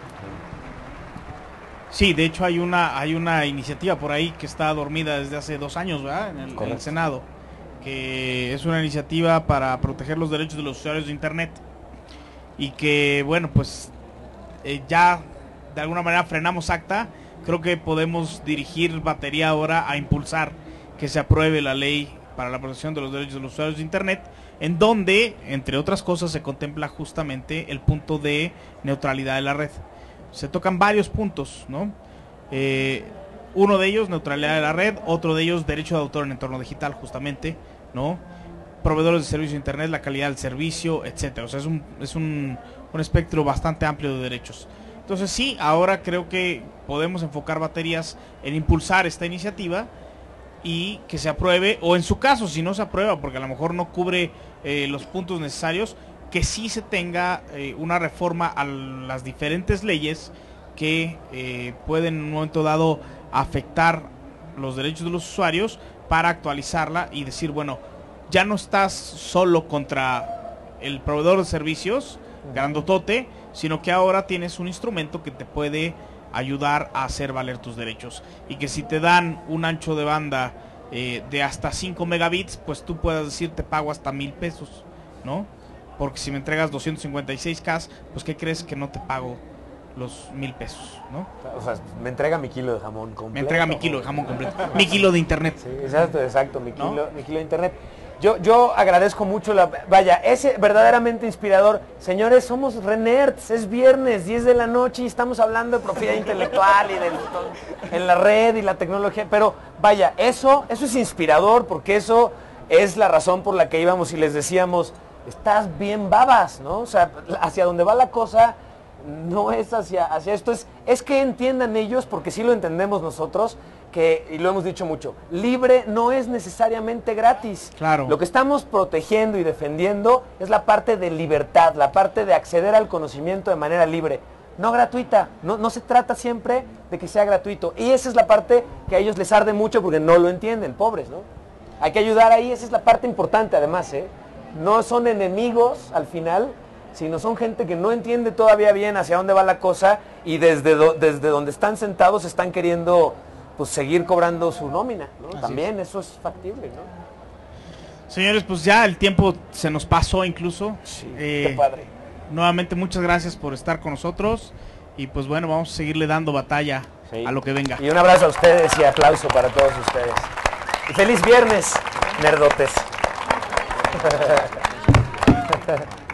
Sí, de hecho hay una hay una iniciativa por ahí que está dormida desde hace dos años, ¿verdad? En el, en el Senado, que es una iniciativa para proteger los derechos de los usuarios de Internet y que, bueno, pues eh, ya de alguna manera frenamos acta. Creo que podemos dirigir batería ahora a impulsar que se apruebe la ley para la protección de los derechos de los usuarios de Internet, en donde, entre otras cosas, se contempla justamente el punto de neutralidad de la red. Se tocan varios puntos, ¿no? Eh, uno de ellos, neutralidad de la red, otro de ellos, derecho de autor en entorno digital, justamente, ¿no? Proveedores de servicio de Internet, la calidad del servicio, etcétera. O sea, es un, es un, un espectro bastante amplio de derechos. Entonces sí, ahora creo que podemos enfocar baterías en impulsar esta iniciativa y que se apruebe, o en su caso, si no se aprueba, porque a lo mejor no cubre eh, los puntos necesarios, que sí se tenga eh, una reforma a las diferentes leyes que eh, pueden en un momento dado afectar los derechos de los usuarios, para actualizarla y decir, bueno, ya no estás solo contra el proveedor de servicios, grandotote, sino que ahora tienes un instrumento que te puede ayudar a hacer valer tus derechos, y que si te dan un ancho de banda eh, de hasta cinco megabits, pues tú puedas decir, te pago hasta mil pesos, ¿no? Porque si me entregas doscientos cincuenta y seis K, pues ¿qué crees? Que no te pago los mil pesos, ¿no? O sea, me entrega mi kilo de jamón completo. Me entrega mi kilo de jamón completo, mi kilo de internet. Sí, exacto, exacto, mi kilo, ¿no? mi kilo de internet. Yo, yo agradezco mucho la... Vaya, es verdaderamente inspirador. Señores, somos re nerds, es viernes, diez de la noche y estamos hablando de propiedad intelectual y del, en la red y la tecnología. Pero vaya, eso, eso es inspirador, porque eso es la razón por la que íbamos y les decíamos, estás bien babas, ¿no? O sea, hacia donde va la cosa no es hacia, hacia esto. Es, es que entiendan ellos, porque sí lo entendemos nosotros, que, y lo hemos dicho mucho, libre no es necesariamente gratis. Claro. Lo que estamos protegiendo y defendiendo es la parte de libertad, la parte de acceder al conocimiento de manera libre, no gratuita. No, no se trata siempre de que sea gratuito. Y esa es la parte que a ellos les arde mucho porque no lo entienden, pobres, ¿no? Hay que ayudar ahí, esa es la parte importante además, ¿eh? No son enemigos al final, sino son gente que no entiende todavía bien hacia dónde va la cosa y desde, do, desde donde están sentados están queriendo pues seguir cobrando su nómina, ¿no? Así También es. eso es factible, ¿no? Señores, pues ya el tiempo se nos pasó incluso. Sí, eh, qué padre. Nuevamente muchas gracias por estar con nosotros y pues bueno, vamos a seguirle dando batalla Sí. a lo que venga. Y un abrazo a ustedes y aplauso para todos ustedes. Y feliz viernes, nerdotes.